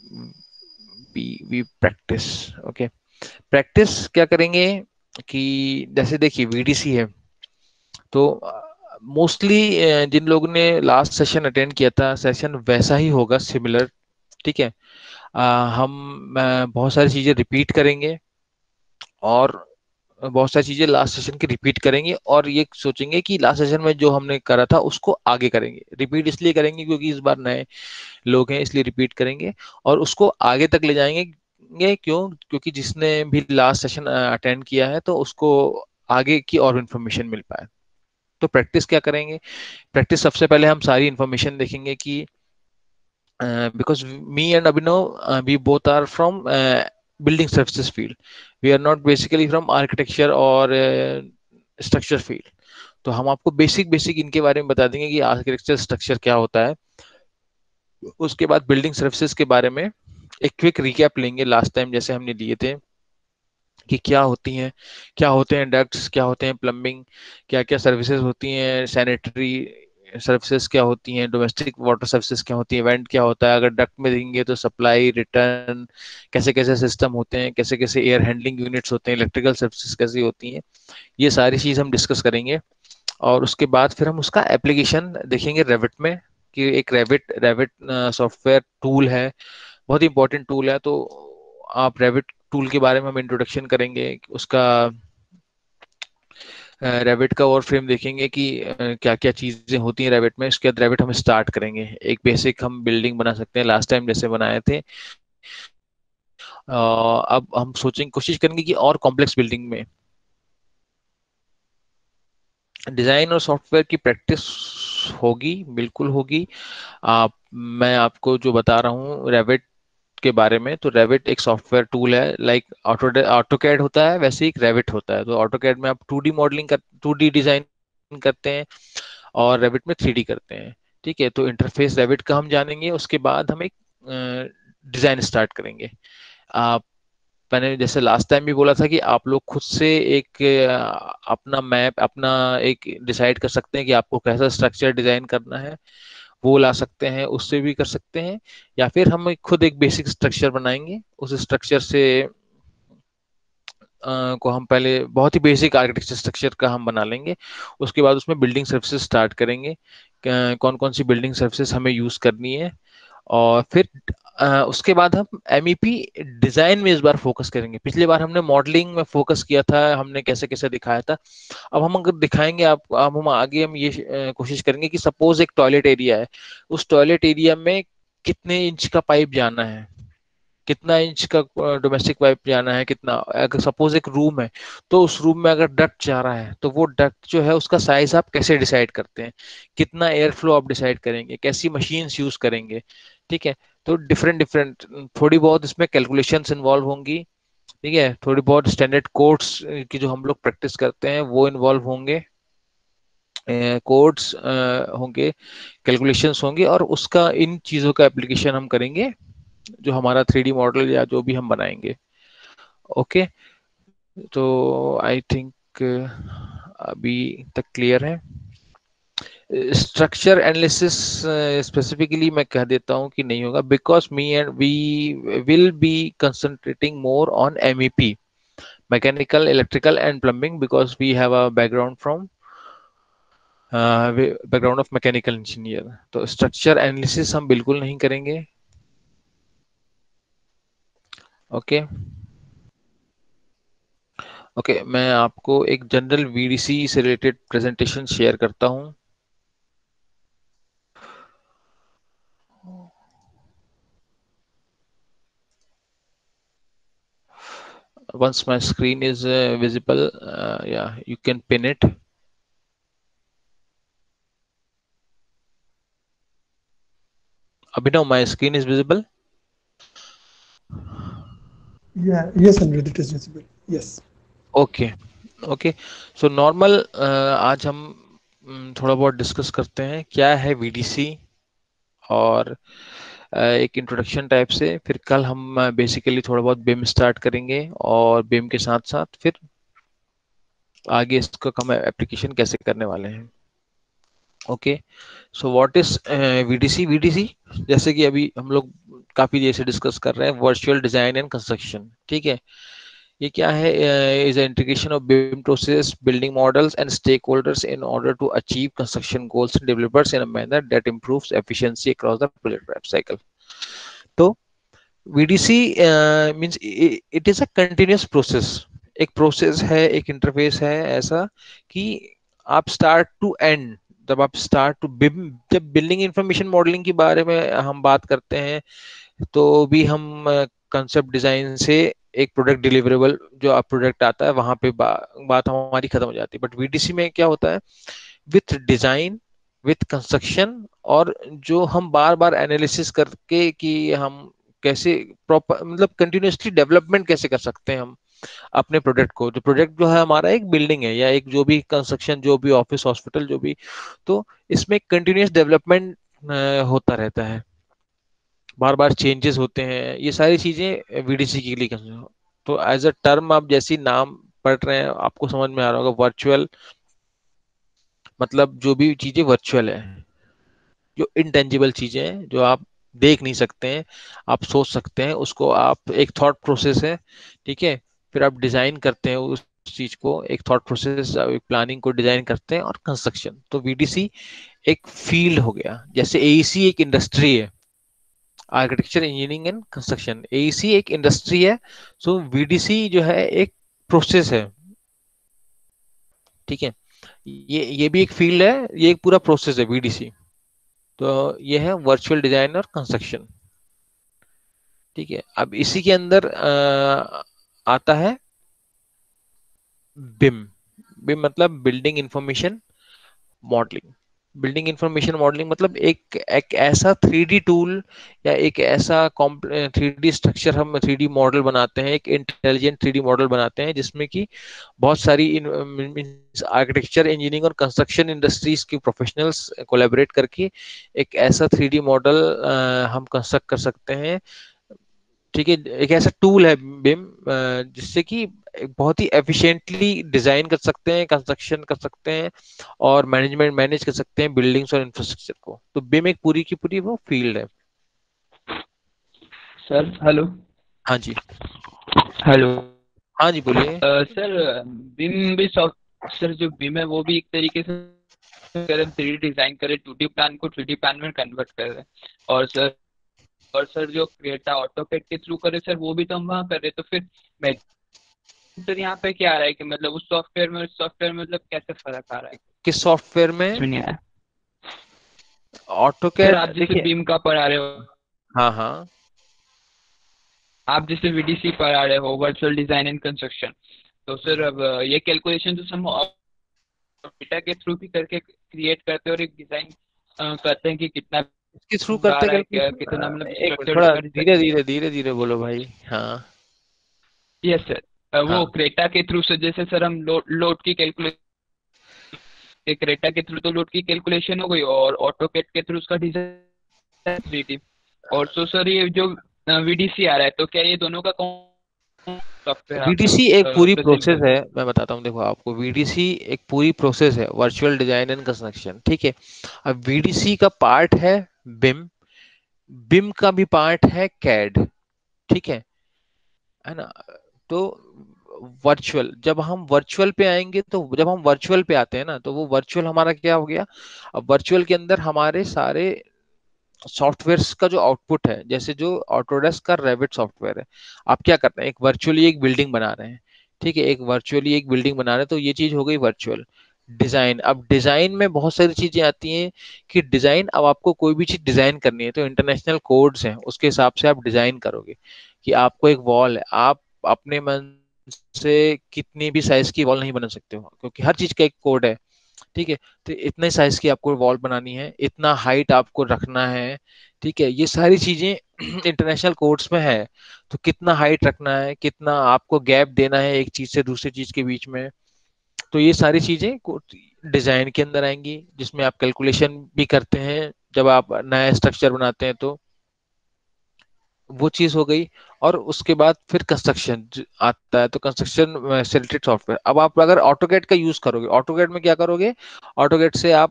we practice? Okay, practice क्या करेंगे कि जैसे देखिए वीडीसी है, तो मोस्टली जिन लोगों ने लास्ट सेशन अटेंड किया था, सेशन वैसा ही होगा, सिमिलर, ठीक है। हम बहुत सारी चीजें रिपीट करेंगे, और बहुत सारी चीजें लास्ट सेशन की रिपीट करेंगे, और ये सोचेंगे कि लास्ट सेशन में जो हमने करा था उसको आगे करेंगे। रिपीट इसलिए करेंगे क्योंकि इस बार नए लोग हैं, इसलिए रिपीट करेंगे, और उसको आगे तक ले जाएंगे। क्योंकि जिसने भी लास्ट सेशन अटेंड किया है तो उसको आगे की और इन्फॉर्मेशन मिल पाए। तो प्रैक्टिस क्या करेंगे? प्रैक्टिस सबसे पहले हम सारी इन्फॉर्मेशन देखेंगे कि because me and Abhinav, we both are from building services field. We are not basically from architecture or structure field. तो हम आपको बेसिक बेसिक इनके बारे में बता देंगे कि आर्किटेक्चर स्ट्रक्चर क्या होता है, उसके बाद बिल्डिंग सर्विसेज के बारे में एक क्विक रिकैप लेंगे, लास्ट टाइम जैसे हमने लिए थे कि क्या होती हैं, क्या होते हैं डक्ट्स, क्या होते हैं प्लम्बिंग, क्या क्या सर्विसेज होती हैं, सैनिटरी सर्विसेज क्या होती हैं, डोमेस्टिक वाटर सर्विसेज क्या होती है, वेंट क्या होता है, अगर डक्ट में देंगे तो सप्लाई रिटर्न कैसे कैसे सिस्टम होते हैं, कैसे कैसे एयर हैंडलिंग यूनिट्स होते हैं, इलेक्ट्रिकल सर्विसेज कैसी होती हैं, ये सारी चीज हम डिस्कस करेंगे। और उसके बाद फिर हम उसका एप्लीकेशन देखेंगे रेविट में, कि एक रेविट रेविट सॉफ्टवेयर टूल है, बहुत ही इंपॉर्टेंट टूल है। तो आप रेविट टूल के बारे में हम इंट्रोडक्शन करेंगे, उसका रेविट का और फ्रेम देखेंगे कि क्या क्या चीजें होती हैं रेविट में। इसके बाद रेविट हम स्टार्ट करेंगे, एक बेसिक हम बिल्डिंग बना सकते हैं लास्ट टाइम जैसे बनाए थे। अब हम सोचेंगे, कोशिश करेंगे कि और कॉम्प्लेक्स बिल्डिंग में डिजाइन और सॉफ्टवेयर की प्रैक्टिस होगी, बिल्कुल होगी। मैं आपको जो बता रहा हूँ रेविट के बारे में, तो रेविट एक सॉफ्टवेयर टूल है, लाइक ऑटोकैड होता है वैसे ही एक रेविट होता है। तो ऑटोकैड में आप 2D मॉडलिंग कर 2D डिजाइन करते हैं और रेविट में 3D करते हैं। ठीक है, तो इंटरफेस रेविट का हम जानेंगे, उसके बाद हम एक डिजाइन स्टार्ट करेंगे। आप मैंने जैसे लास्ट टाइम भी बोला था कि आप लोग खुद से एक अपना मैप अपना एक डिसाइड कर सकते हैं कि आपको कैसा स्ट्रक्चर डिजाइन करना है, वो ला सकते हैं, उससे भी कर सकते हैं। या फिर हम खुद एक बेसिक स्ट्रक्चर बनाएंगे, उस स्ट्रक्चर से को हम पहले बहुत ही बेसिक आर्किटेक्चर स्ट्रक्चर का हम बना लेंगे। उसके बाद उसमें बिल्डिंग सर्विसेज स्टार्ट करेंगे, कौन कौन सी बिल्डिंग सर्विसेज हमें यूज करनी है। और फिर उसके बाद हम एमईपी डिजाइन में इस बार फोकस करेंगे। पिछली बार हमने मॉडलिंग में फोकस किया था, हमने कैसे कैसे दिखाया था। अब हम अगर दिखाएंगे आप, अब हम आगे हम ये कोशिश करेंगे कि सपोज एक टॉयलेट एरिया है, उस टॉयलेट एरिया में कितने इंच का पाइप जाना है, कितना इंच का डोमेस्टिक पाइप जाना है, कितना, अगर सपोज एक रूम है तो उस रूम में अगर डक्ट जा रहा है तो वो डक्ट जो है उसका साइज आप कैसे डिसाइड करते हैं, कितना एयर फ्लो आप डिसाइड करेंगे, कैसी मशीन्स यूज करेंगे। ठीक है, तो डिफरेंट डिफरेंट थोड़ी बहुत इसमें कैलकुलेशंस इन्वॉल्व होंगी। ठीक है, थोड़ी बहुत स्टैंडर्ड कोड्स की जो हम लोग प्रैक्टिस करते हैं वो इन्वॉल्व होंगे, कोड्स होंगे, कैलकुलेशंस होंगे, और उसका इन चीजों का एप्लीकेशन हम करेंगे जो हमारा 3D मॉडल या जो भी हम बनाएंगे। ओके, तो आई थिंक अभी तक क्लियर है। स्ट्रक्चर एनालिसिस स्पेसिफिकली मैं कह देता हूं कि नहीं होगा, because me and we will be concentrating more on MEP, mechanical electrical and plumbing, because we have a background of mechanical engineer. तो स्ट्रक्चर एनालिसिस हम बिल्कुल नहीं करेंगे। ओके ओके, मैं आपको एक जनरल वीडीसी से रिलेटेड प्रेजेंटेशन शेयर करता हूं। Once my screen is visible, yeah, you can pin it. Abhinav, my screen is visible. Yeah, yes, Anirudh, it is visible. Yes. Okay, okay. So normal, आज हम थोड़ा बहुत discuss करते हैं क्या है वीडीसी, और एक इंट्रोडक्शन टाइप से। फिर कल हम बेसिकली थोड़ा बहुत बिम स्टार्ट करेंगे, और बिम के साथ साथ फिर आगे इसका हम एप्लीकेशन कैसे करने वाले हैं। Okay, so what is VDC? VDC जैसे कि अभी हम लोग काफी देर से डिस्कस कर रहे हैं, वर्चुअल डिजाइन एंड कंस्ट्रक्शन। ठीक है, ये क्या है? Is integration of BIM process, building models and stakeholders in order to achieve construction goals and developers in a manner that improves efficiency across the project life cycle. तो VDC means it is a continuous process, एक process है, एक interface है ऐसा कि आप start to end, जब आप स्टार्ट टू जब बिल्डिंग इंफॉर्मेशन मॉडलिंग के बारे में हम बात करते हैं तो भी हम कंसेप्ट डिजाइन से एक प्रोडक्ट डिलीवरेबल जो आप प्रोडक्ट आता है वहां पे बात हमारी खत्म हो जाती है। बट VDC में क्या होता है, विथ डिजाइन, विथ कंस्ट्रक्शन, और जो हम बार बार एनालिसिस करके कि हम कैसे प्रॉपर मतलब कंटिन्यूअसली डेवलपमेंट कैसे कर सकते हैं हम अपने प्रोडक्ट को। जो प्रोडक्ट जो है हमारा एक बिल्डिंग है या एक जो भी कंस्ट्रक्शन, जो भी ऑफिस, हॉस्पिटल, जो भी, तो इसमें कंटिन्यूअस डेवलपमेंट होता रहता है। बार बार चेंजेस होते हैं, ये सारी चीजें वीडीसी के लिए तो एज अ टर्म आप जैसे ही नाम पढ़ रहे हैं आपको समझ में आ रहा होगा, वर्चुअल मतलब जो भी चीजें वर्चुअल है, जो इनटेंजिबल चीजें हैं, जो आप देख नहीं सकते हैं, आप सोच सकते हैं उसको, आप एक थॉट प्रोसेस है, ठीक है, फिर आप डिजाइन करते हैं उस चीज को, एक थॉट प्रोसेस, एक प्लानिंग को डिजाइन करते हैं, और कंस्ट्रक्शन। तो वीडीसी एक फील्ड हो गया, जैसे एईसी एक इंडस्ट्री है, architecture engineering and construction, AEC एक इंडस्ट्री है, सो वीडीसी जो है एक प्रोसेस है, ठीक है, ये भी एक फील्ड है, ये एक पूरा प्रोसेस है वीडीसी। तो ये है वर्चुअल डिजाइन और कंस्ट्रक्शन, ठीक है। अब इसी के अंदर आता है बिम। बिम मतलब building information modelling. Building information modelling मतलब एक ऐसा 3D टूल या एक ऐसा 3D स्ट्रक्चर, हम 3D मॉडल बनाते हैं, एक इंटेलिजेंट 3D मॉडल बनाते हैं जिसमें कि बहुत सारी आर्किटेक्चर इंजीनियरिंग और कंस्ट्रक्शन इंडस्ट्रीज के प्रोफेशनल्स कोलैबोरेट करके एक ऐसा 3D मॉडल हम कंस्ट्रक्ट कर सकते हैं, ठीक है। एक ऐसा टूल है बिम जिससे कि एक बहुत ही एफिशिएंटली डिजाइन कर सकते हैं, कंस्ट्रक्शन कर सकते हैं, और मैनेज कर सकते हैं बिल्डिंग्स और इंफ्रास्ट्रक्चर को। तो बिम एक पूरी की पूरी वो फील्ड है। Sir hello. हाँ जी। हेलो। हाँ जी बोलिए। सर बिम भी सर जो बिम है वो भी एक तरीके से अगर हम 3D डिजाइन करें, 2D प्लान को 3D प्लान में कन्वर्ट कर रहे हैं, और सर जो क्रिएटा ऑटोकैड के थ्रू करे सर वो भी तो हम वहाँ कर रहे हैं। तो फिर मैं सर यहाँ पे क्या आ रहा है कि मतलब उस सॉफ्टवेयर में, उस सॉफ्टवेयर में मतलब कैसे फर्क आ रहा है? किस सॉफ्टवेयर में? सुनिए सर, ऑटोकैड आप जैसे देखिए। बीम का पढ़ा रहे हो, हाँ हाँ। आप जैसे वीडीसी पढ़ा रहे हो, वर्चुअल डिजाइन एंड कंस्ट्रक्शन, तो सर अब ये कैलकुलेशन तो हम डेटा के थ्रू भी करके क्रिएट करते हैं और एक डिजाइन करते हैं कि कितना इसके थ्रू आ करते रहा है, क्या कैलकुलेशन? कितना मतलब एक मिनट, स्ट्रक्चर थोड़ा का डिजाइन। धीरे धीरे बोलो भाई। हाँ यस सर, वो हाँ। क्रेटा के थ्रू से जैसे सर हम लोड की कैलकुलेशन, क्रेटा के थ्रू तो लोड की कैलकुलेशन हो गई, और ऑटोकैड के थ्रू उसका डिजाइन 3D। और तो सर ये जो वीडीसी आ रहा है, तो क्या ये दोनों का कौन सॉफ्टवेयर आप वीडीसी एक पूरी प्रेजेंट प्रोसेस कर है, रहे हैं? मैं बताता हूँ, देखो आपको, वीडीसी एक पूरी प्रोसेस है, वर्चुअल डिजाइन एंड कंस्ट्रक्शन, ठीक है। अब वीडीसी का पार्ट है बिम, बिम का भी पार्ट है कैड, ठीक है ना। तो वर्चुअल, जब हम वर्चुअल पे आएंगे, तो जब हम वर्चुअल पे आते हैं ना, तो वो वर्चुअल हमारा क्या हो गया, अब वर्चुअल के अंदर हमारे सारे सॉफ्टवेयर्स का जो आउटपुट है, जैसे जो ऑटोडेस्क का रेविट सॉफ्टवेयर है, आप क्या करते हैं, एक वर्चुअली एक बिल्डिंग बना रहे हैं, ठीक है, एक वर्चुअली एक बिल्डिंग बना रहे हैं, तो ये चीज हो गई वर्चुअल डिजाइन। अब डिजाइन में बहुत सारी चीजें आती हैं कि डिजाइन, अब आपको कोई भी चीज डिजाइन करनी है तो इंटरनेशनल कोड्स हैं, उसके हिसाब से आप डिजाइन करोगे। कि आपको एक वॉल है, आप अपने मन से कितनी भी साइज की वॉल नहीं बना सकते हो, क्योंकि हर चीज का एक कोड है, ठीक है। तो इतने साइज की आपको वॉल बनानी है, इतना हाइट आपको रखना है, ठीक है, ये सारी चीजें इंटरनेशनल कोड्स में है। तो कितना हाइट रखना है, कितना आपको गैप देना है एक चीज से दूसरी चीज के बीच में, तो ये सारी चीजें डिजाइन के अंदर आएंगी, जिसमें आप कैलकुलेशन भी करते हैं जब आप नया स्ट्रक्चर बनाते हैं, तो वो चीज हो गई। और उसके बाद फिर कंस्ट्रक्शन आता है, तो कंस्ट्रक्शन से रिलेटेड सॉफ्टवेयर। अब आप अगर ऑटोकैड का यूज करोगे, ऑटोकैड में क्या करोगे, ऑटोकैड से आप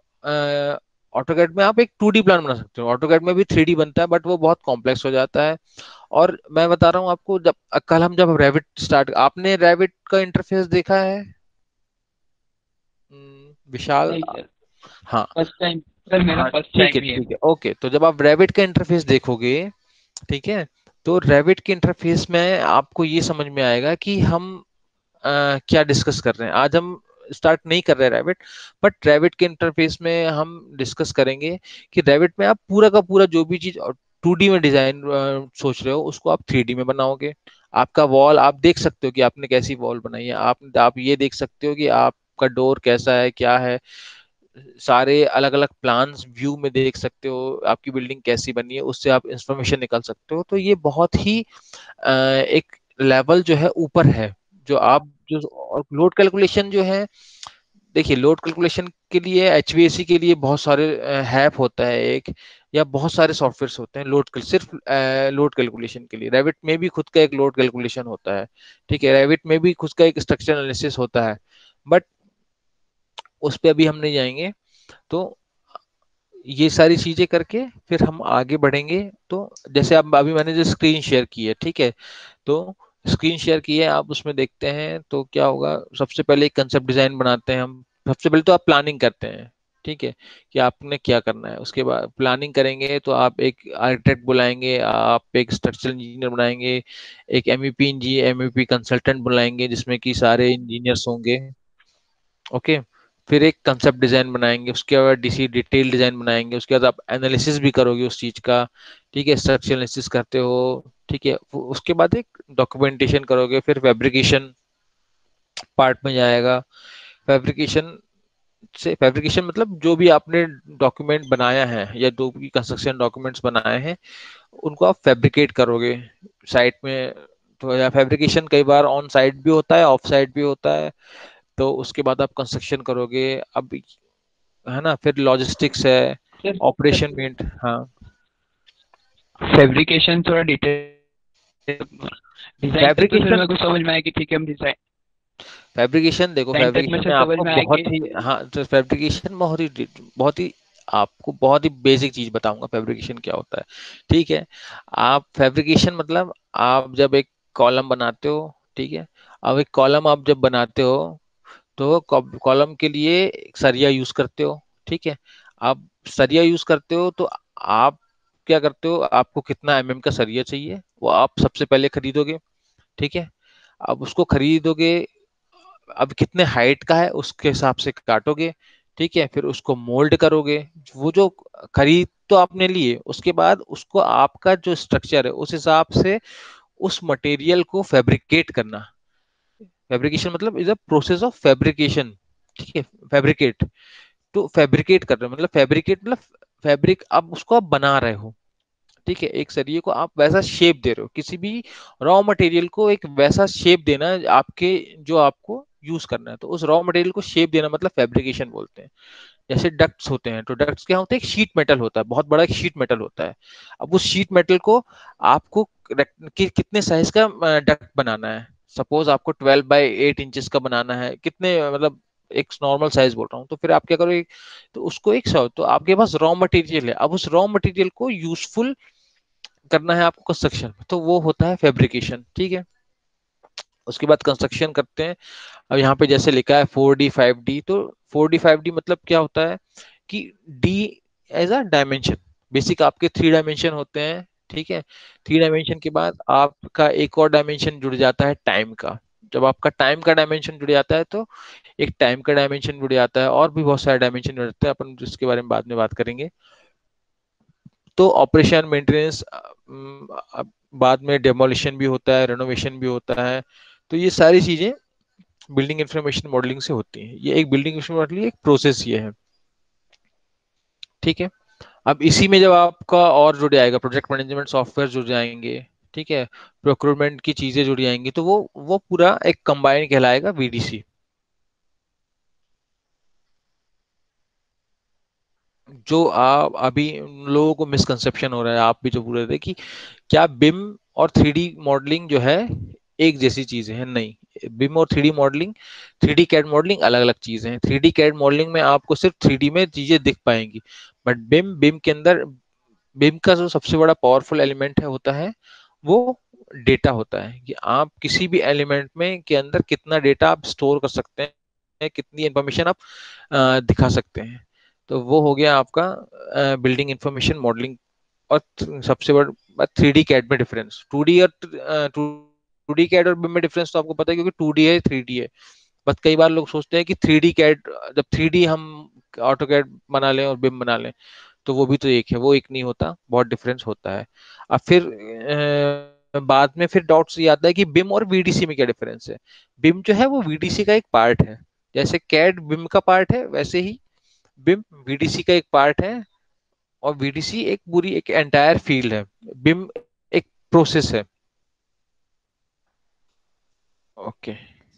ऑटोकैड में आप एक 2D प्लान बना सकते हो, ऑटोकैड में भी 3D बनता है, बट वो बहुत कॉम्प्लेक्स हो जाता है। और मैं बता रहा हूँ आपको, जब कल हम जब रेविट स्टार्ट, आपने रेविट का इंटरफेस देखा है विशाल? नहीं सर, हाँ फर्स्ट टाइम सर, मेरा हाँ, फर्स्ट ठीक है टाइम ही है। ठीक है, ओके। तो जब आप रेविट का इंटरफेस देखोगे, ठीक है, तो रेविट के इंटरफेस में आपको ये समझ में आएगा कि हम क्या डिस्कस कर रहे हैं। आज हम स्टार्ट नहीं कर रहे रेविट, बट रेविट के इंटरफेस में हम डिस्कस करेंगे कि रेविट में आप पूरा का पूरा जो भी चीज 2D में डिजाइन सोच रहे हो, उसको आप 3D में बनाओगे। आपका वॉल आप देख सकते हो कि आपने कैसी वॉल बनाई है, आप ये देख सकते हो कि आपका डोर कैसा है, क्या है, सारे अलग अलग प्लान्स व्यू में देख सकते हो, आपकी बिल्डिंग कैसी बनी है, उससे आप इंफॉर्मेशन निकाल सकते हो। तो ये बहुत ही एक लेवल जो है ऊपर है, जो आप जो, और लोड कैलकुलेशन जो है, देखिए लोड कैलकुलेशन के लिए एचवीएसी के लिए बहुत सारे हैप होता है एक, या बहुत सारे सॉफ्टवेयर होते हैं लोड सिर्फ लोड कैलकुलेशन के लिए। रेविट में भी खुद का एक लोड कैलकुलेशन होता है, ठीक है, रेविट में भी खुद का एक स्ट्रक्चर एनालिसिस होता है, बट उस पर अभी हम नहीं जाएंगे। तो ये सारी चीजें करके फिर हम आगे बढ़ेंगे। तो जैसे अब अभी मैंने जो स्क्रीन शेयर की है, ठीक है, तो स्क्रीन शेयर की है, आप उसमें देखते हैं तो क्या होगा। सबसे पहले एक कंसेप्ट डिजाइन बनाते हैं हम। सबसे पहले तो आप प्लानिंग करते हैं, ठीक है, कि आपने क्या करना है। उसके बाद प्लानिंग करेंगे तो आप एक आर्किटेक्ट बुलाएंगे, आप एक स्ट्रक्चरल इंजीनियर बनाएंगे, एक एमईपी इंजीनियर, एमईपी कंसल्टेंट बुलाएंगे जिसमें कि सारे इंजीनियर्स होंगे। ओके, फिर एक कंसेप्ट डिजाइन बनाएंगे, उसके बाद डीसी डिटेल डिजाइन बनाएंगे, उसके बाद आप एनालिसिस भी करोगे उस चीज का, ठीक है, स्ट्रक्चर एनालिसिस करते हो, ठीक है, उसके बाद एक डॉक्यूमेंटेशन करोगे, फिर फैब्रिकेशन पार्ट में जाएगा। फैब्रिकेशन फैब्रिकेशन मतलब जो भी आपने डॉक्यूमेंट बनाया है या जो भी कंस्ट्रक्शन डॉक्यूमेंट्स बनाए हैं उनको आप फैब्रिकेट करोगे साइट में। तो या फैब्रिकेशन कई बार ऑन साइट भी होता है, ऑफ साइट भी होता है। तो उसके बाद आप कंस्ट्रक्शन करोगे, अब है ना, फिर लॉजिस्टिक्स है, सर ऑपरेशन मेंट। हाँ, फैब्रिकेशन थोड़ा डिटेल, डिजाइन तक तो फिर फैब्रिकेशन मेरे को समझ में आया कि ठीक है हम डिजाइन फैब्रिकेशन देखो, डिजाइन तक में फैब्रिकेशन सर में समझ आपको में आया कि बहुत ही, हाँ, तो फैब्रिकेशन बहुत ही आपको बहुत ही बेसिक चीज बताऊंगा फैब्रिकेशन क्या होता है, ठीक है। आप फैब्रिकेशन मतलब आप जब एक कॉलम बनाते हो, ठीक है, अब एक कॉलम आप जब बनाते हो तो कॉलम के लिए एक सरिया यूज करते हो, ठीक है। आप सरिया यूज करते हो तो आप क्या करते हो, आपको कितना एमएम का सरिया चाहिए वो आप सबसे पहले खरीदोगे, ठीक है। अब उसको खरीदोगे, अब कितने हाइट का है उसके हिसाब से काटोगे, ठीक है, फिर उसको मोल्ड करोगे। वो जो खरीद तो आपने लिए, उसके बाद उसको आपका जो स्ट्रक्चर है उस हिसाब से उस मटेरियल को फैब्रिकेट करना। फैब्रिकेशन मतलब is a process of fabrication, ठीक है, फैब्रिकेट। तो फैब्रिकेट कर रहे हो मतलब फैब्रिकेट मतलब फैब्रिक, अब उसको आप बना रहे हो, ठीक है, एक सरिये को आप वैसा शेप दे रहे हो, किसी भी रॉ मटेरियल को एक वैसा शेप देना आपके जो आपको यूज करना है। तो उस रॉ मटेरियल को शेप देना मतलब फैब्रिकेशन बोलते हैं। जैसे डक्ट्स होते हैं, तो डक्ट्स क्या होते हैं, एक शीट मेटल होता है, बहुत बड़ा एक शीट मेटल होता है। अब उस शीट मेटल को आपको कितने साइज का डक्ट बनाना है। सपोज आपको 12 बाई 8 इंचेस का बनाना है, कितने मतलब एक नॉर्मल साइज बोल रहा हूँ, तो फिर आप क्या करोगे, तो उसको एक सौ, तो आपके पास रॉ मटेरियल है, अब उस रॉ मटेरियल को यूजफुल करना है आपको कंस्ट्रक्शन में, तो वो होता है फैब्रिकेशन, ठीक है। उसके बाद कंस्ट्रक्शन करते हैं। अब यहाँ पे जैसे लिखा है 4D 5D, तो 4D 5D मतलब क्या होता है कि D as a dimension, basic आपके 3 डायमेंशन होते हैं, ठीक है। 3 डायमेंशन के बाद आपका एक और डायमेंशन जुड़ जाता है टाइम का। जब आपका टाइम का डायमेंशन जुड़ जाता है तो एक टाइम का डायमेंशन जुड़ जाता है, और भी बहुत सारे डायमेंशन जुड़ जाते हैं, अपन जिसके बारे में बाद में बात करेंगे। तो ऑपरेशन मेंटेनेंस, बाद में डेमोलिशन भी होता है, रेनोवेशन भी होता है। तो ये सारी चीजें बिल्डिंग इंफॉर्मेशन मॉडलिंग से होती है। ये एक बिल्डिंग इंफॉर्मेशन मॉडलिंग एक प्रोसेस ये है, ठीक है। अब इसी में जब आपका और जुड़ जाएगा, प्रोजेक्ट मैनेजमेंट सॉफ्टवेयर जुड़ जाएंगे, ठीक है, प्रोक्योरमेंट की चीजें जुड़ जाएंगी, तो वो पूरा एक कंबाइन कहलाएगा वीडीसी। जो आप अभी लोगों को मिसकंसेप्शन हो रहा है, आप भी जो बोल रहे थे कि क्या बिम और 3D मॉडलिंग जो है एक जैसी चीजें हैं, नहीं। बिम और 3D modelling, 3D CAD modelling अलग अलग चीजें हैं। 3D कैड मॉडलिंग में आपको सिर्फ 3D में चीजें दिख पाएंगी, बट बिम के अंदर, बिम का जो सबसे बड़ा पावरफुल एलिमेंट है होता है वो डेटा होता है, कि आप किसी भी एलिमेंट में के अंदर कितना डेटा आप स्टोर कर सकते हैं, कितनी इंफॉर्मेशन आप दिखा सकते हैं। तो वो हो गया आपका बिल्डिंग इंफॉर्मेशन मॉडलिंग। और सबसे बड़ा 3D कैड में डिफरेंस, 2D और 2D कैड और बिम में डिफरेंस तो आपको पता है, क्योंकि 2D है 3D है। बट कई बार लोग सोचते हैं कि 3D कैड, जब 3D हम ऑटो कैड बना लें और बिम बना लें तो वो भी तो एक है, वो एक नहीं होता, बहुत डिफरेंस होता है। अब फिर बाद में फिर डाउट्स ये आता है कि बिम और वीडीसी में क्या डिफरेंस है। बिम जो है वो वीडीसी का एक पार्ट है, जैसे कैड बिम का पार्ट है वैसे ही बिम वीडीसी का एक पार्ट है। और वीडीसी एक पूरी एक एंटायर फील्ड है, बिम एक प्रोसेस है। Okay,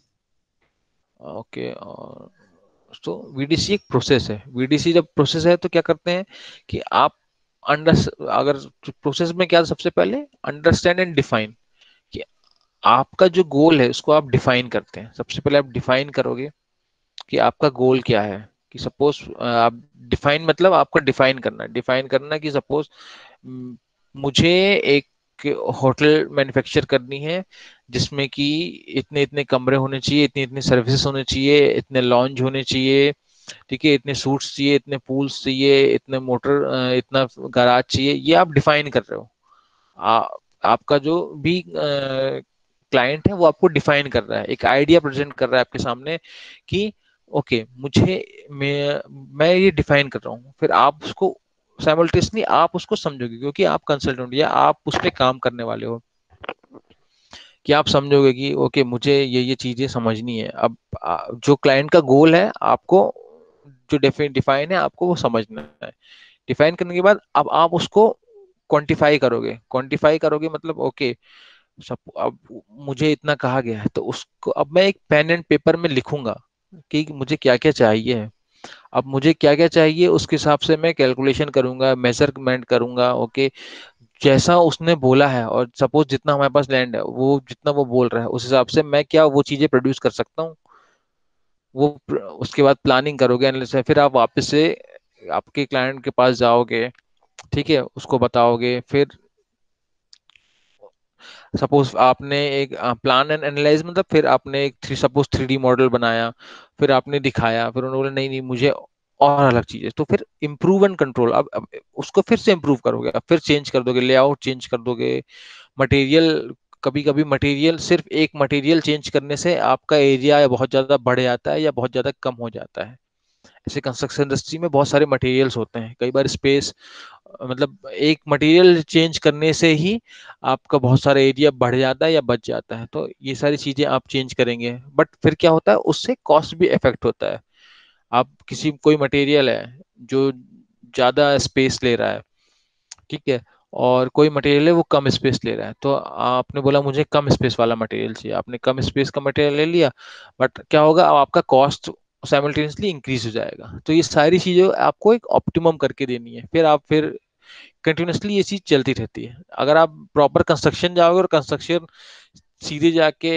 okay. तो वीडीसी एक प्रोसेस है, वीडीसी जब प्रोसेस है तो क्या करते हैं कि आप अगर प्रोसेस में क्या सबसे पहले अंडरस्टैंड एंड डिफाइन, कि आपका जो गोल है उसको आप डिफाइन करते हैं। सबसे पहले आप डिफाइन करोगे कि आपका गोल क्या है। कि सपोज आप डिफाइन मतलब आपका डिफाइन करना कि सपोज मुझे एक होटल मैन्युफैक्चर करनी है जिसमें कि इतने इतने कमरे होने चाहिए, इतनी इतनी सर्विसेज होने चाहिए, इतने लॉन्ज होने चाहिए, ठीक है, इतने सूट्स चाहिए, इतने पूल्स चाहिए, इतने मोटर, इतना गैराज चाहिए। ये आप डिफाइन कर रहे हो। आ, आपका जो भी क्लाइंट है वो आपको डिफाइन कर रहा है, एक आइडिया प्रेजेंट कर रहा है आपके सामने कि ओके मैं ये डिफाइन कर रहा हूँ। फिर आप उसको साइमल्टेनियसली आप उसको समझोगे, क्योंकि आप कंसल्टेंट या आप उस पर काम करने वाले हो, कि आप समझोगे कि ओके मुझे ये चीजें समझनी है। अब जो क्लाइंट का गोल है आपको जो डिफाइन है आपको वो समझना है। डिफाइन करने के बाद अब आप उसको क्वांटिफाई करोगे मतलब ओके सब अब मुझे इतना कहा गया है तो उसको अब मैं एक पेन एंड पेपर में लिखूंगा कि मुझे क्या क्या चाहिए। अब मुझे क्या क्या चाहिए उसके हिसाब से मैं कैलकुलेशन करूंगा, मेजरमेंट करूंगा। ओके, जैसा उसने बोला है और सपोज जितना हमारे पास लैंड है वो जितना वो बोल रहा है उस हिसाब से मैं क्या वो चीजें प्रोड्यूस कर सकता हूँ। उसके बाद प्लानिंग करोगे, एनालिसिस, फिर आप वापस से आपके क्लाइंट के पास जाओगे, ठीक है, उसको बताओगे। फिर सपोज आपने एक प्लान एंड एनालाइज मतलब फिर आपने एक सपोज 3D मॉडल बनाया, फिर आपने दिखाया, फिर उन्होंने बोला नहीं नहीं मुझे और अलग चीज है। तो फिर इम्प्रूव एंड कंट्रोल, अब उसको फिर से इम्प्रूव करोगे, अब फिर चेंज कर दोगे, लेआउट चेंज कर दोगे, मटेरियल, कभी कभी मटेरियल सिर्फ एक मटेरियल चेंज करने से आपका एरिया बहुत ज्यादा बढ़ जाता है या बहुत ज्यादा कम हो जाता है। ऐसे कंस्ट्रक्शन इंडस्ट्री में बहुत सारे मटेरियल्स होते हैं, कई बार स्पेस मतलब एक मटेरियल चेंज करने से ही आपका बहुत सारा एरिया बढ़ जाता है या बच जाता है। तो ये सारी चीजें आप चेंज करेंगे, बट फिर क्या होता है उससे कॉस्ट भी इफेक्ट होता है। आप कोई मटेरियल है जो ज्यादा स्पेस ले रहा है, ठीक है, और कोई मटेरियल है वो कम स्पेस ले रहा है, तो आपने बोला मुझे कम स्पेस वाला मटेरियल चाहिए, आपने कम स्पेस का मटेरियल ले लिया, बट क्या होगा अब आपका कॉस्ट साइमल्टेनियसली इंक्रीज हो जाएगा। तो ये सारी चीजें आपको एक ऑप्टिमम करके देनी है। फिर कंटिन्यूसली ये चीज चलती रहती है। अगर आप प्रॉपर कंस्ट्रक्शन जाओगे और कंस्ट्रक्शन सीधे जाके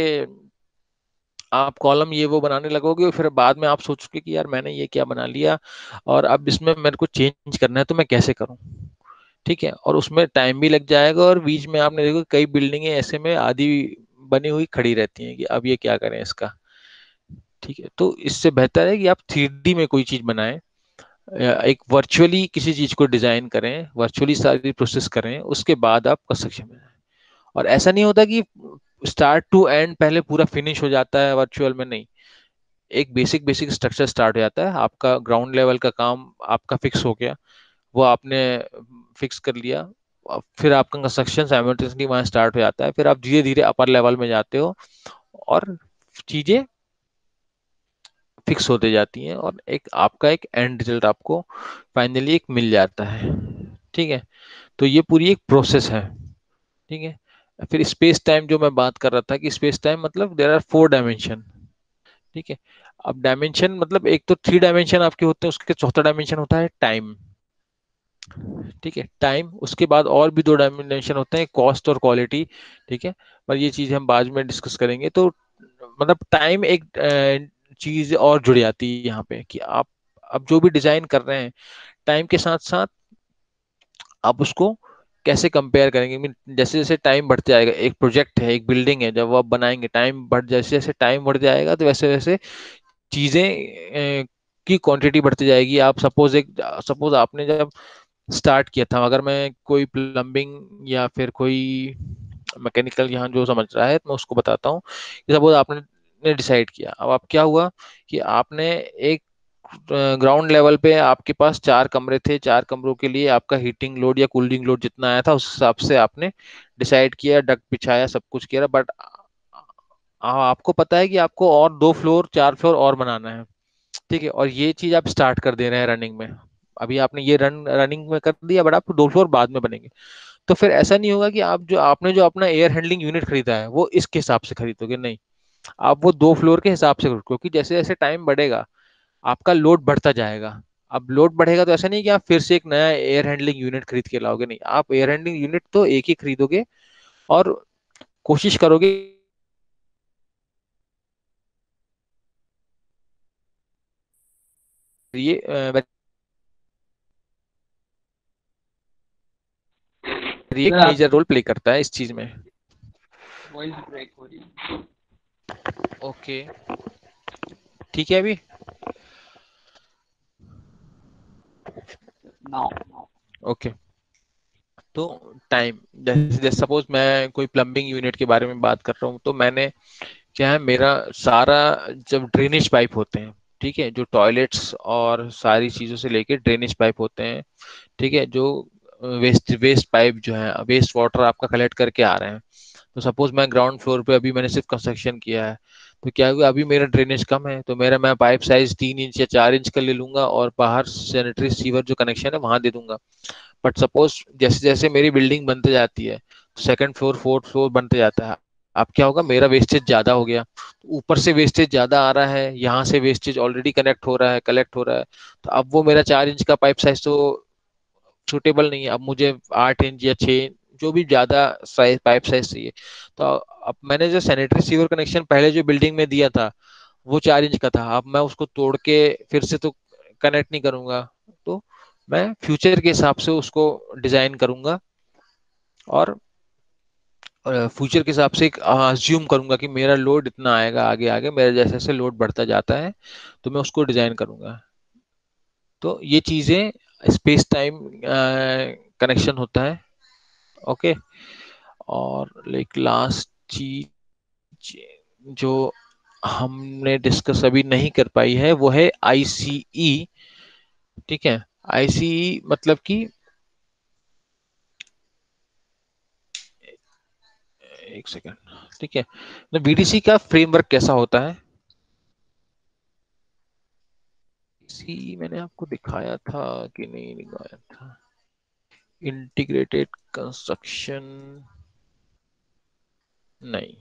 आप कॉलम ये वो बनाने लगोगे, फिर बाद में आप सोचोगे कि यार मैंने ये क्या बना लिया और अब इसमें मेरे को चेंज करना है तो मैं कैसे करूं, ठीक है, और उसमें टाइम भी लग जाएगा। और बीच में आपने देखो कई बिल्डिंगें ऐसे में आधी बनी हुई खड़ी रहती हैं कि अब ये क्या करें इसका, ठीक है। तो इससे बेहतर है कि आप 3D में कोई चीज बनाएं, एक वर्चुअली किसी चीज को डिजाइन करें, वर्चुअली सारी प्रोसेस करें, उसके बाद आप कंस्ट्रक्शन में जाएं। और ऐसा नहीं होता कि स्टार्ट टू एंड पहले पूरा फिनिश हो जाता है वर्चुअल में, नहीं। एक बेसिक बेसिक स्ट्रक्चर स्टार्ट हो जाता है, आपका ग्राउंड लेवल का काम आपका फिक्स हो गया, वो आपने फिक्स कर लिया, फिर आपका कंस्ट्रक्शन साइमल्टेनियसली वहां स्टार्ट हो जाता है, फिर आप धीरे धीरे अपर लेवल में जाते हो और चीजें फिक्स होते जाती हैं और एक आपका एक एंड रिजल्ट आपको फाइनली एक मिल जाता है, ठीक है। तो ये पूरी एक प्रोसेस है, ठीक है। फिर स्पेस टाइम जो मैं बात कर रहा था कि स्पेस टाइम मतलब देयर आर 4 डायमेंशन, ठीक है। अब डायमेंशन मतलब एक तो 3 डायमेंशन आपके होते हैं, उसके चौथा डायमेंशन होता है टाइम, ठीक है, टाइम। उसके बाद और भी 2 डायमेंशन होते हैं, कॉस्ट और क्वालिटी, ठीक है, पर ये चीज हम बाद में डिस्कस करेंगे। तो मतलब टाइम एक चीज और जुड़ जाती है यहाँ पे कि आप अब जो भी डिजाइन कर रहे हैं टाइम के साथ साथ आप उसको कैसे कंपेयर करेंगे। जैसे जैसे टाइम बढ़ते जाएगा, एक प्रोजेक्ट है, एक बिल्डिंग है, जब वो आप बनाएंगे टाइम बढ़, जैसे जैसे टाइम बढ़ जाएगा तो वैसे वैसे चीजें की क्वांटिटी बढ़ती जाएगी। आप सपोज आपने जब स्टार्ट किया था, अगर मैं कोई प्लम्बिंग या फिर कोई मैकेनिकल यहाँ जो समझ रहा है मैं उसको बताता हूँ कि सपोज आपने डिसाइड किया, अब आप क्या हुआ कि आपने एक ग्राउंड लेवल पे आपके पास 4 कमरे थे, 4 कमरों के लिए आपका हीटिंग लोड या कूलिंग लोड जितना आया था उस हिसाब से आपने डिसाइड किया, डक्ट बिछाया, सब कुछ किया, बट आपको पता है कि आपको और 2 फ्लोर 4 फ्लोर और बनाना है, ठीक है, और ये चीज आप स्टार्ट कर दे रहे हैं रनिंग में। अभी आपने ये रनिंग में कर दिया, बट आपको 2 फ्लोर बाद में बनेंगे। तो फिर ऐसा नहीं होगा कि आपने जो अपना एयर हैंडलिंग यूनिट खरीदा है वो इसके हिसाब से खरीदोगे, नहीं, आप वो 2 फ्लोर के हिसाब से खरीदो, क्योंकि जैसे जैसे टाइम बढ़ेगा आपका लोड बढ़ता जाएगा, अब लोड बढ़ेगा तो ऐसा नहीं कि आप फिर से एक नया एयर हैंडलिंग यूनिट खरीद के लाओगे, नहीं, आप एयर हैंडलिंग यूनिट तो एक ही खरीदोगे और कोशिश करोगे ये एक सर मेजर रोल प्ले करता है इस चीज में। वॉइस ब्रेक हो रही है। ओके, ठीक है अभी। नाउ ओके, तो टाइम, जैसे सपोज मैं कोई प्लम्बिंग यूनिट के बारे में बात कर रहा हूँ, तो मैंने क्या है, मेरा सारा जब ड्रेनेज पाइप होते हैं, ठीक है, जो टॉयलेट्स और सारी चीजों से लेके ड्रेनेज पाइप होते हैं, ठीक है, जो वेस्ट पाइप जो है, वेस्ट वाटर आपका कलेक्ट करके आ रहे हैं। तो सपोज मैं ग्राउंड फ्लोर पे, अभी मैंने सिर्फ कंस्ट्रक्शन किया है, तो क्या हुआ, अभी मेरा ड्रेनेज कम है, तो मैं पाइप साइज 3 इंच या 4 इंच का ले लूंगा और बाहर सैनिटरी सीवर जो कनेक्शन है वहां दे दूंगा। बट सपोज जैसे जैसे मेरी बिल्डिंग बनते जाती है, सेकंड फ्लोर फोर्थ फ्लोर बनते जाता है, अब क्या होगा, मेरा वेस्टेज ज्यादा हो गया, ऊपर से वेस्टेज ज्यादा आ रहा है, यहाँ से वेस्टेज ऑलरेडी कनेक्ट हो रहा है, कलेक्ट हो रहा है, तो अब वो मेरा 4 इंच का पाइप साइज तो सुटेबल नहीं है, अब मुझे 8 इंच या 6, जो भी ज्यादा साइज पाइप साइज चाहिए। तो अब मैंने जो सैनिटरी सीवर कनेक्शन पहले जो बिल्डिंग में दिया था वो 4 इंच का था, अब मैं उसको तोड़ के फिर से तो कनेक्ट नहीं करूंगा, तो मैं फ्यूचर के हिसाब से उसको डिजाइन करूंगा और फ्यूचर के हिसाब से अज्यूम करूंगा कि मेरा लोड इतना आएगा, आगे आगे मेरा जैसे जैसे लोड बढ़ता जाता है तो मैं उसको डिजाइन करूंगा। तो ये चीजें स्पेस टाइम कनेक्शन होता है। ओके, और लाइक लास्ट चीज जो हमने डिस्कस अभी नहीं कर पाई है वो है आईसीई। ठीक है, आईसीई मतलब कि, एक सेकेंड, ठीक है, तो बीडीसी का फ्रेमवर्क कैसा होता है, इसी मैंने आपको दिखाया था कि नहीं दिखाया था, इंटीग्रेटेड कंस्ट्रक्शन, नहीं,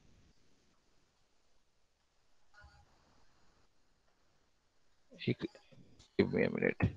एक मिनट,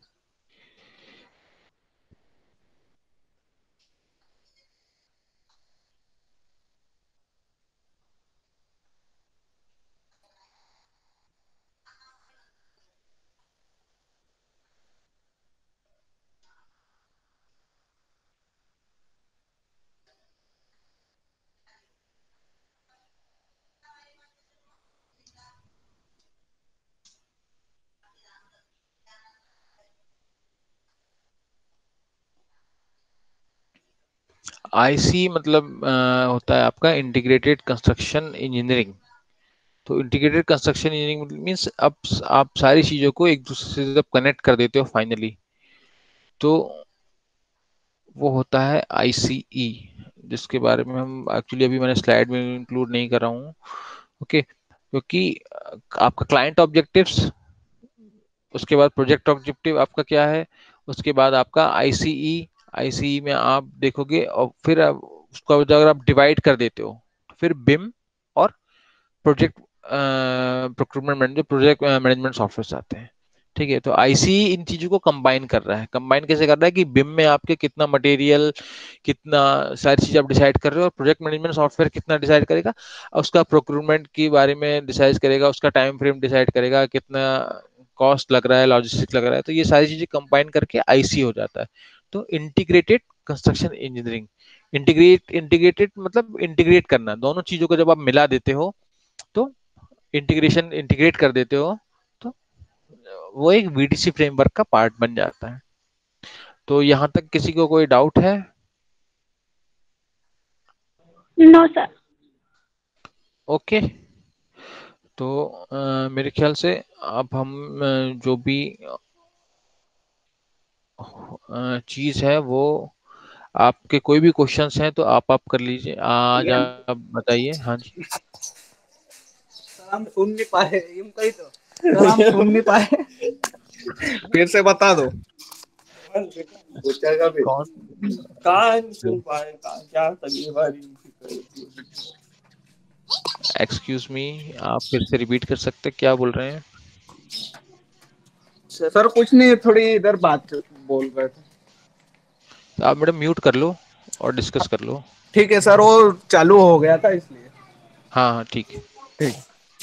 आईसी मतलब होता है आपका इंटीग्रेटेड कंस्ट्रक्शन इंजीनियरिंग। तो इंटीग्रेटेड कंस्ट्रक्शन इंजीनियरिंग मीन्स अब आप सारी चीजों को एक दूसरे से जब कनेक्ट कर देते हो फाइनली, तो वो होता है आईसीई, जिसके बारे में हम एक्चुअली अभी मैंने स्लाइड में इंक्लूड नहीं कर रहा हूँ। ओके, क्योंकि आपका क्लाइंट ऑब्जेक्टिव्स, उसके बाद प्रोजेक्ट ऑब्जेक्टिव आपका क्या है, उसके बाद आपका आईसीई, आईसीई में आप देखोगे और फिर उसको अगर आप डिवाइड कर देते हो तो फिर बिम और project procurement manager, project management software आते हैं। ठीक है, तो आईसी इन चीजों को कंबाइन कर रहा है। कंबाइन कैसे कर रहा है कि बिम में आपके कितना मटेरियल, कितना सारी चीज आप डिसाइड कर रहे हो, और प्रोजेक्ट मैनेजमेंट सॉफ्टवेयर कितना डिसाइड करेगा, उसका प्रोक्यूरमेंट के बारे में डिसाइड करेगा, उसका टाइम फ्रेम डिसाइड करेगा, कितना कॉस्ट लग रहा है, लॉजिस्टिक लग रहा है, तो ये सारी चीजें कंबाइन करके आईसी हो जाता है। तो इंटीग्रेटेड कंस्ट्रक्शन इंजीनियरिंग, इंटीग्रेटेड मतलब इंटीग्रेट करना, दोनों चीजों को जब आप मिला देते हो तो इंटीग्रेट कर देते हो, तो वो एक वीडीसी फ्रेमवर्क का पार्ट बन जाता है। तो यहाँ तक किसी को कोई डाउट है? No sir. ओके, तो मेरे ख्याल से अब हम जो भी चीज है वो, आपके कोई भी क्वेश्चंस हैं तो आप कर लीजिए, आज आप बताइए। हाँ जी, हम सुन नहीं पाए, तो हम सुन नहीं पाए, फिर से बता दो। कौन कहाँ सुन पाए, क्या तकलीफ आ रही? एक्सक्यूज मी, आप फिर से रिपीट कर सकते हैं, क्या बोल रहे हैं? सर कुछ नहीं, थोड़ी इधर बात बोल रहे थे। तो आप मैडम म्यूट कर लो और डिस्कस कर लो। ठीक है सर, वो चालू हो गया था इसलिए। हाँ हाँ ठीक है। ठीक।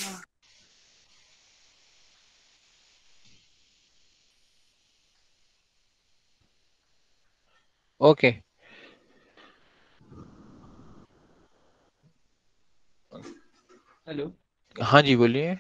ओके। हेलो। हाँ जी बोलिए।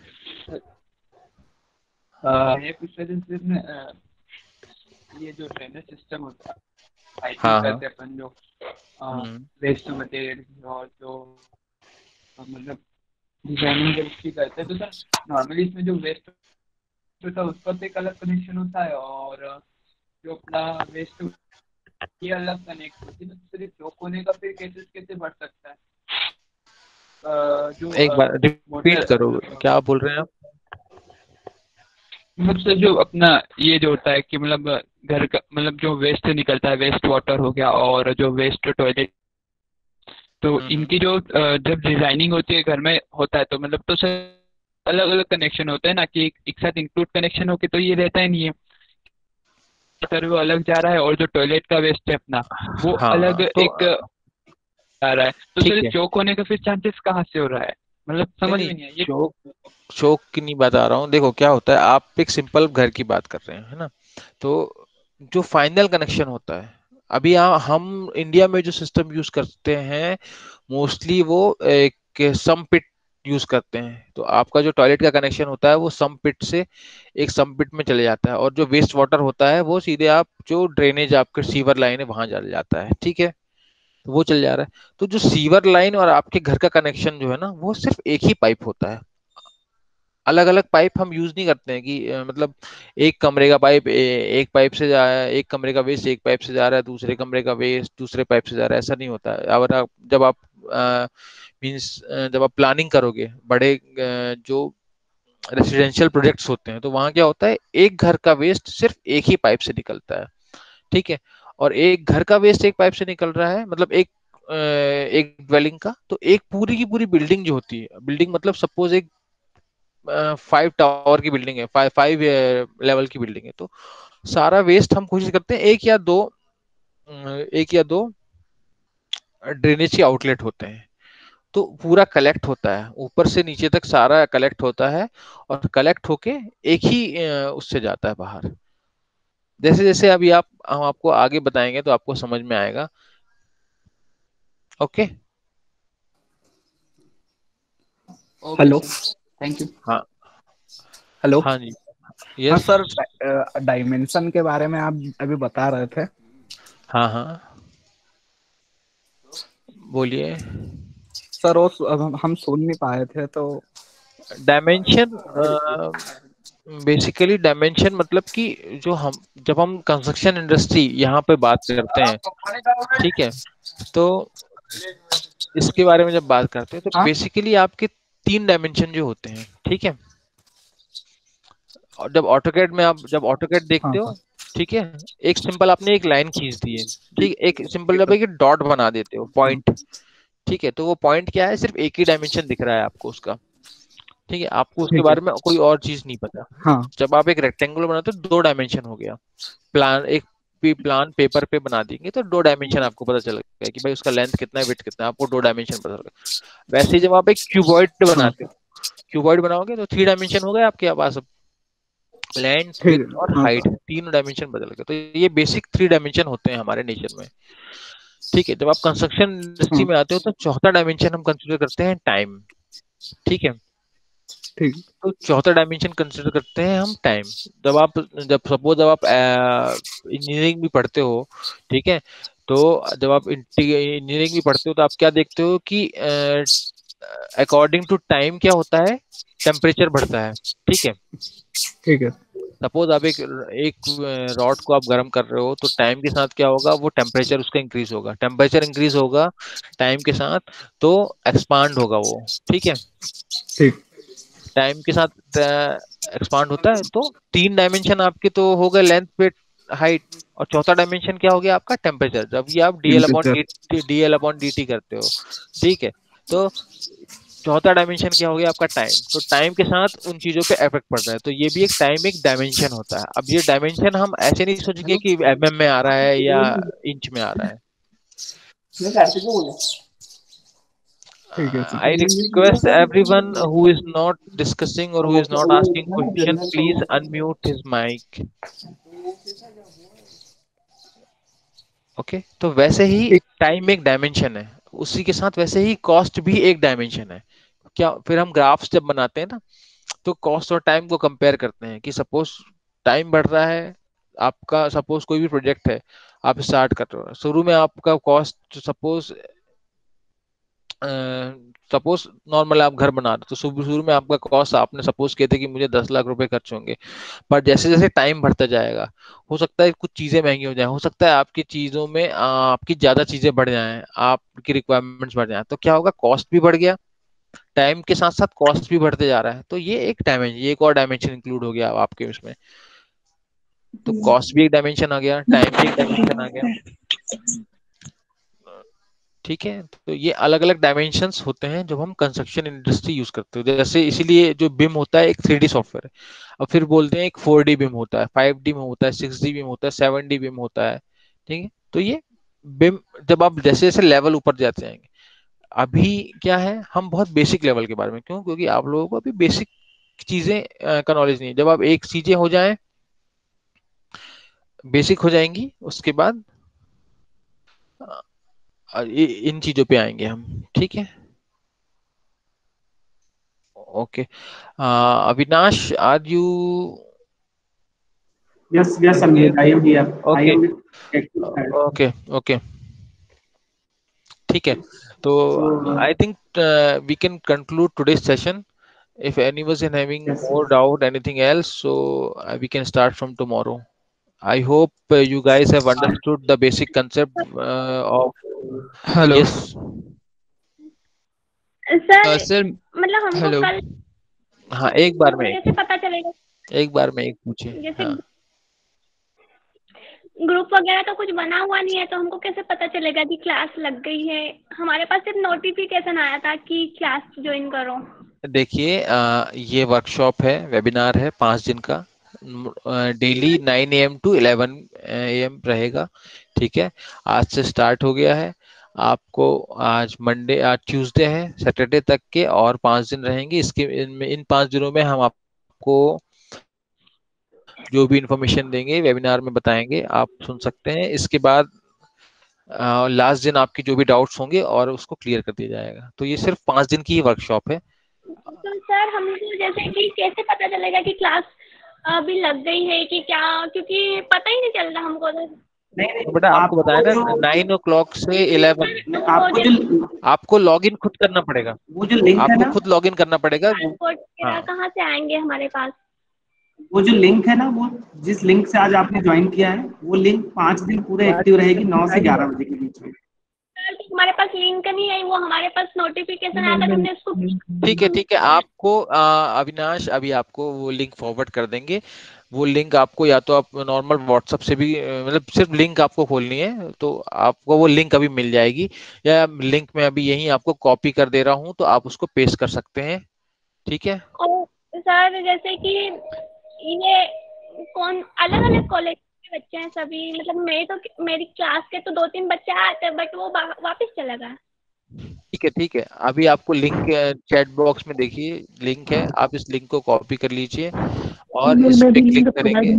ये कुछ दिन ये जो ड्रेनेज सिस्टम होता है, पाइपिंग हाँ हाँ। करते हैं अपन जो वेस्ट मटेरियल और जो मतलब डिजाइनिंग जब उसकी करते हैं, तो सर नॉर्मली इसमें जो वेस्ट होता है उसका तो एक अलग कनेक्शन होता है, और जो अपना वेस्ट ये अलग कनेक्ट होती है, तो सिर्फ चौक होने का फिर केसेस कैसे बढ़ सकता है? जो एक बार रिपीट मोटर करो, क्या बोल रहे हैं आप? मतलब सर जो अपना ये जो होता है कि मतलब घर का मतलब जो वेस्ट निकलता है, वेस्ट वाटर हो गया और जो वेस्ट टॉयलेट, तो इनकी जो जब डिजाइनिंग होती है घर में होता है, तो मतलब तो सर अलग अलग कनेक्शन होते हैं ना, कि एक साथ इंक्लूड कनेक्शन होके तो ये रहता ही नहीं है सर, वो अलग जा रहा है, और जो टॉयलेट का वेस्ट है अपना वो अलग तो एक जा रहा है, तो ठीक सर है। चौक होने का फिर चांसेस कहाँ से हो रहा है? मतलब समझ में नहीं है ये। चौक की नहीं बता रहा हूँ। देखो क्या होता है, आप एक सिंपल घर की बात कर रहे हैं, है ना? तो जो फाइनल कनेक्शन होता है, अभी हम इंडिया में जो सिस्टम यूज करते हैं मोस्टली वो एक सम पिट यूज करते हैं। तो आपका जो टॉयलेट का कनेक्शन होता है वो सम पिट से एक सम पिट में चले जाता है, और जो वेस्ट वाटर होता है वो सीधे आप जो ड्रेनेज आपके सीवर लाइन है वहां चले जाता है। ठीक है, तो वो चल जा रहा है। तो जो सीवर लाइन और आपके घर का कनेक्शन जो है ना, वो सिर्फ एक ही पाइप होता है। अलग अलग पाइप हम यूज नहीं करते हैं कि मतलब एक कमरे का पाइप एक पाइप से जा रहा है, एक कमरे का वेस्ट एक पाइप से जा रहा है, दूसरे कमरे का वेस्ट दूसरे पाइप से जा रहा है, ऐसा नहीं होता है। और जब आप मीन्स जब आप प्लानिंग करोगे बड़े जो रेसिडेंशियल प्रोजेक्ट्स होते हैं, तो वहां क्या होता है, एक घर का वेस्ट सिर्फ एक ही पाइप से निकलता है। ठीक है, और एक घर का वेस्ट एक पाइप से निकल रहा है, मतलब एक ड्वेलिंग का, तो एक पूरी की पूरी बिल्डिंग जो होती है, बिल्डिंग मतलब सपोज एक 5 टावर की बिल्डिंग है, 5 लेवल की बिल्डिंग है, तो सारा वेस्ट हम कोशिश करते हैं एक या दो ड्रेनेज के आउटलेट होते हैं, तो पूरा कलेक्ट होता है, ऊपर से नीचे तक सारा कलेक्ट होता है, और कलेक्ट होके एक ही उससे जाता है बाहर। जैसे जैसे अभी हम आपको आगे बताएंगे तो आपको समझ में आएगा। ओके। हेलो। Thank you. हाँ हेलो। हाँ जी। हाँ यस। सर, डायमेंशन के बारे में आप अभी बता रहे थे। हाँ हाँ बोलिए। सर वो हम सुन नहीं पाए थे तो। डायमेंशन बेसिकली डायमेंशन मतलब कि जब हम कंस्ट्रक्शन इंडस्ट्री यहाँ पे बात करते हैं, ठीक है, तो इसके बारे में जब बात करते हैं तो बेसिकली आपके 3 डायमेंशन जो होते हैं, ठीक है। और जब ऑटोकैड देखते हो, ठीक है, एक सिंपल आपने एक लाइन खींच दी है, ठीक, एक सिंपल जब एक डॉट बना देते हो, पॉइंट, ठीक है, तो वो पॉइंट क्या है, सिर्फ एक ही डायमेंशन दिख रहा है आपको उसका, ठीक है, आपको उसके बारे में कोई और चीज नहीं पता। हाँ। जब आप एक रेक्टेंगुलर बनाते हो 2 डायमेंशन हो गया, प्लान पेपर पे बना देंगे तो 2 डायमेंशन आपको पता चल गया कि भाई उसका लेंथ कितना है, विड्थ कितना है, आपको 2 डायमेंशन पता चल गया। वैसे ही जब आप एक क्यूबॉइड बनाते हो, क्यूबॉइड बनाओगे तो 3 डायमेंशन हो गए आपके पास, लेंथ विड्थ और हाइट, 3 डायमेंशन बदल गए। तो ये बेसिक 3 डायमेंशन होते हैं हमारे नेचर में, ठीक है। जब आप कंस्ट्रक्शन इंडस्ट्री में आते हो तो चौथा डायमेंशन हम कंसीडर करते हैं टाइम, ठीक है। ठीक। तो चौथा डायमेंशन कंसीडर करते हैं हम टाइम। जब सपोज आप इंजीनियरिंग भी पढ़ते हो, ठीक है, तो जब आप इंजीनियरिंग भी पढ़ते हो तो आप क्या देखते हो कि अकॉर्डिंग टू टाइम क्या होता है, टेम्परेचर बढ़ता है, ठीक है। ठीक है। सपोज आप एक रॉड को आप गर्म कर रहे हो, तो टाइम के साथ क्या होगा, वो टेम्परेचर उसका इंक्रीज होगा, टेम्परेचर इंक्रीज होगा टाइम के साथ, तो एक्सपांड होगा वो, ठीक है। ठीक। टाइम के साथ एक्सपांड होता है, तो 3 डायमेंशन आपके तो हो गए, लेंथ विड्थ हाइट, और चौथा डायमेंशन क्या हो गया आपका, टेम्परेचर। जब ये आप डीएल अपॉन डी टी करते हो, ठीक है, तो चौथा डायमेंशन क्या हो गया आपका टाइम। तो टाइम के साथ उन चीजों पे इफेक्ट पड़ रहा है, तो ये भी एक टाइम एक डायमेंशन होता है। अब ये डायमेंशन हम ऐसे नहीं सोचेंगे कि mm में आ रहा है या इंच में आ रहा है। I request everyone who is not discussing or who is not asking question, please unmute his mic. Okay तो वैसे ही टाइम एक डायमेंशन है, उसी के साथ वैसे ही कॉस्ट भी एक डायमेंशन है। क्या फिर हम ग्राफ्स जब बनाते हैं ना, तो कॉस्ट और टाइम को कंपेयर करते हैं कि सपोज टाइम बढ़ रहा है आपका, सपोज कोई भी प्रोजेक्ट है आप स्टार्ट कर रहे हो, शुरू में आपका कॉस्ट सपोज नॉर्मल आप घर बना रहे हो, तो शुरू में आपका कॉस्ट आपने सपोज किए थे कि मुझे 10 लाख रुपए खर्च होंगे, पर जैसे जैसे टाइम बढ़ता जाएगा हो सकता है कुछ चीजें महंगी हो जाए, हो सकता है आपकी चीजों में आपकी ज्यादा चीजें बढ़ जाएं, आपकी रिक्वायरमेंट्स बढ़ जाएं, तो क्या होगा, कॉस्ट भी बढ़ गया, टाइम के साथ साथ कॉस्ट भी बढ़ते जा रहा है। तो ये एक डायमेंशन, ये एक और डायमेंशन इंक्लूड हो गया आपके उसमें। तो कॉस्ट भी एक डायमेंशन आ गया, टाइम भी एक डायमेंशन आ गया। ठीक है, तो ये अलग अलग डायमेंशंस होते हैं जब हम कंस्ट्रक्शन इंडस्ट्री यूज करते हैं। जैसे इसीलिए जो बिम होता है एक 3D सॉफ्टवेयर है, अब फिर बोलते हैं एक 4D बिम होता है, 5D में होता है, 6D बिम होता है, 7D बिम होता है। ठीक है, तो ये बिम जब आप जैसे जैसे लेवल ऊपर जाते जाएंगे, अभी क्या है हम बहुत बेसिक लेवल के बारे में, क्यों, क्योंकि आप लोगों को अभी बेसिक चीजें का नॉलेज नहीं है। जब आप एक चीजें हो जाए बेसिक हो जाएंगी, उसके बाद इन चीजों पे आएंगे हम। ठीक है, okay. Avinash, are you? Yes, yes, Amir, I am here. I okay am with okay okay, ठीक है। तो So, I think we can conclude today's session. If anyone is having yes, more doubt, anything else, so we can start from tomorrow. I hope you guys have understood the basic concept of. Hello Yes. Sir sir मतलब हमको hello कल हाँ, एक बार में कैसे पता चलेगा, एक बार में एक पूछे। जैसे हाँ, ग्रुप वगैरह तो कुछ बना हुआ नहीं है, तो हमको कैसे पता चलेगा कि क्लास लग गई है? हमारे पास सिर्फ नोटिफिकेशन आया था कि क्लास ज्वाइन करो। देखिए ये वर्कशॉप है, वेबिनार है 5 दिन का, डेली 9 AM to 11 AM रहेगा। ठीक है, आज से स्टार्ट हो गया है। आपको आज मंडे, आज ट्यूसडे है, सैटरडे तक के और 5 दिन रहेंगे। इसके इन 5 दिनों में हम आपको जो भी इंफॉर्मेशन देंगे वेबिनार में बताएंगे, आप सुन सकते हैं। इसके बाद लास्ट दिन आपकी जो भी डाउट्स होंगे और उसको क्लियर कर दिया जाएगा। तो ये सिर्फ 5 दिन की ही वर्कशॉप है। तो सर हमको जैसे कि कैसे पता चलेगा कि क्लास अभी लग गई है कि क्या, क्योंकि पता ही नहीं चल रहा हमको तो। नहीं, तो बेटा आपको आपको बताया ना, जो 9 o'clock से 11 आपको जो आपको लॉग इन खुद करना पड़ेगा, वो जो लिंक है आपको ना, खुद लॉग इन करना पड़ेगा। पासपोर्ट वगैरह हाँ, कहाँ से आएंगे हमारे पास? वो जो लिंक है ना, वो जिस लिंक से आज आपने ज्वाइन किया है, वो लिंक 5 दिन पूरे एक्टिव रहेगी, 9 से 11 बजे के बीच में। सर हमारे पास लिंक नहीं है, वो हमारे पास नोटिफिकेशन आया था कि हमने उसको ठीक है ठीक है, आपको अविनाश अभी आपको वो लिंक फॉरवर्ड कर देंगे। वो लिंक आपको या तो आप नॉर्मल व्हाट्सएप से भी मतलब सिर्फ लिंक आपको खोलनी है, तो आपको वो लिंक अभी मिल जाएगी, या लिंक में अभी यहीं आपको कॉपी कर दे रहा हूँ, तो आप उसको पेस्ट कर सकते हैं। ठीक है, और सर जैसे कि ये कौन अलग अलग कॉलेज के बच्चे हैं सभी, मतलब मेरी क्लास के तो 2-3 बच्चे आए थे, बट वो वापस चला गया। ठीक है ठीक है, अभी आपको लिंक चैट बॉक्स में देखिए लिंक है, आप इस लिंक को कॉपी कर लीजिए और इस पे क्लिक करेंगे।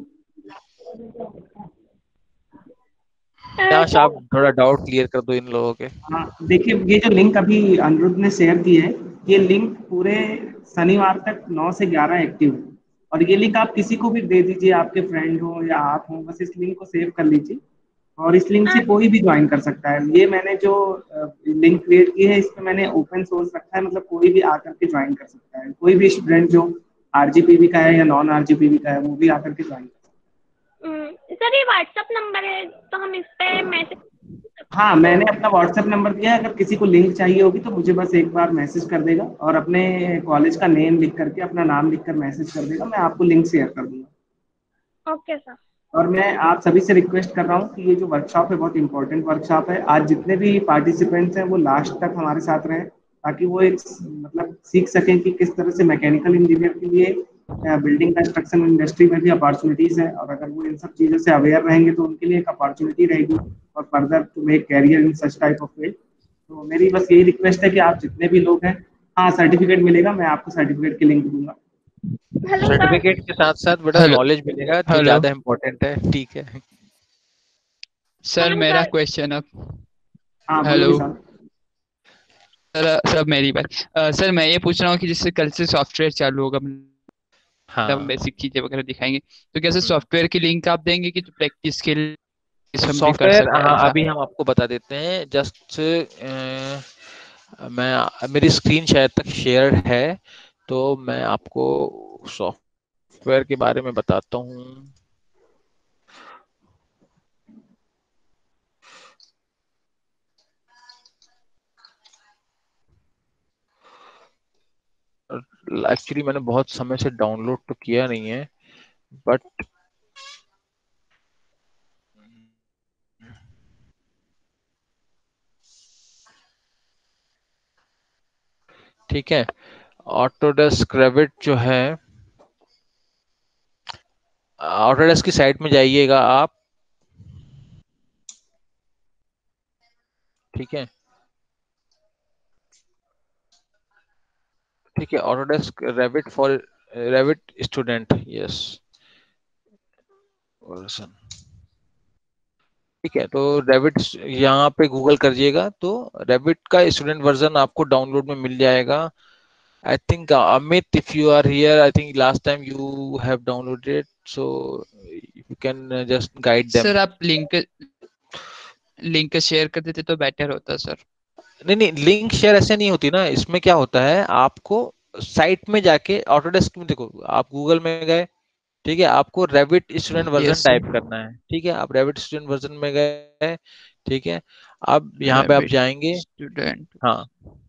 अविनाश, आप थोड़ा डाउट क्लियर कर दो इन लोगों के। हाँ, देखिए, ये जो लिंक अभी अनिरुद्ध ने शेयर की है, ये लिंक पूरे शनिवार तक 9 से 11 एक्टिव है। और ये लिंक आप किसी को भी दे दीजिए, आपके फ्रेंड हो या आप हो, बस इस लिंक को सेव कर लीजिए और इस लिंक से कोई भी ज्वाइन कर सकता है। ये मैंने जो लिंक क्रिएट की है, इस पे मैंने ओपन सोर्स रखा है, मतलब कोई भी आकर के ज्वाइन कर सकता है। कोई भी स्टूडेंट जो आरजीपीवी का है या नॉन आरजीपीवी का है, वो भी आकर के ज्वाइन कर सकता है। सर ये व्हाट्सएप नंबर है, तो हम इस पे मैसेज। हाँ, मैंने अपना व्हाट्सएप नंबर दिया है, अगर किसी को लिंक चाहिए होगी तो मुझे बस एक बार मैसेज कर देगा और अपने कॉलेज का नेम लिख करके, अपना नाम लिख कर मैसेज कर देगा, मैं आपको लिंक शेयर कर दूंगा। Okay sir. और मैं आप सभी से रिक्वेस्ट कर रहा हूँ कि ये जो वर्कशॉप है बहुत इंपॉर्टेंट वर्कशॉप है। आज जितने भी पार्टिसिपेंट्स हैं वो लास्ट तक हमारे साथ रहे, ताकि वो एक मतलब सीख सकें कि किस तरह से मैकेनिकल इंजीनियर के लिए बिल्डिंग कंस्ट्रक्शन इंडस्ट्री में भी अपॉर्चुनिटीज है, और अगर वो इन सब चीज़ों से अवेयर रहेंगे तो उनके लिए एक अपॉर्चुनिटी रहेगी और further to make career in such type of field. तो मेरी बस यही रिक्वेस्ट है कि आप जितने भी लोग हैं, हाँ सर्टिफिकेट मिलेगा, मैं आपको सर्टिफिकेट की लिंक दूंगा। सर्टिफिकेट के साथ साथ बड़ा नॉलेज मिलेगा जो ज्यादा इम्पोर्टेंट है। ठीक है सर, मेरा क्वेश्चन अब। हाँ हेलो सर। सर मेरी बात। सर मैं ये पूछ रहा हूँ कि जिससे कल से सॉफ्टवेयर चालू होगा, हाँ बेसिक चीजें वगैरह दिखाएंगे, तो कैसे सॉफ्टवेयर की लिंक आप देंगे कि प्रैक्टिस के लिए हम भी कर सॉफ्टवेयर, सके हाँ ऐसा? अभी हम आपको बता देते हैं। जस्ट मेरी स्क्रीन शायद तक शेयर है, तो मैं आपको सॉफ्टवेयर के बारे में बताता हूँ। एक्चुअली मैंने बहुत समय से डाउनलोड तो किया नहीं है, बट ठीक है। ऑटोडेस्क रेविट जो है, ऑटोडेस्क की साइट में जाइएगा आप। ठीक है, ठीक है। Autodesk Revit for Revit student, yes version. ठीक है, तो रेविट यहाँ पे गूगल करिएगा तो रेविट का स्टूडेंट वर्जन आपको डाउनलोड में मिल जाएगा। I think Amit, if you are here, I think last time you have downloaded, so you can just guide them. Sir आप लिंक शेयर कर देते तो बेटर होता सर। नहीं नहीं, लिंक शेयर ऐसे नहीं होती ना। इसमें क्या होता है, आपको साइट में जाके ऑटोडेस्क में देखो, आप गूगल में गए, ठीक है, आपको Revit student version yes type sir, करना है। ठीक है, आप रेविट स्टूडेंट वर्जन में गए, ठीक है, अब यहाँ पे आप रेबिट जाएंगे। स्टूडेंट, हाँ,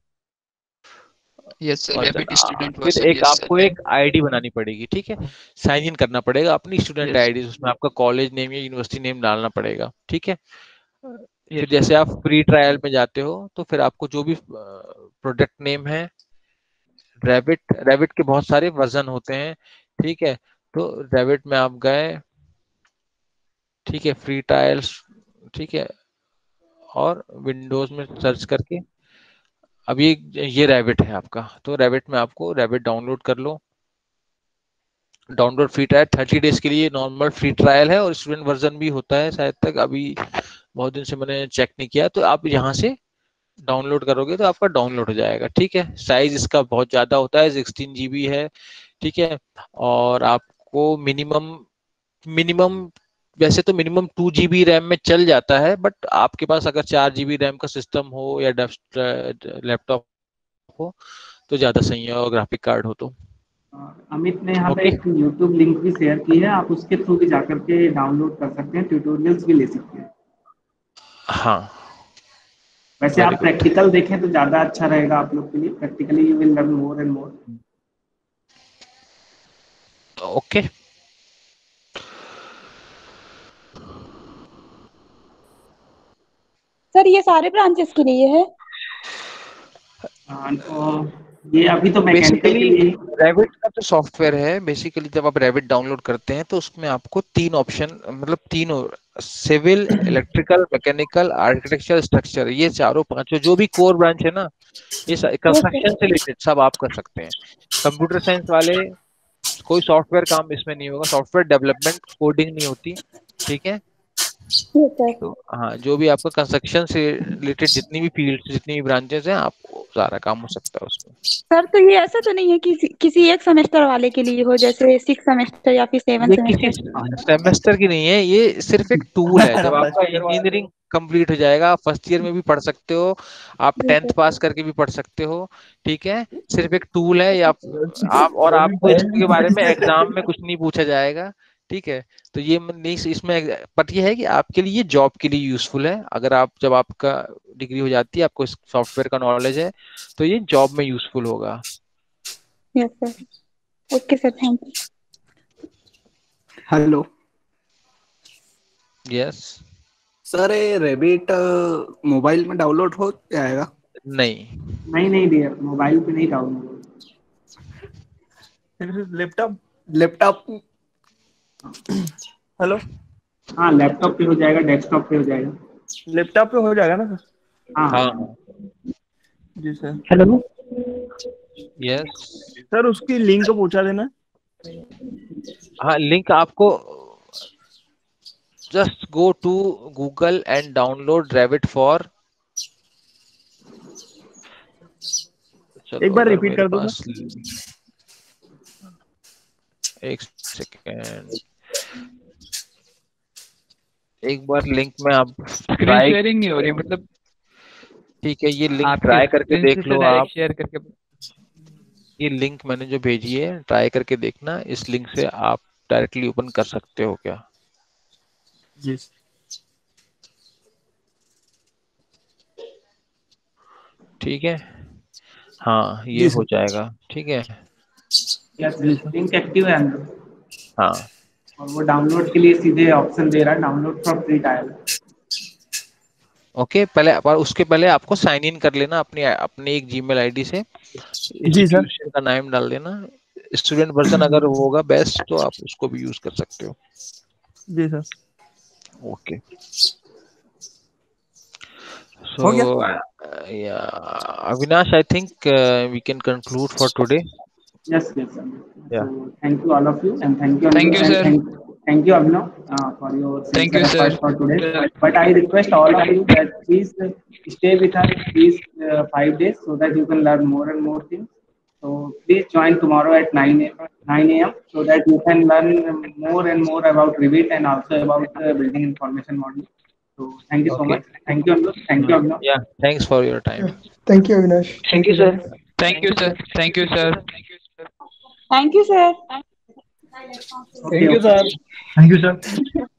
yes sir, version, Revit student फिर वर्जन, एक यस आपको सर। एक आईडी बनानी पड़ेगी। ठीक है, साइन इन करना पड़ेगा अपनी स्टूडेंट यस आईडी, उसमें आपका कॉलेज नेम या यूनिवर्सिटी नेम डालना पड़ेगा। ठीक है, फिर यस जैसे आप फ्री ट्रायल में जाते हो तो फिर आपको जो भी प्रोडक्ट नेम है, रेविट रेविट के बहुत सारे वर्जन होते हैं। ठीक है, तो रेविट में आप गए, ठीक है, फ्री ट्रायल्स, ठीक है, और विंडोज में सर्च करके, अब ये रेविट है आपका, तो रेविट में आपको रेविट डाउनलोड कर लो। डाउनलोड फ्री ट्रायल 30 डेज के लिए नॉर्मल फ्री ट्रायल है, और स्टूडेंट वर्जन भी होता है शायद तक, अभी बहुत दिन से मैंने चेक नहीं किया। तो आप यहाँ से डाउनलोड करोगे तो आपका डाउनलोड हो जाएगा। ठीक है, साइज इसका बहुत ज्यादा होता है, 16 GB है। ठीक है, और आपको मिनिमम मिनिमम वैसे तो मिनिमम 2 GB रैम में चल जाता है, बट आपके पास अगर 4 GB रैम का सिस्टम हो या लैपटॉप हो तो ज्यादा सही है, और ग्राफिक कार्ड हो तो। अमित ने यहाँ पे ओके, एक यूट्यूब लिंक भी शेयर की है, आप उसके थ्रू भी जाकर के डाउनलोड कर सकते हैं, ट्यूटोरियल्स भी ले सकते हैं। हाँ, वैसे वेरी आप गुड। प्रैक्टिकल देखें तो ज़्यादा अच्छा रहेगा आप लोग के लिए, practically you will learn more and more. Okay, sir ये सारे ब्रांचेस के लिए है? ये अभी तो मैकेनिकल के बेसिकली लिए। रेविट का जो सॉफ्टवेयर है, बेसिकली जब आप रेविट डाउनलोड करते हैं तो उसमें आपको 3 ऑप्शन, मतलब तीनों, civil, electrical, mechanical, architecture, structure, ये चारों पांचों जो भी कोर ब्रांच है ना, ये कंस्ट्रक्शन से रिलेटेड सब आप कर सकते हैं। कंप्यूटर साइंस वाले, कोई सॉफ्टवेयर काम इसमें नहीं होगा, सॉफ्टवेयर डेवलपमेंट कोडिंग नहीं होती। ठीक है, तो हाँ, जो भी आपका कंस्ट्रक्शन से रिलेटेड जितनी भी फील्ड, जितनी भी ब्रांचेस हैं, आपको सारा काम हो सकता है उसमें। सर तो ये ऐसा तो नहीं है कि किसी एक सेमेस्टर वाले के लिए हो, जैसे 6 सेमेस्टर या फिर 7 ये किसी सेमेस्टर? सेमेस्टर की नहीं है, ये सिर्फ एक टूल है। जब आपका इंजीनियरिंग कंप्लीट हो जाएगा, फर्स्ट ईयर में भी पढ़ सकते हो, आप 10th पास करके भी पढ़ सकते हो। ठीक है, सिर्फ एक टूल है, या आप, और आपको इसके बारे में एग्जाम में कुछ नहीं पूछा जाएगा। ठीक है, तो ये नहीं इसमें, बट ये है कि आपके लिए जॉब के लिए यूजफुल है। अगर आप, जब आपका डिग्री हो जाती है, आपको इस सॉफ्टवेयर का नॉलेज है, तो ये जॉब में यूजफुल होगा। Yes sir, okay sir, thank you. Hello yes sir, ये रेबिट मोबाइल में डाउनलोड हो जाएगा? नहीं नहीं दिया, मोबाइल पे नहीं डाउनलोड। लैपटॉप हेलो, हाँ लैपटॉप पे हो जाएगा, डेस्कटॉप पे हो जाएगा। लैपटॉप पे हो जाएगा ना सर? हाँ जी सर। हेलो यस सर उसकी लिंक पूछा देना। हाँ, लिंक आपको just go to Google and download Revit for। चलो एक बार अगर रिपीट मेरे कर दो पास सर। एक सेकेंड, एक बार लिंक में आप स्क्रीन ट्राई, शेयरिंग नहीं हो रही, मतलब ठीक है ये लिंक आपके ट्राई करके स्क्रीन देख से लो आप। डायरेक्ट शेयर करके। ये लिंक मैंने जो भेजी है ट्राई करके देखना, इस लिंक से आप डायरेक्टली ओपन कर सकते हो क्या? जी ठीक है, हाँ ये जी हो सर। जाएगा, ठीक है। यस, लिंक एक्टिव है अंदर, हाँ और वो डाउनलोड के लिए सीधे ऑप्शन दे रहा है, download from free trial. Okay, पहले पर उसके पहले आपको साइन इन कर लेना अपनी एक जीमेल आईडी से, जी सर। इंस्टीट्यूशन का नाम डाल देना। स्टूडेंट वर्जन अगर होगा बेस्ट तो आप उसको भी यूज कर सकते हो। जी सर। ओके हो गया। so Avinash, I think we can conclude for today. Yes, sir. Yeah. So thank you all of you, and thank you, Thank you, and sir. thank you, Abhinav, for your Thank sincere you, sir. efforts for today. But I request all of you that please stay with us these 5 days so that you can learn more and more things. So please join tomorrow at 9 a.m. so that you can learn more and more about Revit and also about building information modeling. So thank you so Okay. much. Thank you, Abhinav. Thank you, Abhinav. Yeah, thanks for your time. Yeah. Thank you, Avinash. Thank you, sir. Thank you, sir. Thank you, sir. Thank you, sir. Okay, Thank you okay. sir. Thank you sir.